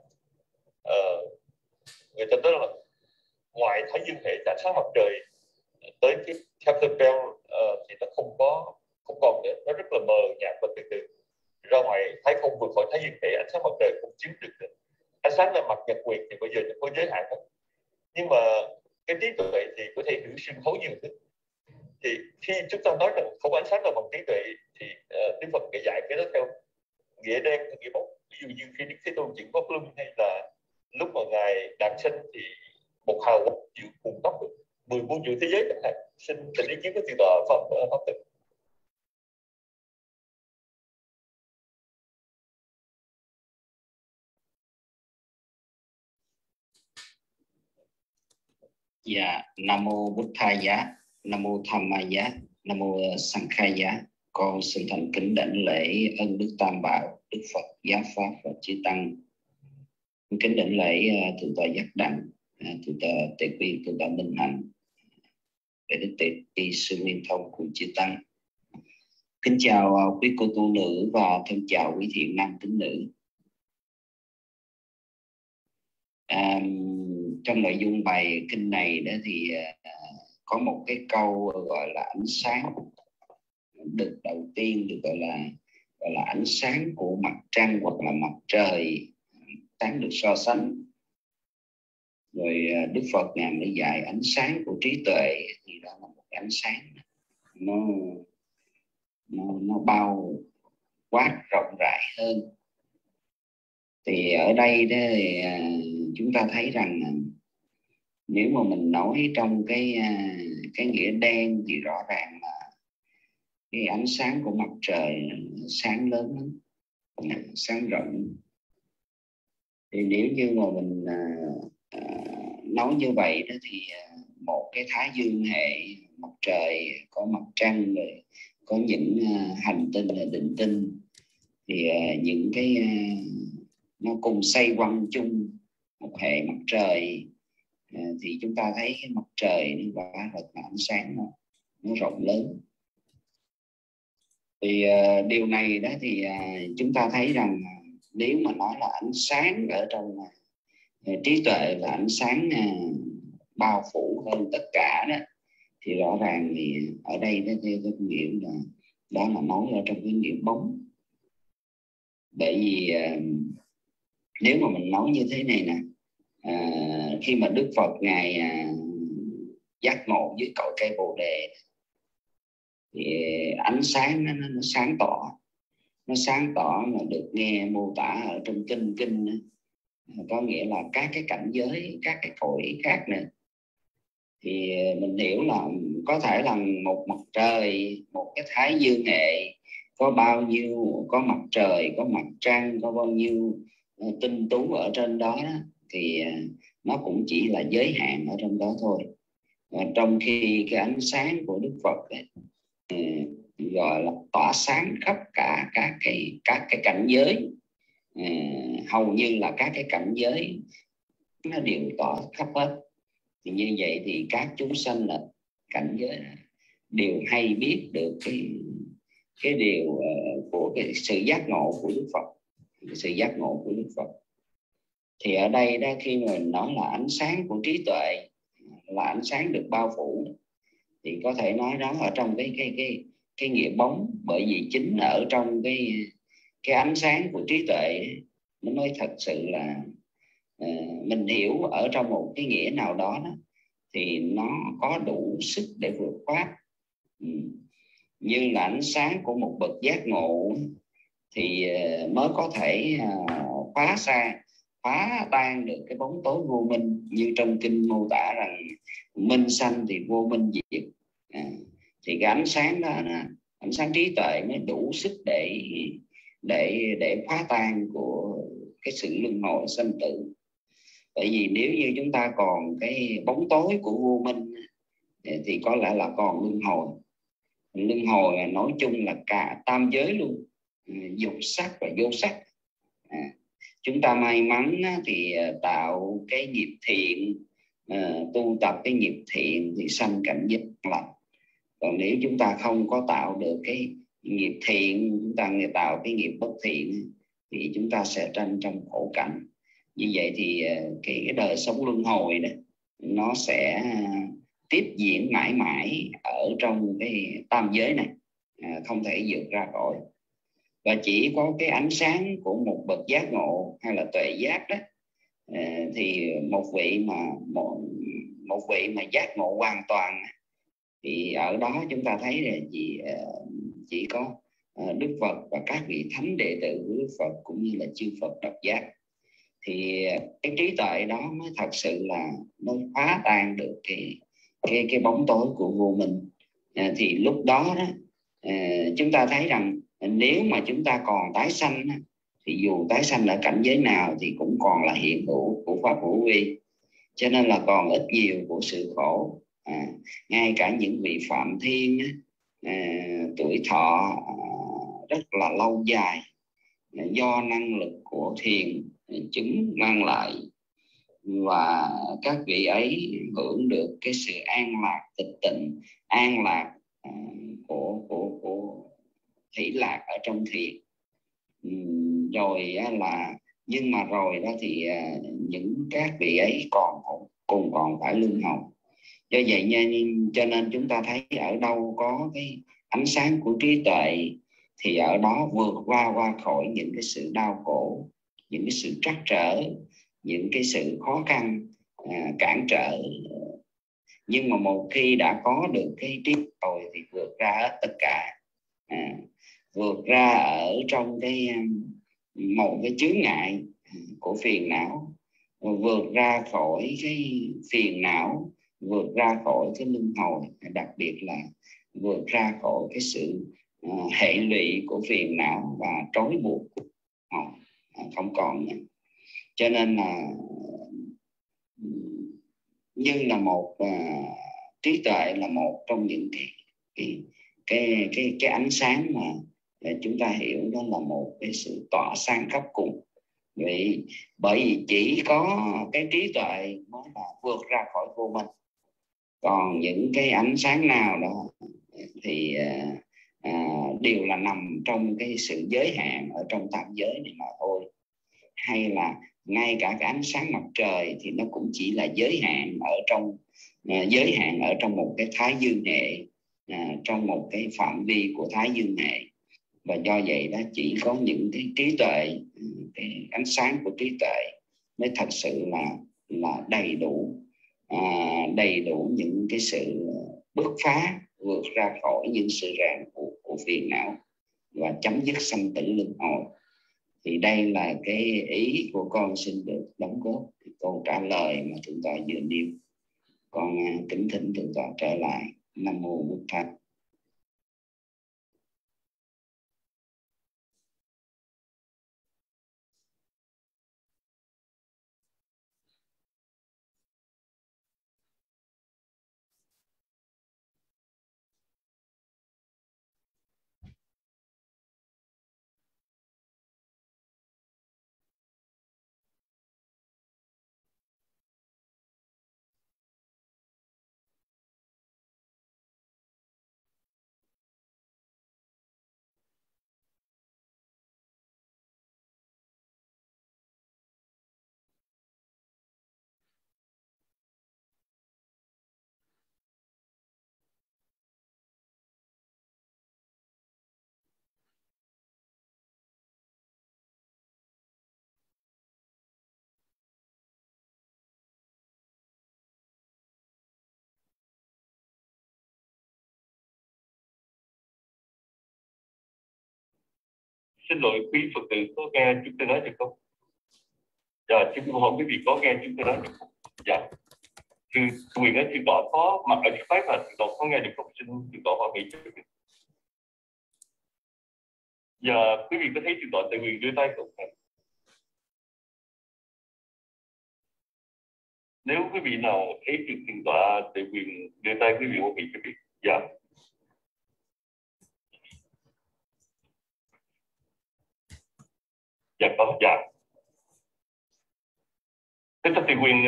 người ta nói là ngoài thái dương hệ ánh sáng mặt trời tới cái Kepler belt thì nó không còn nữa, nó rất là mờ nhạt và từ từ ra ngoài thái không vượt khỏi thái dương hệ, ánh sáng mặt trời không chiếu được nữa. Ánh sáng là mặt nhật nguyệt thì bây giờ nó có giới hạn không? Nhưng mà cái trí tuệ thì có thể hiểu xuyên thấu nhiều thứ. Thì khi chúng ta nói rằng không ánh sáng nào bằng trí tuệ thì Đức Phật dạy cái đó theo nghĩa đen theo nghĩa bóng. Ví dụ như khi Đức Thế Tôn chuyển Pháp Luân, hay là lúc mà ngài đản sinh thì một hào quang chịu cùng tốc 10 vũ trụ thế giới chẳng hạn. Xin tình ý kiến của thượng tọa Pháp Tịnh. Dạ, Nam mô Bụt Thầy Giá, Nam mô Tham Ma Giá, Nam mô Sang Khai Giá. Con xin thành kính đảnh lễ ân Đức Tam Bảo, Đức Phật, Giáo Pháp và Chư Tăng. Kính đảnh lễ thượng tọa Giác Đặng, thượng tọa Tề Quy, thượng tọa Minh Hạnh, để đức Tề Ti sư Liên Thông cùng Chư Tăng. Kính chào quý cô tu nữ và thân chào quý thiện nam tín nữ. Trong nội dung bài kinh này đó thì có một cái câu gọi là ánh sáng được đầu tiên được gọi là ánh sáng của mặt trăng hoặc là mặt trời, sáng được so sánh. Rồi Đức Phật ngài mới dạy ánh sáng của trí tuệ, thì đó là một cái ánh sáng nó bao quát rộng rãi hơn. Thì ở đây đó thì chúng ta thấy rằng nếu mà mình nói trong cái nghĩa đen thì rõ ràng là cái ánh sáng của mặt trời sáng lớn lắm, sáng rộng. Thì nếu như mà mình nói như vậy đó thì một cái thái dương hệ, mặt trời, có mặt trăng, rồi có những hành tinh là định tinh, thì những cái nó cùng xoay quanh chung một hệ mặt trời, thì chúng ta thấy cái mặt trời nó quả thật là ánh sáng nó rộng lớn. Thì điều này đó thì chúng ta thấy rằng nếu mà nói là ánh sáng ở trong trí tuệ là ánh sáng bao phủ hơn tất cả đó, thì rõ ràng thì ở đây nó theo cái nghĩa là đó là nói ở trong cái nghĩa bóng. Bởi vì nếu mà mình nói như thế này nè, khi mà Đức Phật ngài giác ngộ dưới cội cây Bồ Đề thì ánh sáng nó sáng tỏ, mà được nghe mô tả ở trong kinh có nghĩa là các cái cảnh giới, các cái cõi khác nữa. Thì mình hiểu là có thể là một mặt trời, một cái thái dương hệ có bao nhiêu, có mặt trời, có mặt trăng, có bao nhiêu tinh tú ở trên đó, thì nó cũng chỉ là giới hạn ở trong đó thôi. Trong khi cái ánh sáng của Đức Phật ấy, gọi là tỏa sáng khắp cả các cái cảnh giới, hầu như là các cái cảnh giới nó đều tỏa khắp hết. Thì như vậy thì các chúng sanh là cảnh giới đều hay biết được cái điều của cái sự giác ngộ của Đức Phật, sự giác ngộ của Đức Phật. Thì ở đây đó, khi mà mình nói là ánh sáng của trí tuệ là ánh sáng được bao phủ, thì có thể nói đó ở trong cái nghĩa bóng. Bởi vì chính ở trong cái ánh sáng của trí tuệ nó mới thật sự là mình hiểu ở trong một cái nghĩa nào đó, thì nó có đủ sức để vượt thoát. Như là ánh sáng của một bậc giác ngộ thì mới có thể phá tan được cái bóng tối vô minh, như trong kinh mô tả rằng minh sanh thì vô minh diệt. Thì cái ánh sáng đó, ánh sáng trí tuệ mới đủ sức để để phá tan của cái sự luân hồi sanh tử. Bởi vì nếu như chúng ta còn cái bóng tối của vô minh thì có lẽ là còn luân hồi. Luân hồi nói chung là cả tam giới luôn, dục sắc và vô sắc. Chúng ta may mắn thì tạo cái nghiệp thiện, tu tập cái nghiệp thiện thì sanh cảnh giới lành. Còn nếu chúng ta không có tạo được cái nghiệp thiện, chúng ta tạo cái nghiệp bất thiện thì chúng ta sẽ tranh trong khổ cảnh. Như vậy thì cái đời sống luân hồi đó nó sẽ tiếp diễn mãi mãi ở trong cái tam giới này, không thể vượt ra khỏi. Và chỉ có cái ánh sáng của một bậc giác ngộ hay là tuệ giác đó, thì một vị mà giác ngộ hoàn toàn thì ở đó chúng ta thấy là chỉ có Đức Phật và các vị thánh đệ tử của Đức Phật cũng như là chư Phật độc giác. Thì cái trí tuệ đó mới thật sự là nó phá tan được cái bóng tối của vô minh. Thì lúc đó chúng ta thấy rằng nếu mà chúng ta còn tái sanh thì dù tái sanh ở cảnh giới nào thì cũng còn là hiện hữu của pháp hữu vi, cho nên là còn ít nhiều của sự khổ. Ngay cả những vị phạm thiên tuổi thọ rất là lâu dài do năng lực của thiền chứng mang lại, và các vị ấy hưởng được cái sự an lạc tịch tịnh, an lạc của thủy lạc ở trong thiền. Rồi là nhưng mà rồi đó thì những các vị ấy còn phải luân hồi. Do vậy cho nên chúng ta thấy ở đâu có cái ánh sáng của trí tuệ thì ở đó vượt qua khỏi những cái sự đau khổ, những cái sự trắc trở, những cái sự khó khăn cản trở. Nhưng mà một khi đã có được cái trí rồi thì vượt ra hết tất cả, vượt ra ở trong một cái chướng ngại của phiền não, vượt ra khỏi cái phiền não, vượt ra khỏi cái luân hồi, đặc biệt là vượt ra khỏi cái sự hệ lụy của phiền não và trói buộc không còn nữa. Cho nên là như là một trí tuệ là một trong những cái ánh sáng mà chúng ta hiểu đó là một cái sự tỏa sáng khắp cùng. Bởi vì chỉ có cái trí tuệ mới là vượt ra khỏi vô minh. Còn những cái ánh sáng nào đó thì đều là nằm trong cái sự giới hạn ở trong tam giới này mà thôi. Hay là ngay cả cái ánh sáng mặt trời thì nó cũng chỉ là giới hạn ở trong một cái thái dương hệ, trong một cái phạm vi của thái dương hệ. Và do vậy đó chỉ có những cái trí tuệ, cái ánh sáng của trí tuệ mới thật sự là đầy đủ những cái sự bứt phá, vượt ra khỏi những sự ràng buộc của phiền não và chấm dứt sanh tử luân hồi. Thì đây là cái ý của con xin được đóng góp câu trả lời mà thượng tọa vừa nêu. Con kính thỉnh thượng tọa trở lại. Nam mô Bụt Thầy. Xin lỗi quý Phật tử, có nghe chúng tôi nói được không? Dạ, chúng tôi hỏi quý vị có nghe chúng tôi nói được không? Dạ. Thưa Quyền á, thưa tọa có mặt ở trước máy và thưa tọa có nghe được không? Xin thưa tọa hỏi nghị trước. Giờ quý vị có thấy Thượng tọa Từ Quyền đưa tay không? Nếu quý vị nào thấy được Thượng tọa Từ Quyền đưa tay, quý vị có vị cho biết. Dạ. Dạ có, dạ. Thưa Từ Quyền,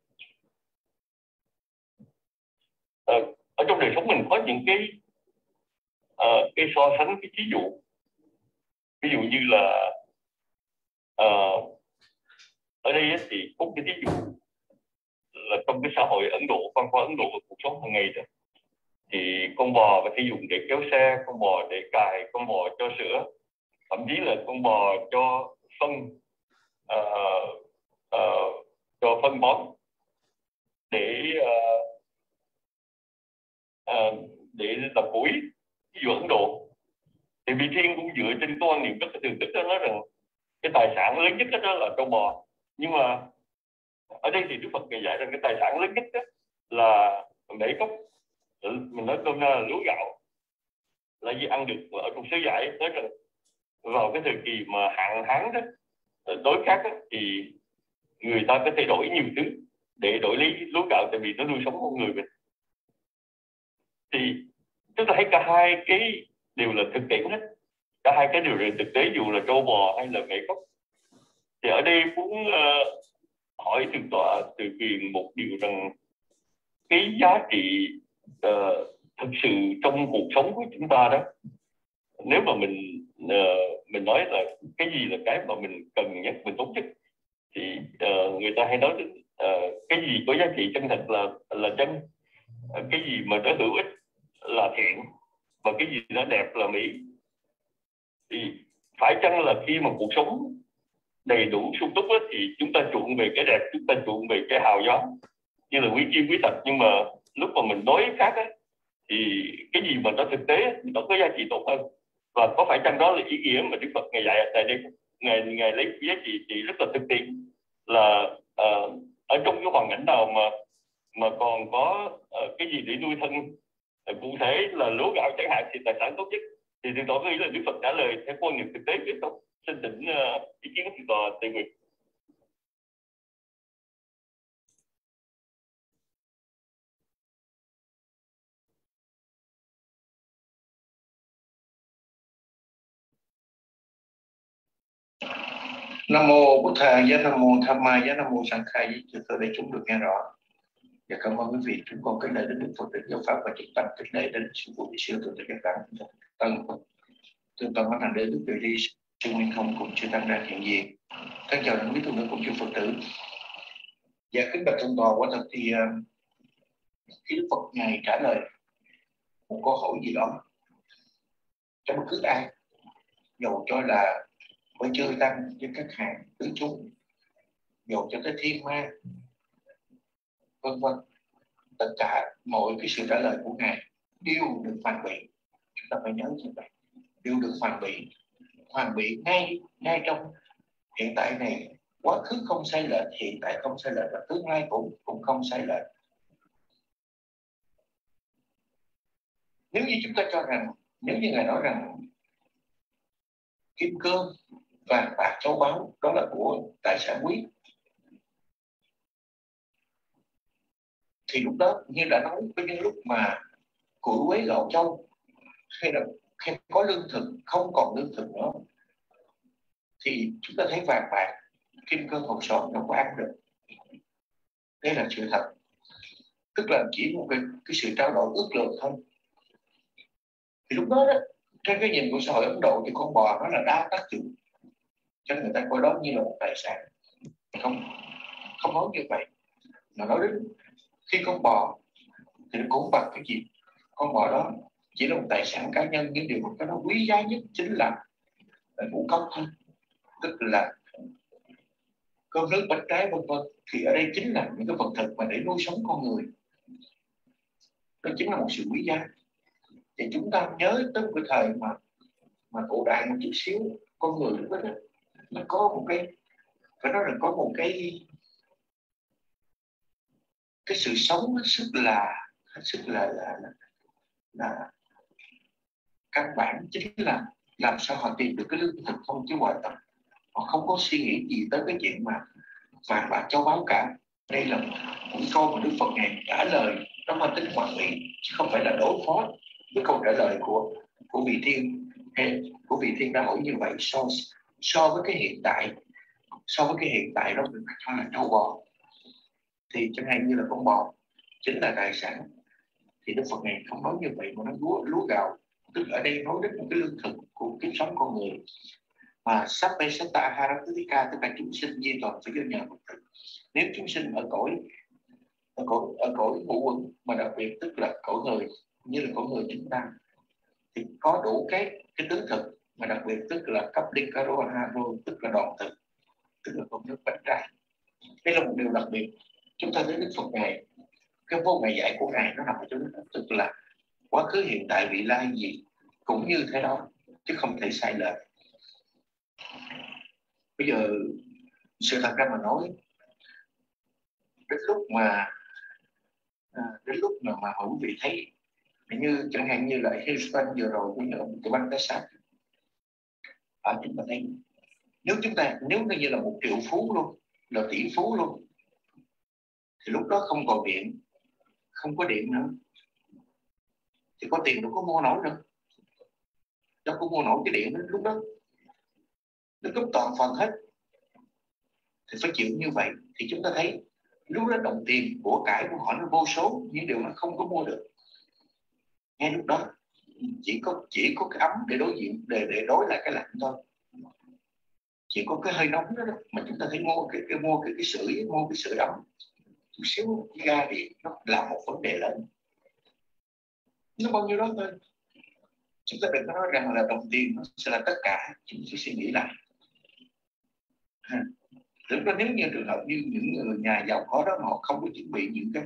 ở trong đời sống mình có những cái so sánh, cái ví dụ. Ví dụ như là ở đây thì có cái ví dụ là trong cái xã hội Ấn Độ, văn hóa Ấn Độ và cuộc sống hàng ngày đó, thì con bò có thể dùng để kéo xe, con bò để cài, con bò cho sữa, thậm chí là con bò cho phân, cho phân bón để làm củi. Ví dụ Ấn Độ thì Vị Thiên cũng dựa trên cái quan niệm rất là thường thức đó, nói rằng cái tài sản lớn nhất đó là con bò. Nhưng mà ở đây thì Đức Phật ngài dạy rằng cái tài sản lớn nhất đó là bể cốc, mình nói cơm ra là lúa gạo, là gì ăn được. Ở trong sớ giải nói rằng vào cái thời kỳ mà hạn hán đó, đối khác đó, thì người ta có thể đổi nhiều thứ để đổi lấy lúa gạo, tại vì nó nuôi sống con người mình. Thì chúng ta thấy cả hai cái đều là thực tiễn hết, cả hai cái đều là thực tế, dù là trâu bò hay là bể cốc. Thì ở đây muốn hỏi Thượng tọa Từ Quyền một điều rằng cái giá trị thực sự trong cuộc sống của chúng ta đó, nếu mà mình nói là cái gì là cái mà mình cần nhất, mình tốt nhất, thì người ta hay nói đến cái gì có giá trị chân thật là chân, cái gì mà nó hữu ích là thiện, và cái gì nó đẹp là mỹ. Thì phải chăng là khi mà cuộc sống đầy đủ sung túc đó, thì chúng ta chuộng về cái đẹp, chúng ta chuộng về cái hào nhoáng như là quý kim quý thạch, nhưng mà lúc mà mình đối khác á, thì cái gì mà nó thực tế thì nó có giá trị tốt hơn. Và có phải chăng đó là ý nghĩa mà Đức Phật ngài dạy tại đây? Ngài lấy giá trị rất là thực tiễn, là ở trong cái hoàn cảnh nào mà còn có cái gì để nuôi thân, cụ thể là lúa gạo chẳng hạn, thì tài sản tốt nhất. Thì Thượng tọa có nghĩ là Đức Phật trả lời theo quan niệm thực tế biết không? Xin thỉnh ý kiến của Thượng tọa Từ Quyền. Nam mô Bụt Thầy, giá Nam mô Tham Ma, giá Nam mô Sang Khai, với chư Phật để chúng được nghe rõ. Và cảm ơn quý vị. Chúng con kính lễ đến Đức Phật, đến giáo pháp và trực tăng, kính lễ đến sư phụ sư thượng các tăng tân tương toàn các thành đế đức tuệ đi sư Minh Không cùng chư tăng đang hiện diện. Thân chào đến quý tôn nữ cùng chư Phật tử. Và kính bạch thượng tọa, quả thật thì khi Đức Phật ngài trả lời một câu hỏi gì đó cho bất cứ ai, dầu cho là với chư tăng, với các hàng tứ chúng, dầu cho tới thiên ma, vân vân, tất cả mọi cái sự trả lời của ngài đều được hoàn bị. Chúng ta phải nhớ như vậy, đều được hoàn bị ngay trong hiện tại này. Quá khứ không sai lệch, hiện tại không sai lệch, và tương lai cũng không sai lệch. Nếu như chúng ta cho rằng, nếu như ngài nói rằng kim cương, vàng bạc, châu báu đó là của tài sản quý, thì lúc đó như đã nói, có những lúc mà củi quế gạo châu, hay là khi có lương thực, không còn lương thực nữa, thì chúng ta thấy vàng bạc, kim cương, hột sỏi đâu có ăn được. Đây là sự thật, tức là chỉ một cái sự trao đổi ước lượng thôi. Thì lúc đó trên cái nhìn của xã hội Ấn Độ thì con bò nó là đa tác dụng, cho người ta coi đó như là một tài sản. Không nói như vậy, mà nói đến khi con bò thì nó cũng bằng cái gì? Con bò đó chỉ là một tài sản cá nhân, nhưng điều mà nó quý giá nhất chính là ngũ cốc thôi, tức là cơm nước bánh trái vân vân. Thì ở đây chính là những cái vật thực mà để nuôi sống con người, đó chính là một sự quý giá. Thì chúng ta nhớ tới cái thời mà cổ đại một chút xíu, con người lúc đó nó có một cái, phải nói là có một cái sự sống hết sức là căn bản, chính là làm sao họ tìm được cái lương thực không chứ hoàn toàn họ không có suy nghĩ gì tới cái chuyện mà bà châu báu cả. Đây là một câu mà Đức Phật ngài trả lời nó mang tính hoàn mỹ chứ không phải là đối phó với câu trả lời của vị thiên hay của vị thiên đã hỏi như vậy. So với cái hiện tại đó mình cho là trâu bò thì chẳng hạn như là con bò chính là tài sản, thì Đức Phật này không nói như vậy mà nó lúa gạo, tức ở đây nói đến một cái lương thực của kiếp sống con người mà Sappe Satta Haratika, tức là chúng sinh di toàn phải do nhờ vật thực. Nếu chúng sinh ở cõi ngũ uẩn mà đặc biệt tức là cõi người như là cõi người chúng ta thì có đủ cái tướng thực mà đặc biệt tức là cấp Linkaro Haro, tức là đoạn thực, tức là công thức bánh trai. Đây là một điều đặc biệt. Chúng ta thấy Đức Phật này, cái vô ngày dạy của ngài nó nằm ở chỗ đó, tức là quá khứ hiện tại vị lai gì cũng như thế đó chứ không thể sai lệch. Bây giờ sự thật ra mà nói, đến lúc mà quý vị thấy như chẳng hạn như là Houston vừa rồi cũng như cái băng Texas, chúng ta thấy nếu như là 1 triệu phú luôn, là tỷ phú luôn, thì lúc đó không còn điện, không có điện nữa, thì có tiền đâu có mua nổi nữa, đâu có mua nổi cái điện đó. Lúc đó nó cướp toàn phần hết thì phải chịu như vậy. Thì chúng ta thấy lúc đó đồng tiền của cải của họ nó vô số, những điều nó không có mua được. Ngay lúc đó chỉ có cái ấm để đối diện, để đối lại cái lạnh thôi, chỉ có cái hơi nóng đó, mà chúng ta thấy mua cái sưởi ấm chút xíu ga điện nó là một vấn đề lớn, nó bao nhiêu đó thôi. Chúng ta đừng có nói rằng là đồng tiền nó sẽ là tất cả. Chúng ta phải suy nghĩ lại. Lúc đó nếu như trường hợp như những người nhà giàu có đó họ không có chuẩn bị những cái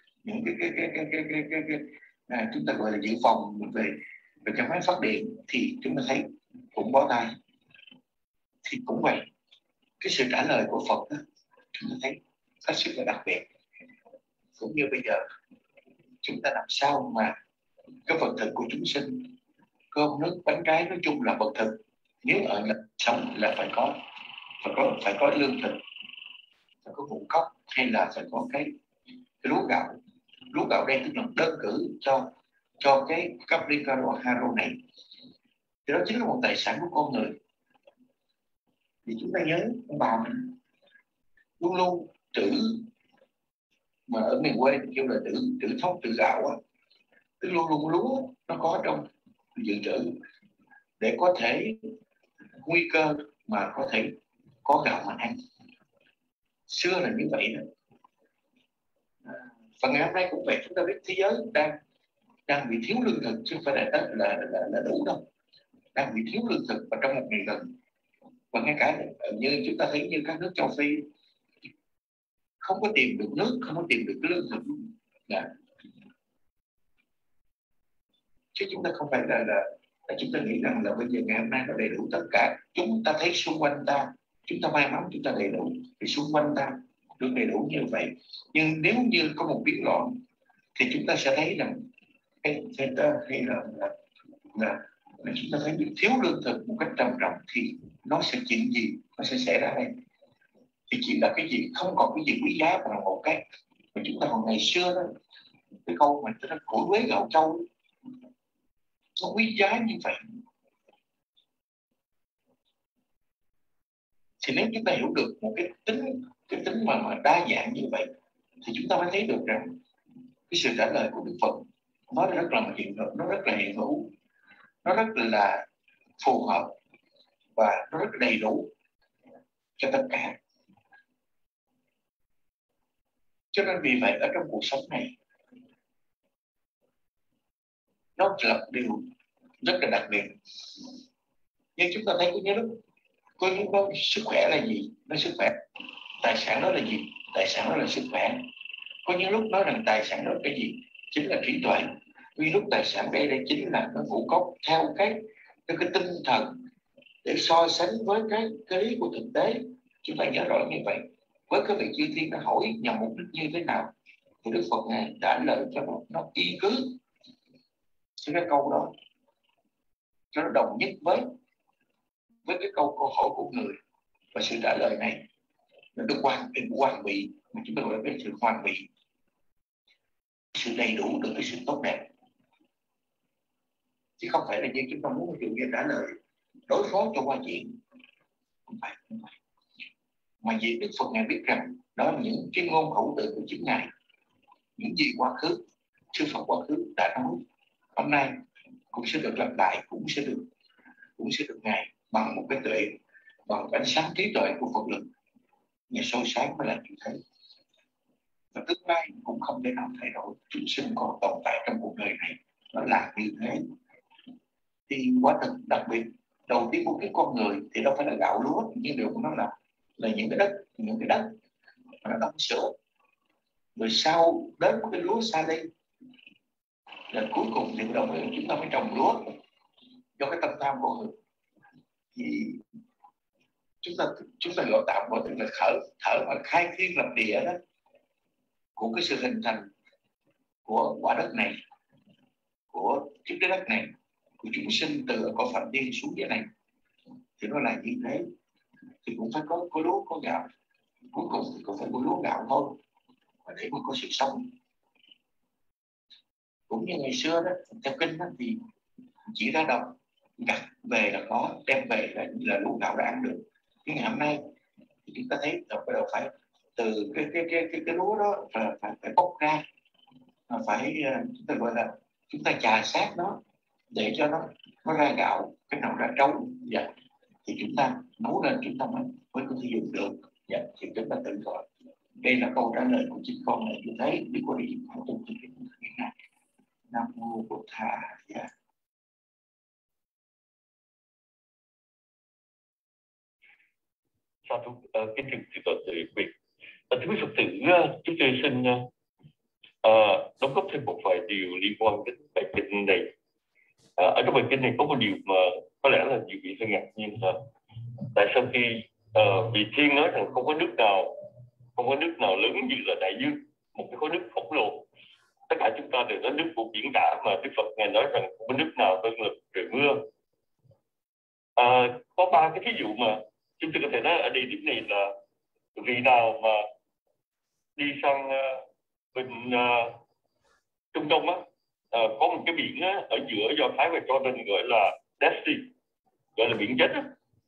chúng ta gọi là dự phòng về cái máy phát điện thì chúng ta thấy cũng bó tay. Thì cũng vậy, cái sự trả lời của Phật đó, chúng ta thấy hết sức là đặc biệt. Cũng như bây giờ chúng ta làm sao mà cái vật thực của chúng sinh, cơm nước bánh trái nói chung là vật thực, nếu ở sống là phải có lương thực, phải có ngũ cốc, hay là phải có cái lúa gạo. Lúa gạo đây tức là đơn cử cho cái cấp Ricardo Haro này, thì đó chính là một tài sản của con người. Thì chúng ta nhớ ông bà mình luôn luôn trữ, mà ở miền quê kêu là trữ thóc trữ gạo á, tức luôn luôn lúa nó có trong dự trữ để có thể nguy cơ mà có thể có gạo mà ăn. Xưa là như vậy đó. Và ngày hôm nay cũng vậy, chúng ta biết thế giới đang bị thiếu lương thực chứ không phải là đủ đâu, đang bị thiếu lương thực và trong một ngày gần. Và ngay cả như chúng ta thấy như các nước châu Phi không có tìm được nước, không có tìm được cái lương thực chứ chúng ta không phải là chúng ta nghĩ rằng là bây giờ ngày hôm nay nó đầy đủ tất cả. Chúng ta thấy xung quanh ta, chúng ta may mắn chúng ta đầy đủ thì xung quanh ta được đầy đủ như vậy. Nhưng nếu như có một biến loạn thì chúng ta sẽ thấy rằng hay là chúng ta thấy thiếu lương thực một cách trầm trọng thì nó sẽ chuyện gì nó sẽ xảy ra đây. Thì chỉ là cái gì không còn cái gì quý giá bằng một cái mà chúng ta còn ngày xưa đó, cái câu mà chúng ta củi quế gạo trâu nó quý giá như vậy. Thì nếu chúng ta hiểu được một cái tính mà đa dạng như vậy thì chúng ta mới thấy được rằng cái sự trả lời của Đức Phật nó rất là hiện hữu, nó rất là phù hợp và nó rất là đầy đủ cho tất cả. Cho nên vì vậy ở trong cuộc sống này nó là một điều rất là đặc biệt. Nhưng chúng ta thấy có những lúc có sức khỏe là gì? Nó sức khỏe. Tài sản đó là gì? Tài sản đó là sức khỏe. Có những lúc nói rằng tài sản đó là cái gì? Chính là trí tuệ. Vì lúc tài sản đây chính là nó ngũ cốc theo cái tinh thần để so sánh với cái lý của thực tế. Chúng ta nhớ rõ như vậy. Với cái vị chư thiên đã hỏi nhằm mục đích như thế nào thì Đức Phật ngài trả lời cho nó y cứ cái câu đó cho nó đồng nhất với với cái câu hỏi của người, và sự trả lời này nó được hoàn bị, mà chúng ta gọi là cái sự hoàn bị, sự đầy đủ được cái sự tốt đẹp, chứ không phải là như chúng ta muốn dùng cái trả lời đối phó cho qua chuyện. Không phải. Mà vì Đức Phật Ngài biết rằng đó là những cái ngôn khẩu từ của chính Ngài, những gì quá khứ sư Phật quá khứ đã nói hôm nay cũng sẽ được lặp lại, cũng sẽ được Ngài bằng một cái tuệ, bằng ánh sáng trí tuệ của Phật lực, Ngài soi sáng mới là như thế. Và tương lai cũng không thể nào thay đổi, chúng sinh còn tồn tại trong cuộc đời này nó là như thế. Thì quá thực đặc biệt đầu tiên của cái con người thì đâu phải là gạo lúa, nhưng điều của nó là những cái đất mà nó đong sữa, rồi sau đến cái lúa xa đi, là cuối cùng thì đồng ý chúng ta phải trồng lúa do cái tâm tham của người. Thì chúng ta gọi tạm gọi là thở và khai thiên lập địa đó, của cái sự hình thành của quả đất này, của chiếc trái đất này, của chúng sinh từ cõi phạm thiên xuống dưới này, thì nó là như thế. Thì cũng phải có lúa có gạo, cuối cùng thì cũng phải có lúa gạo thôi, và để mà có sự sống. Cũng như ngày xưa đó, theo kinh đó, thì chỉ ra đồng gặt về là có, đem về là lúa gạo đã ăn được. Nhưng ngày hôm nay thì chúng ta thấy bắt đầu phải từ cái lúa đó phải bóc ra, phải chúng ta gọi là chúng ta chà sát nó để cho nó ra gạo, cái nào ra trấu, dạ, thì chúng ta nấu lên, chúng ta mới có thể dùng được. Dạ, thì chúng ta tự gọi. Đây là câu trả lời của chính con này như thế, đi có đi không trong thực hiện này. Nam mô Bổn Thà. Dạ. Sa thú kính thưa chư Phật tử Việt. Thưa quý Phật tử, chúng tôi xin đóng góp thêm một vài điều liên quan đến bài kinh này. Ở trong bài kinh này có một điều mà có lẽ là nhiều vị sẽ ngạc nhiên là tại sao khi vị Thiên nói rằng không có nước nào lớn như là đại dương, một cái khối nước khổng lồ, tất cả chúng ta đều nói nước của biển cả, mà Đức Phật Ngài nói rằng không có nước nào hơn là trời mưa. Có ba cái ví dụ mà chúng tôi có thể nói ở đây điểm này là vị nào mà đi sang bên Trung Đông á, có một cái biển á, ở giữa Do Thái và Jordan gọi là Dead Sea, gọi là biển chết á.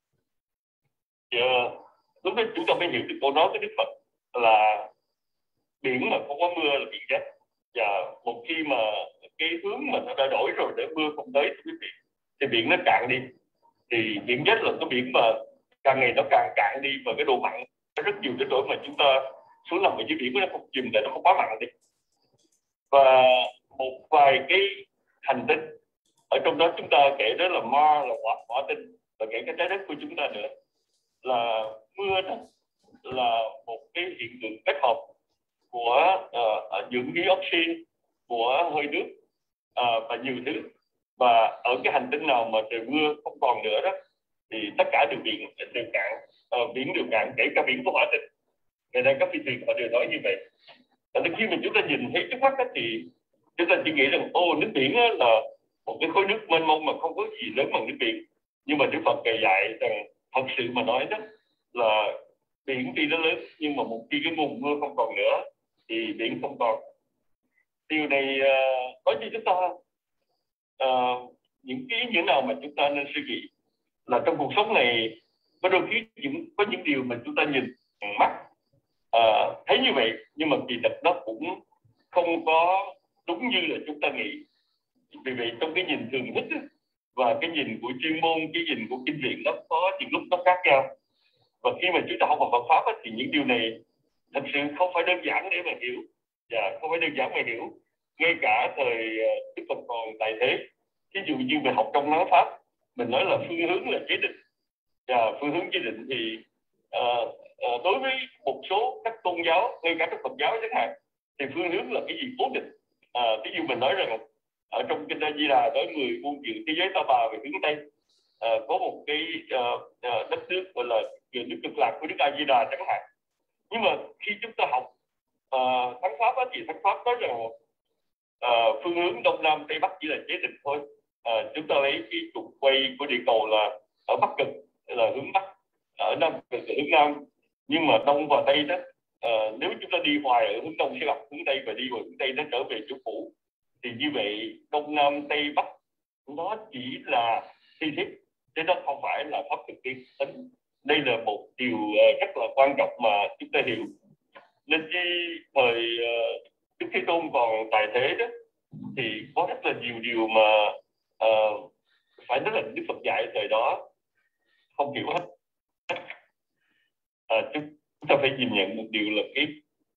Lúc đó chúng ta mới hiểu được câu nói của Đức Phật là biển mà không có mưa là biển chết. Và một khi mà cái hướng mà nó đã đổi rồi để mưa không tới thì biển nó cạn đi, thì biển chết là cái biển mà càng ngày nó càng cạn đi, và cái độ mặn nó rất nhiều đến nỗi mà chúng ta xuống nằm ở dưới biển nó không chìm lại, nó không quá mặn đi. Và một vài cái hành tinh ở trong đó chúng ta kể đó là Mars, là hỏa tinh, và kể cái trái đất của chúng ta nữa, là mưa đó là một cái hiện tượng kết hợp của dưỡng khí oxy, của hơi nước và nhiều thứ. Và ở cái hành tinh nào mà trời mưa không còn nữa đó thì tất cả đều cạn, biển đều cạn, kể cả biển của hỏa tinh. Ngày nay các phi thuyền họ đều nói như vậy. Và khi mà chúng ta nhìn thấy trước mắt đó, thì chúng ta chỉ nghĩ rằng nước biển là một cái khối nước mênh mông mà không có gì lớn bằng nước biển. Nhưng mà Đức Phật Ngài dạy rằng thật sự mà nói đó là biển tuy nó lớn, nhưng mà một khi cái nguồn mưa không còn nữa thì biển không còn. Điều này nói cho chúng ta những cái ý nghĩa nào mà chúng ta nên suy nghĩ là trong cuộc sống này có đôi khi có những điều mà chúng ta nhìn mắt thấy như vậy, nhưng mà kỳ thực nó cũng không có đúng như là chúng ta nghĩ. Vì vậy trong cái nhìn thường thức và cái nhìn của chuyên môn, cái nhìn của kinh viện nó có những lúc nó khác nhau. Và khi mà chúng ta học vào Phật pháp thì những điều này thật sự không phải đơn giản để mà hiểu, và không phải đơn giản mà hiểu. Ngay cả thời Đức Phật còn tại thế, ví dụ như về học trong nói pháp, mình nói là phương hướng là chế định, và phương hướng chế định thì đối với một số các tôn giáo, ngay cả trong Phật giáo chẳng hạn, thì phương hướng là cái gì cố định. Ví dụ mình nói rằng ở trong kinh A Di Đà nói 10 muôn triệu thế giới ta bà về hướng Tây, có một cái đất nước gọi là nước Cực Lạc của Đức A Di Đà chẳng hạn. Nhưng mà khi chúng ta học thắng pháp thì thắng pháp nói rằng phương hướng Đông Nam Tây Bắc chỉ là chế định thôi. Chúng ta lấy cái trục quay của địa cầu là ở Bắc Cực là hướng Bắc, ở Nam là hướng Nam, nhưng mà Đông và Tây đó, nếu chúng ta đi hoài ở hướng Đông sẽ gặp hướng Tây và đi vào hướng Tây nó trở về chỗ cũ, thì như vậy Đông Nam Tây Bắc nó chỉ là thi thiết, chứ nó không phải là pháp thực tiên tính. Đây là một điều rất là quan trọng mà chúng ta hiểu. Nên khi thời Đức Thế Tôn còn tại thế đó thì có rất là nhiều điều mà phải nói là Đức Phật dạy thời đó không hiểu hết. Chúng ta phải nhìn nhận một điều là cái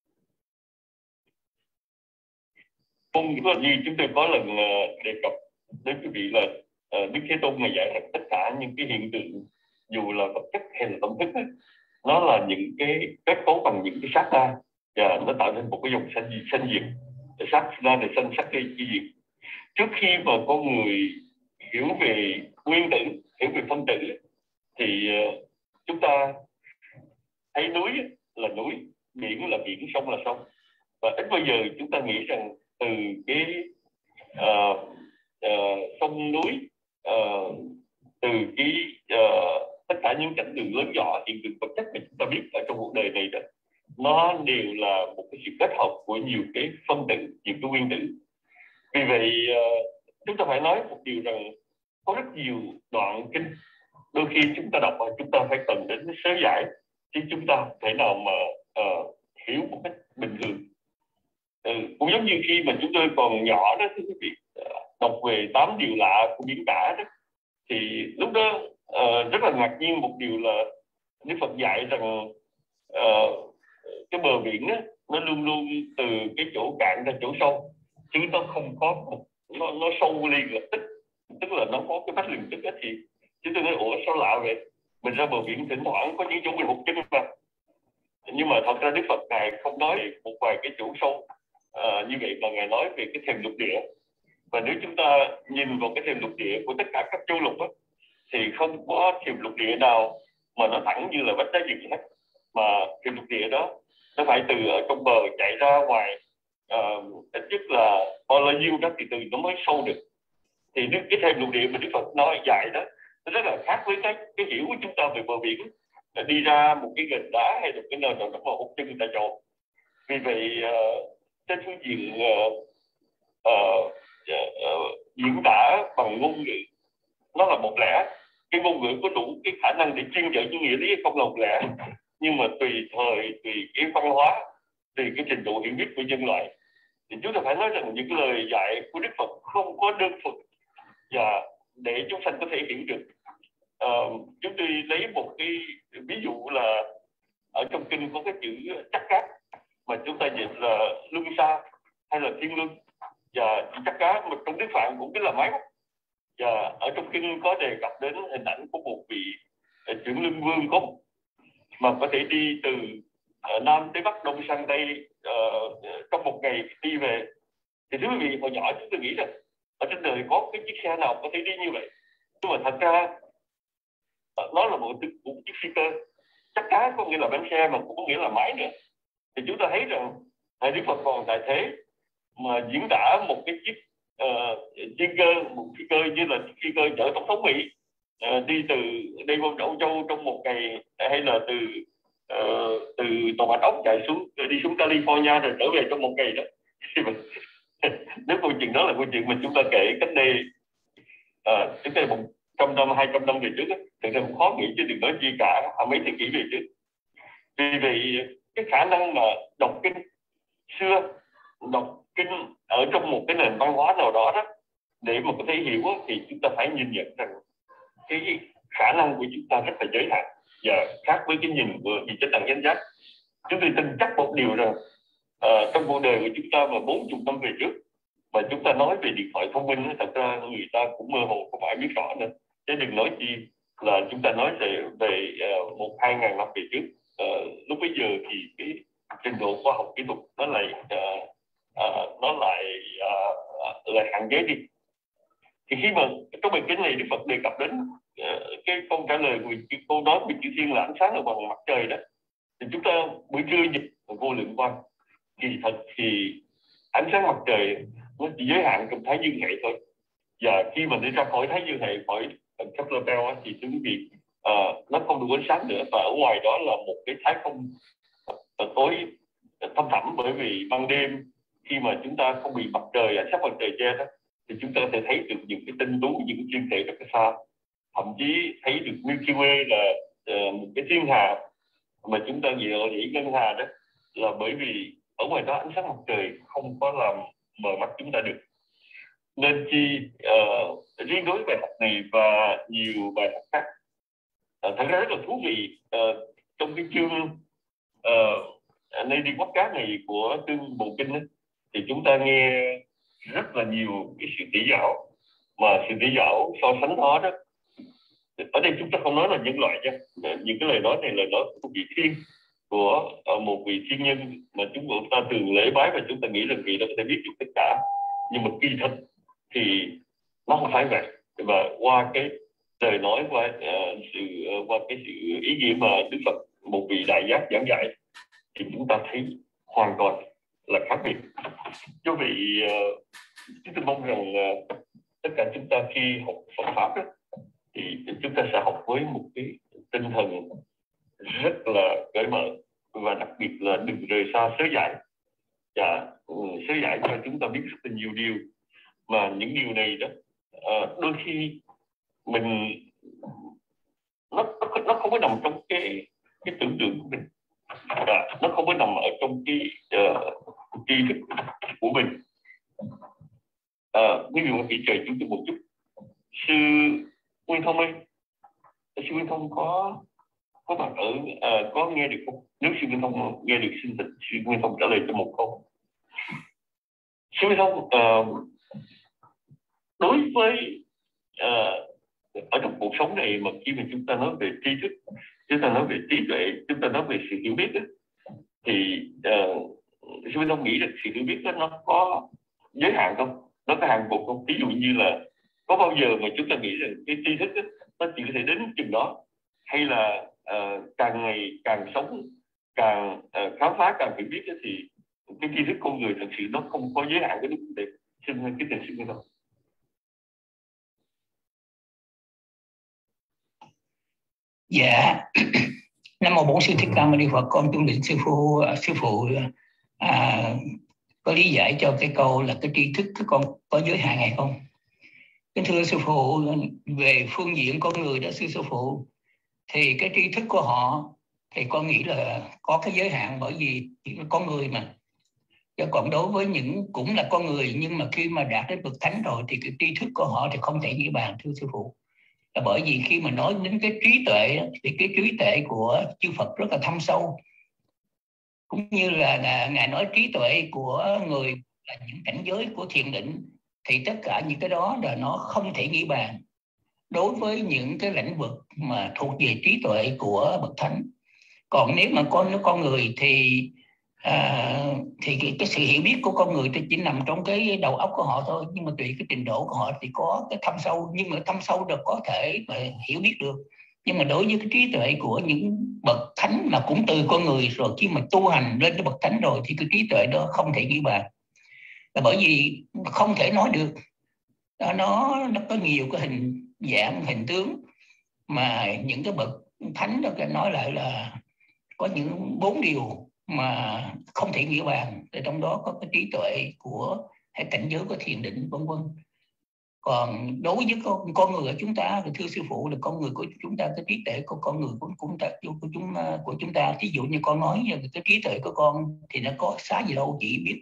không như chúng tôi có lần đề cập đến quý vị là Đức Thế Tôn này giải thích tất cả những cái hiện tượng dù là vật chất hay là tâm thức ấy, nó là những cái kết cấu bằng những cái sát na và nó tạo nên một cái dòng sanh diệt. Sát na này sanh sắc cây chi diệt. Trước khi mà con người hiểu về nguyên tử, hiểu về phân tử thì chúng ta thấy núi là núi, biển là biển, sông là sông, và ít bao giờ chúng ta nghĩ rằng từ cái sông núi, từ cái tất cả những cảnh đường lớn nhỏ, hiện tượng vật chất mà chúng ta biết ở trong cuộc đời này đó, nó đều là một cái sự kết hợp của nhiều cái phân tử, nhiều cái nguyên tử. Vì vậy chúng ta phải nói một điều rằng có rất nhiều đoạn kinh đôi khi chúng ta đọc và chúng ta phải cần đến sớ giải chứ chúng ta không thể nào mà hiểu một cách bình thường. Cũng giống như khi mà chúng tôi còn nhỏ đó, thưa quý vị, đọc về 8 điều lạ của biển cả đó, thì lúc đó rất là ngạc nhiên một điều là Đức Phật dạy rằng cái bờ biển đó, nó luôn luôn từ cái chỗ cạn ra chỗ sâu, chứ nó không có một, nó sâu liền lập tức, tức là nó có cái vách liền tức. Thì chúng tôi nói ủa sao lạ vậy, mình ra bờ biển thỉnh thoảng có những chỗ mình hụt chân mà, nhưng mà thật ra Đức Phật ngài không nói một vài cái chỗ sâu như vậy, mà ngài nói về cái thềm lục địa. Và nếu chúng ta nhìn vào cái thềm lục địa của tất cả các châu lục đó, thì không có thềm lục địa nào mà nó thẳng như là vách đá rừng hết, mà thềm lục địa đó nó phải từ ở trong bờ chạy ra ngoài ít nhất là bao lâu nhiêu đó thì từ nó mới sâu được. Thì cái thềm lục địa mà Đức Phật nói dạy đó nó rất là khác với cái hiểu của chúng ta về bờ biển, đi ra một cái gành đá hay một cái nơi nào đó mà hút chân tại chỗ. Vì vậy trên phương diện diễn tả bằng ngôn ngữ nó là một lẽ, cái ngôn ngữ có đủ cái khả năng để chuyên trở những nghĩa lý không là một lẽ, nhưng mà tùy thời, tùy cái văn hóa, tùy cái trình độ hiểu biết của nhân loại, thì chúng ta phải nói rằng những lời dạy của Đức Phật không có đơn thuần và để chúng sanh có thể hiểu được. Chúng tôi lấy một cái ví dụ là ở trong kinh có cái chữ chắc cát mà chúng ta dịch là luân xa hay là thiên luân, và chắc cá mà trong Đức Phạn cũng biết là mấy. Và ở trong kinh có đề cập đến hình ảnh của một vị trưởng lương vương có mà có thể đi từ Nam tới Bắc, Đông sang Tây trong một ngày đi về. Thì thưa quý vị, hồi nhỏ chúng tôi nghĩ rằng ở trên đời có cái chiếc xe nào có thể đi như vậy, nhưng mà thật ra nó là một chiếc phi cơ. Chắc cá có nghĩa là bánh xe mà cũng có nghĩa là máy nữa. Thì chúng ta thấy rằng Thầy Đức Phật còn tại thế mà diễn tả một cái chiếc chuyên cơ, một phi cơ như là phi cơ chở tổng thống Mỹ đi từ đây vào Âu Châu trong một ngày, hay là từ Tòa Bạch Ốc chạy xuống đi xuống California rồi trở về trong một ngày đó. Nếu câu chuyện đó là câu chuyện mình chúng ta kể cách đây chúng ta 100 năm, 200 năm về trước, thực ra cũng khó nghĩ chứ đừng nói gì cả mấy thế kỷ về trước. Vì vậy cái khả năng mà đọc kinh xưa, đọc kinh ở trong một cái nền văn hóa nào đó đó để mà có thể hiểu thì chúng ta phải nhìn nhận rằng cái khả năng của chúng ta rất là giới hạn và khác với cái nhìn của vị Chánh Đẳng Chánh Giác. Chúng tôi tin chắc một điều rằng trong cuộc đời của chúng ta mà 40 năm về trước mà chúng ta nói về điện thoại thông minh, thật ra người ta cũng mơ hồ không ai biết rõ nữa, chứ đừng nói chi là chúng ta nói về 1-2 ngàn năm về trước. Lúc bây giờ thì cái trình độ khoa học kỹ thuật nó lại hạn chế đi. Thì khi mà trong bài kinh này Đức Phật đề cập đến cái câu trả lời của câu nói về chư thiên là ánh sáng ở bằng mặt trời đó, thì chúng ta buổi trưa nhìn vô lượng quang, kỳ thật thì ánh sáng mặt trời nó chỉ giới hạn trong thái dương hệ thôi. Và khi mà đi ra khỏi thái dương hệ, khỏi Kepler Bell thì quý vị nó không đủ ánh sáng nữa, và ở ngoài đó là một cái thái không tối thâm thẳm. Bởi vì ban đêm khi mà chúng ta không bị mặt trời, ánh sáng mặt trời che đó, thì chúng ta có thể thấy được những cái tinh tú, những cái thiên thể rất là xa, thậm chí thấy được Milky Way là một cái thiên hà mà chúng ta gọi là ngân hà đó, là bởi vì ở ngoài đó ánh sáng mặt trời không có làm mờ mắt chúng ta được. Nên chi riêng đối với bài học này và nhiều bài học khác, thật ra rất là thú vị. Trong cái chương nay đi bắt cá này của Tương Bộ Kinh ấy, thì chúng ta nghe rất là nhiều cái sự tỉ giáo, mà sự tỉ giáo so sánh đó đó, ở đây chúng ta không nói là nhân loại nha, những cái lời nói này là nói của vị thiên, của một vị thiên nhân mà chúng ta thường lễ bái, và chúng ta nghĩ là vị đó có thể biết được tất cả, nhưng mà kỳ thật thì nó không phải vậy. Và qua cái lời nói, qua cái sự ý nghĩa mà Đức Phật, một vị đại giác giảng dạy, thì chúng ta thấy hoàn toàn là khác biệt. Do vậy chúng tôi mong rằng tất cả chúng ta khi học Phật pháp đó, thì chúng ta sẽ học với một cái tinh thần rất là cởi mở, và đặc biệt là đừng rời xa sớ giải. Và sớ giải cho chúng ta biết rất là nhiều điều, mà những điều này đó đôi khi mình nó không có nằm trong cái tưởng tượng của mình, nó không có nằm ở trong cái tri thức của mình. Ví dụ vị trời chúng tôi một chút, sư Nguyên Thông ơi, sư Nguyên Thông có mặt ở có nghe được không? Nếu sư Nguyên Thông nghe được, xin thỉnh sư Nguyên Thông trả lời cho một câu. Sư Nguyên Thông, đối với ở trong cuộc sống này mà khi mà chúng ta nói về tri thức, chúng ta nói về trí tuệ, chúng ta nói về sự hiểu biết đó, thì sư Nguyên Thông nghĩ rằng sự hiểu biết đó nó có giới hạn không? Nó có hạn buộc không? Ví dụ như là có bao giờ mà chúng ta nghĩ rằng cái tri thức đó, nó chỉ có thể đến chừng đó, hay là càng ngày càng sống, càng khám phá, càng hiểu biết đó, thì cái tri thức con người thật sự nó không có giới hạn cái đúng đề. Xin cái tình sư Nguyên Thông. Dạ, Nam mô Bổn Sư Thích Ca Mâu Ni Phật. Con trung định sư phụ có lý giải cho cái câu là cái tri thức của con có giới hạn hay không? Kính thưa sư phụ, về phương diện con người đó sư phụ, thì cái tri thức của họ thì con nghĩ là có cái giới hạn, bởi vì chỉ là con người mà. Chứ còn đối với những cũng là con người, nhưng mà khi mà đạt đến bậc thánh rồi thì cái tri thức của họ thì không thể nghĩ bàn, thưa sư phụ. Là bởi vì khi mà nói đến cái trí tuệ thì cái trí tuệ của chư Phật rất là thâm sâu, cũng như là ngài nói trí tuệ của người là những cảnh giới của thiền định, thì tất cả những cái đó là nó không thể nghĩ bàn đối với những cái lĩnh vực mà thuộc về trí tuệ của bậc thánh. Còn nếu mà con người thì cái sự hiểu biết của con người thì chỉ nằm trong cái đầu óc của họ thôi, nhưng mà tùy cái trình độ của họ thì có cái thâm sâu, nhưng mà thâm sâu được có thể mà hiểu biết được. Nhưng mà đối với cái trí tuệ của những bậc thánh mà cũng từ con người rồi, khi mà tu hành lên cái bậc thánh rồi thì cái trí tuệ đó không thể nghĩ bàn, là bởi vì không thể nói được. Nó có nhiều cái hình dạng, hình tướng mà những cái bậc thánh đó nói lại là có những 4 điều mà không thể nghĩ bàn, trong đó có cái trí tuệ của hay cảnh giới của thiền định, vân vân. Còn đối với con người của chúng ta, thưa sư phụ, là con người của chúng ta, cái trí tuệ của con người của chúng ta, ví dụ như con nói cái trí tuệ của con thì nó có xá gì đâu, chỉ biết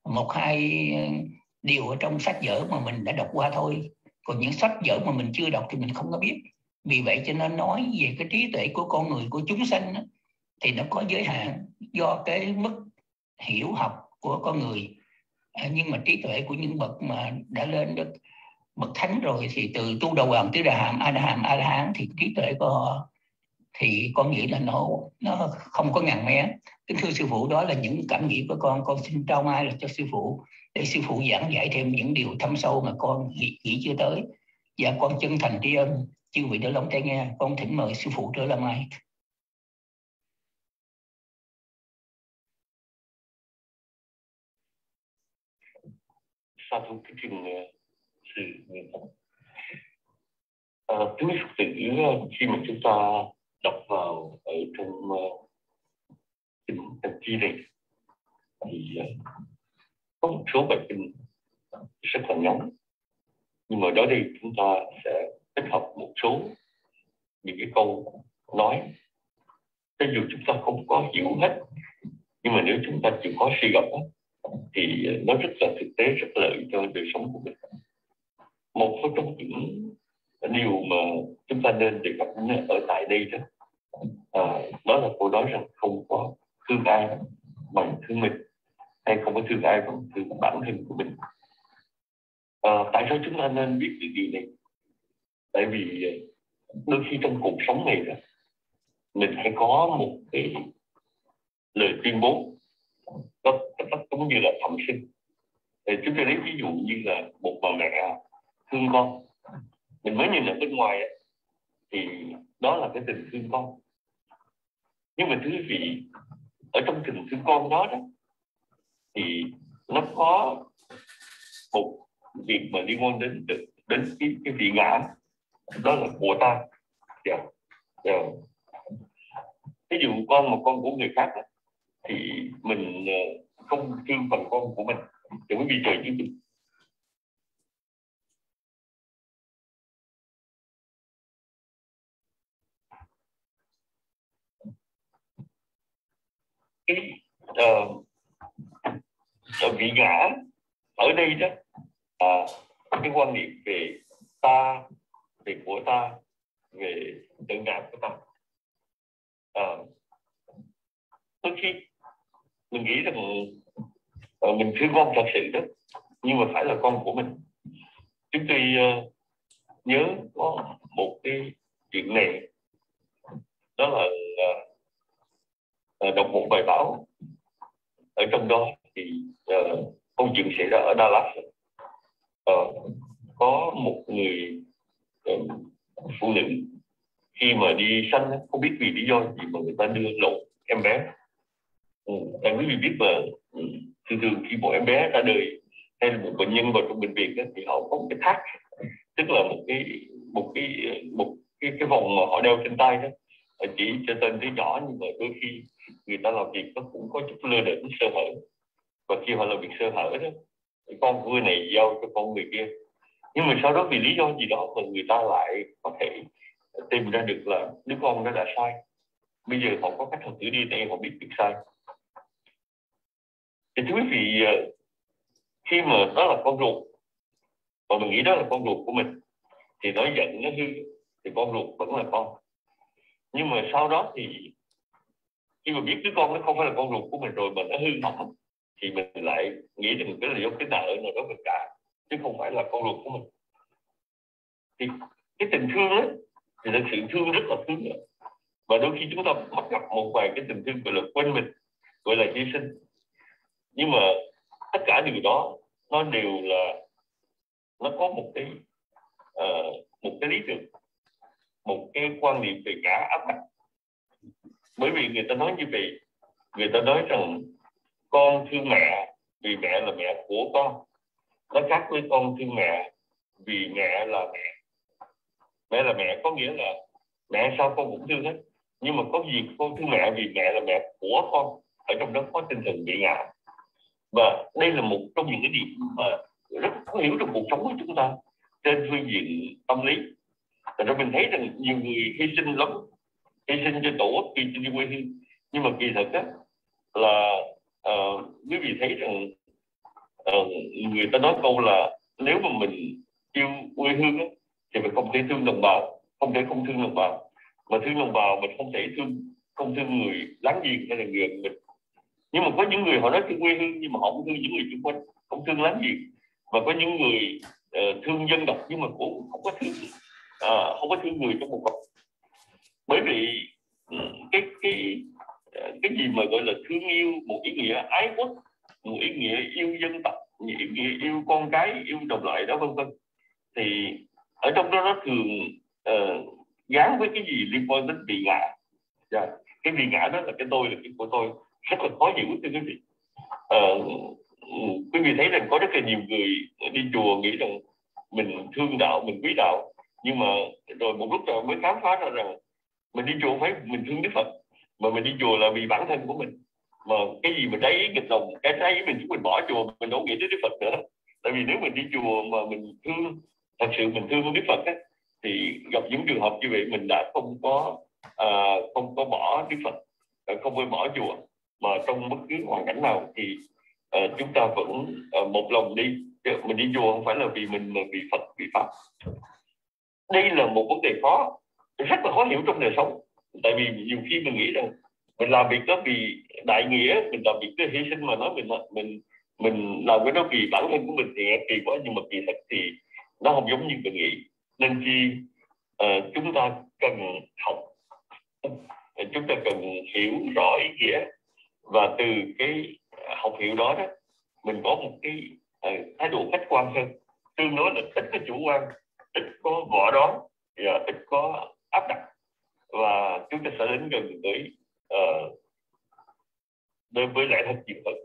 1-2 điều ở trong sách vở mà mình đã đọc qua thôi. Còn những sách vở mà mình chưa đọc thì mình không có biết. Vì vậy cho nên nói về cái trí tuệ của con người, của chúng sanh đó, thì nó có giới hạn do cái mức hiểu học của con người. Nhưng mà trí tuệ của những bậc mà đã lên được bậc thánh rồi, thì từ tu đầu hàm tới đà hàm a la hán, thì trí tuệ của họ thì con nghĩ là nó không có ngàn mé. Kính thưa sư phụ, đó là những cảm nghĩ của con xin trao mai là cho sư phụ, để sư phụ giảng giải thêm những điều thâm sâu mà con nghĩ chưa tới. Và con chân thành tri ân chư vị đã lắng tai nghe. Con thỉnh mời sư phụ trở lại mai. Sa thú kính trình sự Nguyên Thông. thứ Phật tử khi mà chúng ta đọc vào ở trong kinh Tăng Chi này thì có một số bài kinh rất là ngắn, nhưng mà đó đây chúng ta sẽ kết hợp một số những cái câu nói, cho dù chúng ta không có hiểu hết, nhưng mà nếu chúng ta chịu khó suy gẫm thì nó rất là thực tế, rất lợi cho đời sống của mình. Một trong những điều mà chúng ta nên đề cập ở tại đây đó là cô nói rằng không có thương ai bằng thương mình, hay không có thương ai bằng thương bản thân của mình. Tại sao chúng ta nên biết được điều này? Tại vì đôi khi trong cuộc sống này mình phải có một cái lời tuyên bố nó giống như là thẩm sinh. Chúng ta lấy ví dụ như là một bà mẹ thương con, mình mới nhìn ở bên ngoài thì đó là cái tình thương con, nhưng mà thưa quý vị, ở trong tình thương con đó thì nó có một việc mà liên quan đến cái vị ngã, đó là của ta. Ví dụ một con của người khác thì mình không thương bằng con của mình, thì quý vị trời chứ mình. Cái vị ngã ở đây đó cái quan niệm về ta, về của ta, về tự ngã của ta. Đôi khi mình nghĩ rằng mình thương con thật sự đó, nhưng mà phải là con của mình. Chúng tôi nhớ có một cái chuyện này, đó là đọc một bài báo ở trong đó thì câu chuyện xảy ra ở Dallas. Có một người phụ nữ khi mà đi sanh không biết vì lý do gì mà người ta đưa lộ em bé. Tại quý vị biết mà thường khi một em bé ra đời hay là một bệnh nhân vào trong bệnh viện thì họ có một cái thắt, tức là một cái vòng mà họ đeo trên tay đó, chỉ cho tên đứa nhỏ, nhưng mà đôi khi người ta làm việc nó cũng có chút lơ đễnh, sơ hở, và khi họ làm việc sơ hở đó, con của người này giao cho con người kia, nhưng mà sau đó vì lý do gì đó mà người ta lại có thể tìm ra được là đứa con đó đã sai. Bây giờ họ có cách học thử DNA, họ biết việc sai. Thì thưa quý vị, khi mà đó là con ruột và mình nghĩ đó là con ruột của mình, thì nói giận nó hư thì con ruột vẫn là con. Nhưng mà sau đó thì khi mà biết đứa con nó không phải là con ruột của mình rồi mà nó hư hỏng, thì mình lại nghĩ rằng cái là do cái nợ nào đó mình trả, chứ không phải là con ruột của mình. Thì cái tình thương ấy thì là sự thương rất là thương nữa. Và đôi khi chúng ta bắt gặp một vài cái tình thương gọi là quên mình, gọi là hy sinh. Nhưng mà tất cả điều đó nó đều là nó có một cái lý tưởng, một cái quan niệm về cả áp đặt. Bởi vì người ta nói như vậy, người ta nói rằng con thương mẹ vì mẹ là mẹ của con, nó khác với con thương mẹ vì mẹ là mẹ. Mẹ là mẹ có nghĩa là mẹ sao con cũng thương hết, nhưng mà có gì con thương mẹ vì mẹ là mẹ của con, ở trong đó có tinh thần bị ngã. Và đây là một trong những cái điểm mà rất khó hiểu trong cuộc sống của chúng ta trên phương diện tâm lý. Thành ra mình thấy rằng nhiều người hy sinh lắm, hy sinh cho tổ quốc, hy sinh cho quê hương, nhưng mà kỳ thực á là quý vị thấy rằng người ta nói câu là nếu mà mình yêu quê hương á, thì mình không thể thương đồng bào, không thể không thương đồng bào, mà thương đồng bào mình không thể không thương người láng giềng hay là người mình. Nhưng mà có những người họ nói thương quê hương nhưng mà họ không thương những người xung quanh, không thương láng giềng. Và có những người thương dân tộc nhưng mà cũng không có thương người trong một tộc. Bởi vì cái gì mà gọi là thương yêu, một ý nghĩa ái quốc, một ý nghĩa yêu dân tộc, một ý nghĩa yêu con cái, yêu đồng loại đó vân vân, thì ở trong đó nó thường gắn với cái gì liên quan đến vị ngã. Cái vị ngã đó là cái tôi, là cái của tôi, rất là khó hiểu thưa quý vị. Quý vị thấy rằng có rất là nhiều người đi chùa nghĩ rằng mình thương đạo, mình quý đạo, Nhưng mà rồi một lúc rồi mới khám phá ra rằng mình đi chùa phải mình thương Đức Phật, mà mình đi chùa là vì bản thân của mình. Mà cái gì mà trái ý nghịch lòng, cái trái ý mình bỏ chùa, mình đâu nghĩ tới Đức Phật nữa. Tại vì nếu mình đi chùa mà mình thương, thật sự mình thương Đức Phật á, thì gặp những trường hợp như vậy mình đã không có bỏ Đức Phật, không có bỏ chùa, mà trong bất cứ hoàn cảnh nào thì chúng ta vẫn một lòng đi. Mình đi chùa không phải là vì mình, mà vì Phật, vì Pháp. Đây là một vấn đề khó, rất là khó hiểu trong đời sống. Tại vì nhiều khi mình nghĩ rằng mình làm việc đó vì đại nghĩa, mình làm việc đó hy sinh, mà nói mình làm cái đó vì bản thân của mình thì kỳ quá, nhưng mà kỳ thật thì nó không giống như mình nghĩ. Nên chi chúng ta cần học, chúng ta cần hiểu rõ ý nghĩa, và từ cái học hiểu đó đó mình có một cái thái độ khách quan hơn, tương đối là ít có chủ quan, ít có võ đoán và ít có áp đặt, và chúng ta sẽ đến gần với lại thật nhiều hơn.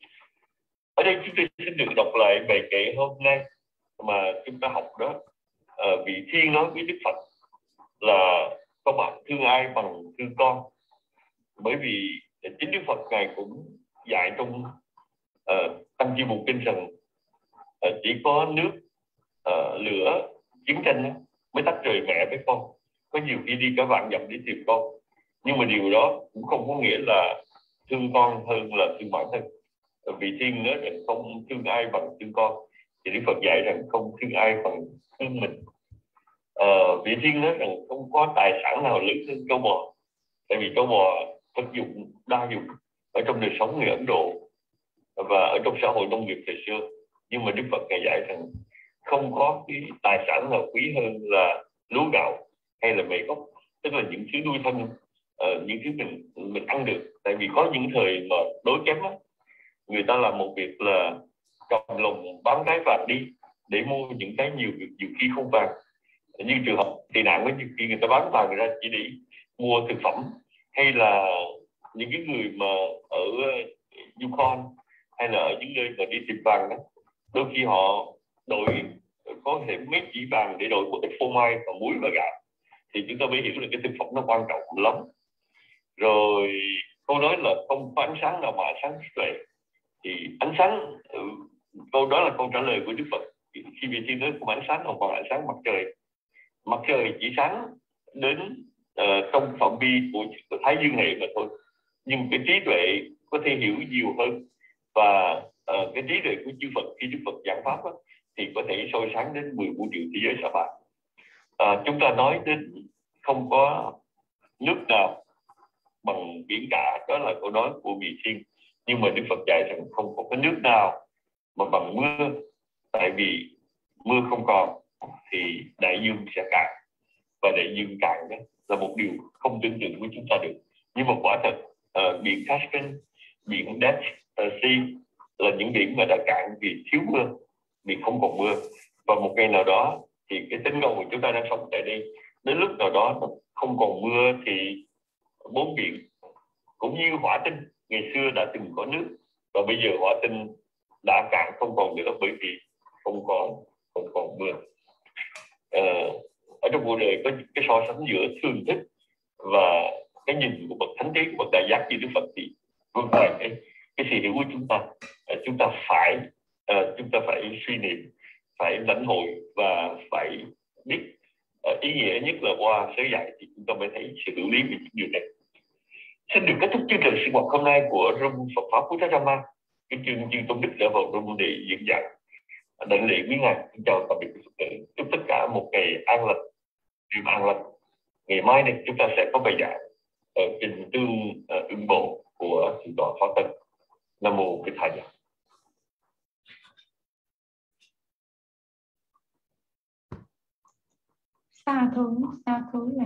Ở đây chúng tôi xin được đọc lại bài kệ hôm nay mà chúng ta học đó. Vị Thiên nói với Đức Phật là các bạn thương ai bằng thương con, bởi vì chính Đức Phật ngài cũng dạy trong Tăng Chi Bộ Kinh rằng chỉ có nước, lửa, chiến tranh mới tách rời mẹ với con. Có nhiều khi đi cả vạn dặm để tìm con, nhưng mà điều đó cũng không có nghĩa là thương con hơn là thương bản thân. Vị Thiên nói rằng không thương ai bằng thương con, thì Đức Phật dạy rằng không thương ai bằng thương mình. Vị Thiên nói rằng không có tài sản nào lớn hơn trâu bò, tại vì trâu bò thực dụng đa dụng ở trong đời sống người Ấn Độ và ở trong xã hội nông nghiệp thời xưa. Nhưng mà Đức Phật ngài dạy rằng không có cái tài sản nào quý hơn là lúa gạo hay là mề gốc, tức là những thứ nuôi thân, những thứ mình ăn được. Tại vì có những thời mà đối kém á, người ta làm một việc là cầm lồng bán cái vàng đi để mua những cái nhiều khi không vàng. Như trường hợp tị nạn với nhiều khi người ta bán vàng ra chỉ để mua thực phẩm, hay là những cái người mà ở Yukon hay là ở những nơi mà đi tìm vàng đó, đôi khi họ đổi có thể mấy chỉ vàng để đổi một ít phô mai và muối và gạo, thì chúng ta mới hiểu là cái thực phẩm nó quan trọng lắm. Rồi câu nói là không có ánh sáng nào mà ánh sáng trí tuệ, thì ánh sáng, câu đó là câu trả lời của Đức Phật khi vị Thiên nói không ánh sáng nào bằng ánh sáng mặt trời. Mặt trời chỉ sáng đến trong phạm vi của Thái Dương hệ mà thôi, nhưng cái trí tuệ có thể hiểu nhiều hơn, và cái trí tuệ của chư Phật khi Đức Phật giảng pháp đó, thì có thể soi sáng đến 10 vũ trụ thế giới sa bạc. Chúng ta nói đến không có nước nào bằng biển cả, đó là câu nói của vị Thiên. Nhưng mà Đức Phật dạy rằng không có nước nào mà bằng mưa, tại vì mưa không còn thì đại dương sẽ cạn, và đại dương cạn đó là một điều không tưởng tượng của chúng ta được. Nhưng mà quả thật biển Caspian, biển Dead Sea là những biển mà đã cạn vì thiếu mưa, vì không còn mưa. Và một ngày nào đó thì cái tinh cầu của chúng ta đang sống tại đây, đến lúc nào đó không còn mưa thì bốn biển cũng như hỏa tinh ngày xưa đã từng có nước, và bây giờ hỏa tinh đã cạn không còn nữa, bởi vì không còn mưa. Ở trong cuộc đời có cái so sánh giữa thương thích và cái nhìn của bậc thánh trí, của bậc đại giác như Đức Phật, thì vượt ngoài cái sự hiểu của chúng ta. Chúng ta phải suy niệm, phải lãnh hội và phải biết ý nghĩa nhất là qua sớ dạy, thì chúng ta mới thấy sự hữu lý về những điều này. Xin được kết thúc chương trình sinh hoạt hôm nay của Room Phật Pháp Puttadhamma. Kính chư tôn đức đã vào room để diễn giảng. Đảnh lễ quý ngài. Xin chào tạm biệt. Chúc tất cả một ngày an lành, niềm an lành. Ngày mai này chúng ta sẽ có bài giảng ở trình tương ưng bộ của thượng tọa Phó Tân. Nam mô Bích Thầy. Sa thú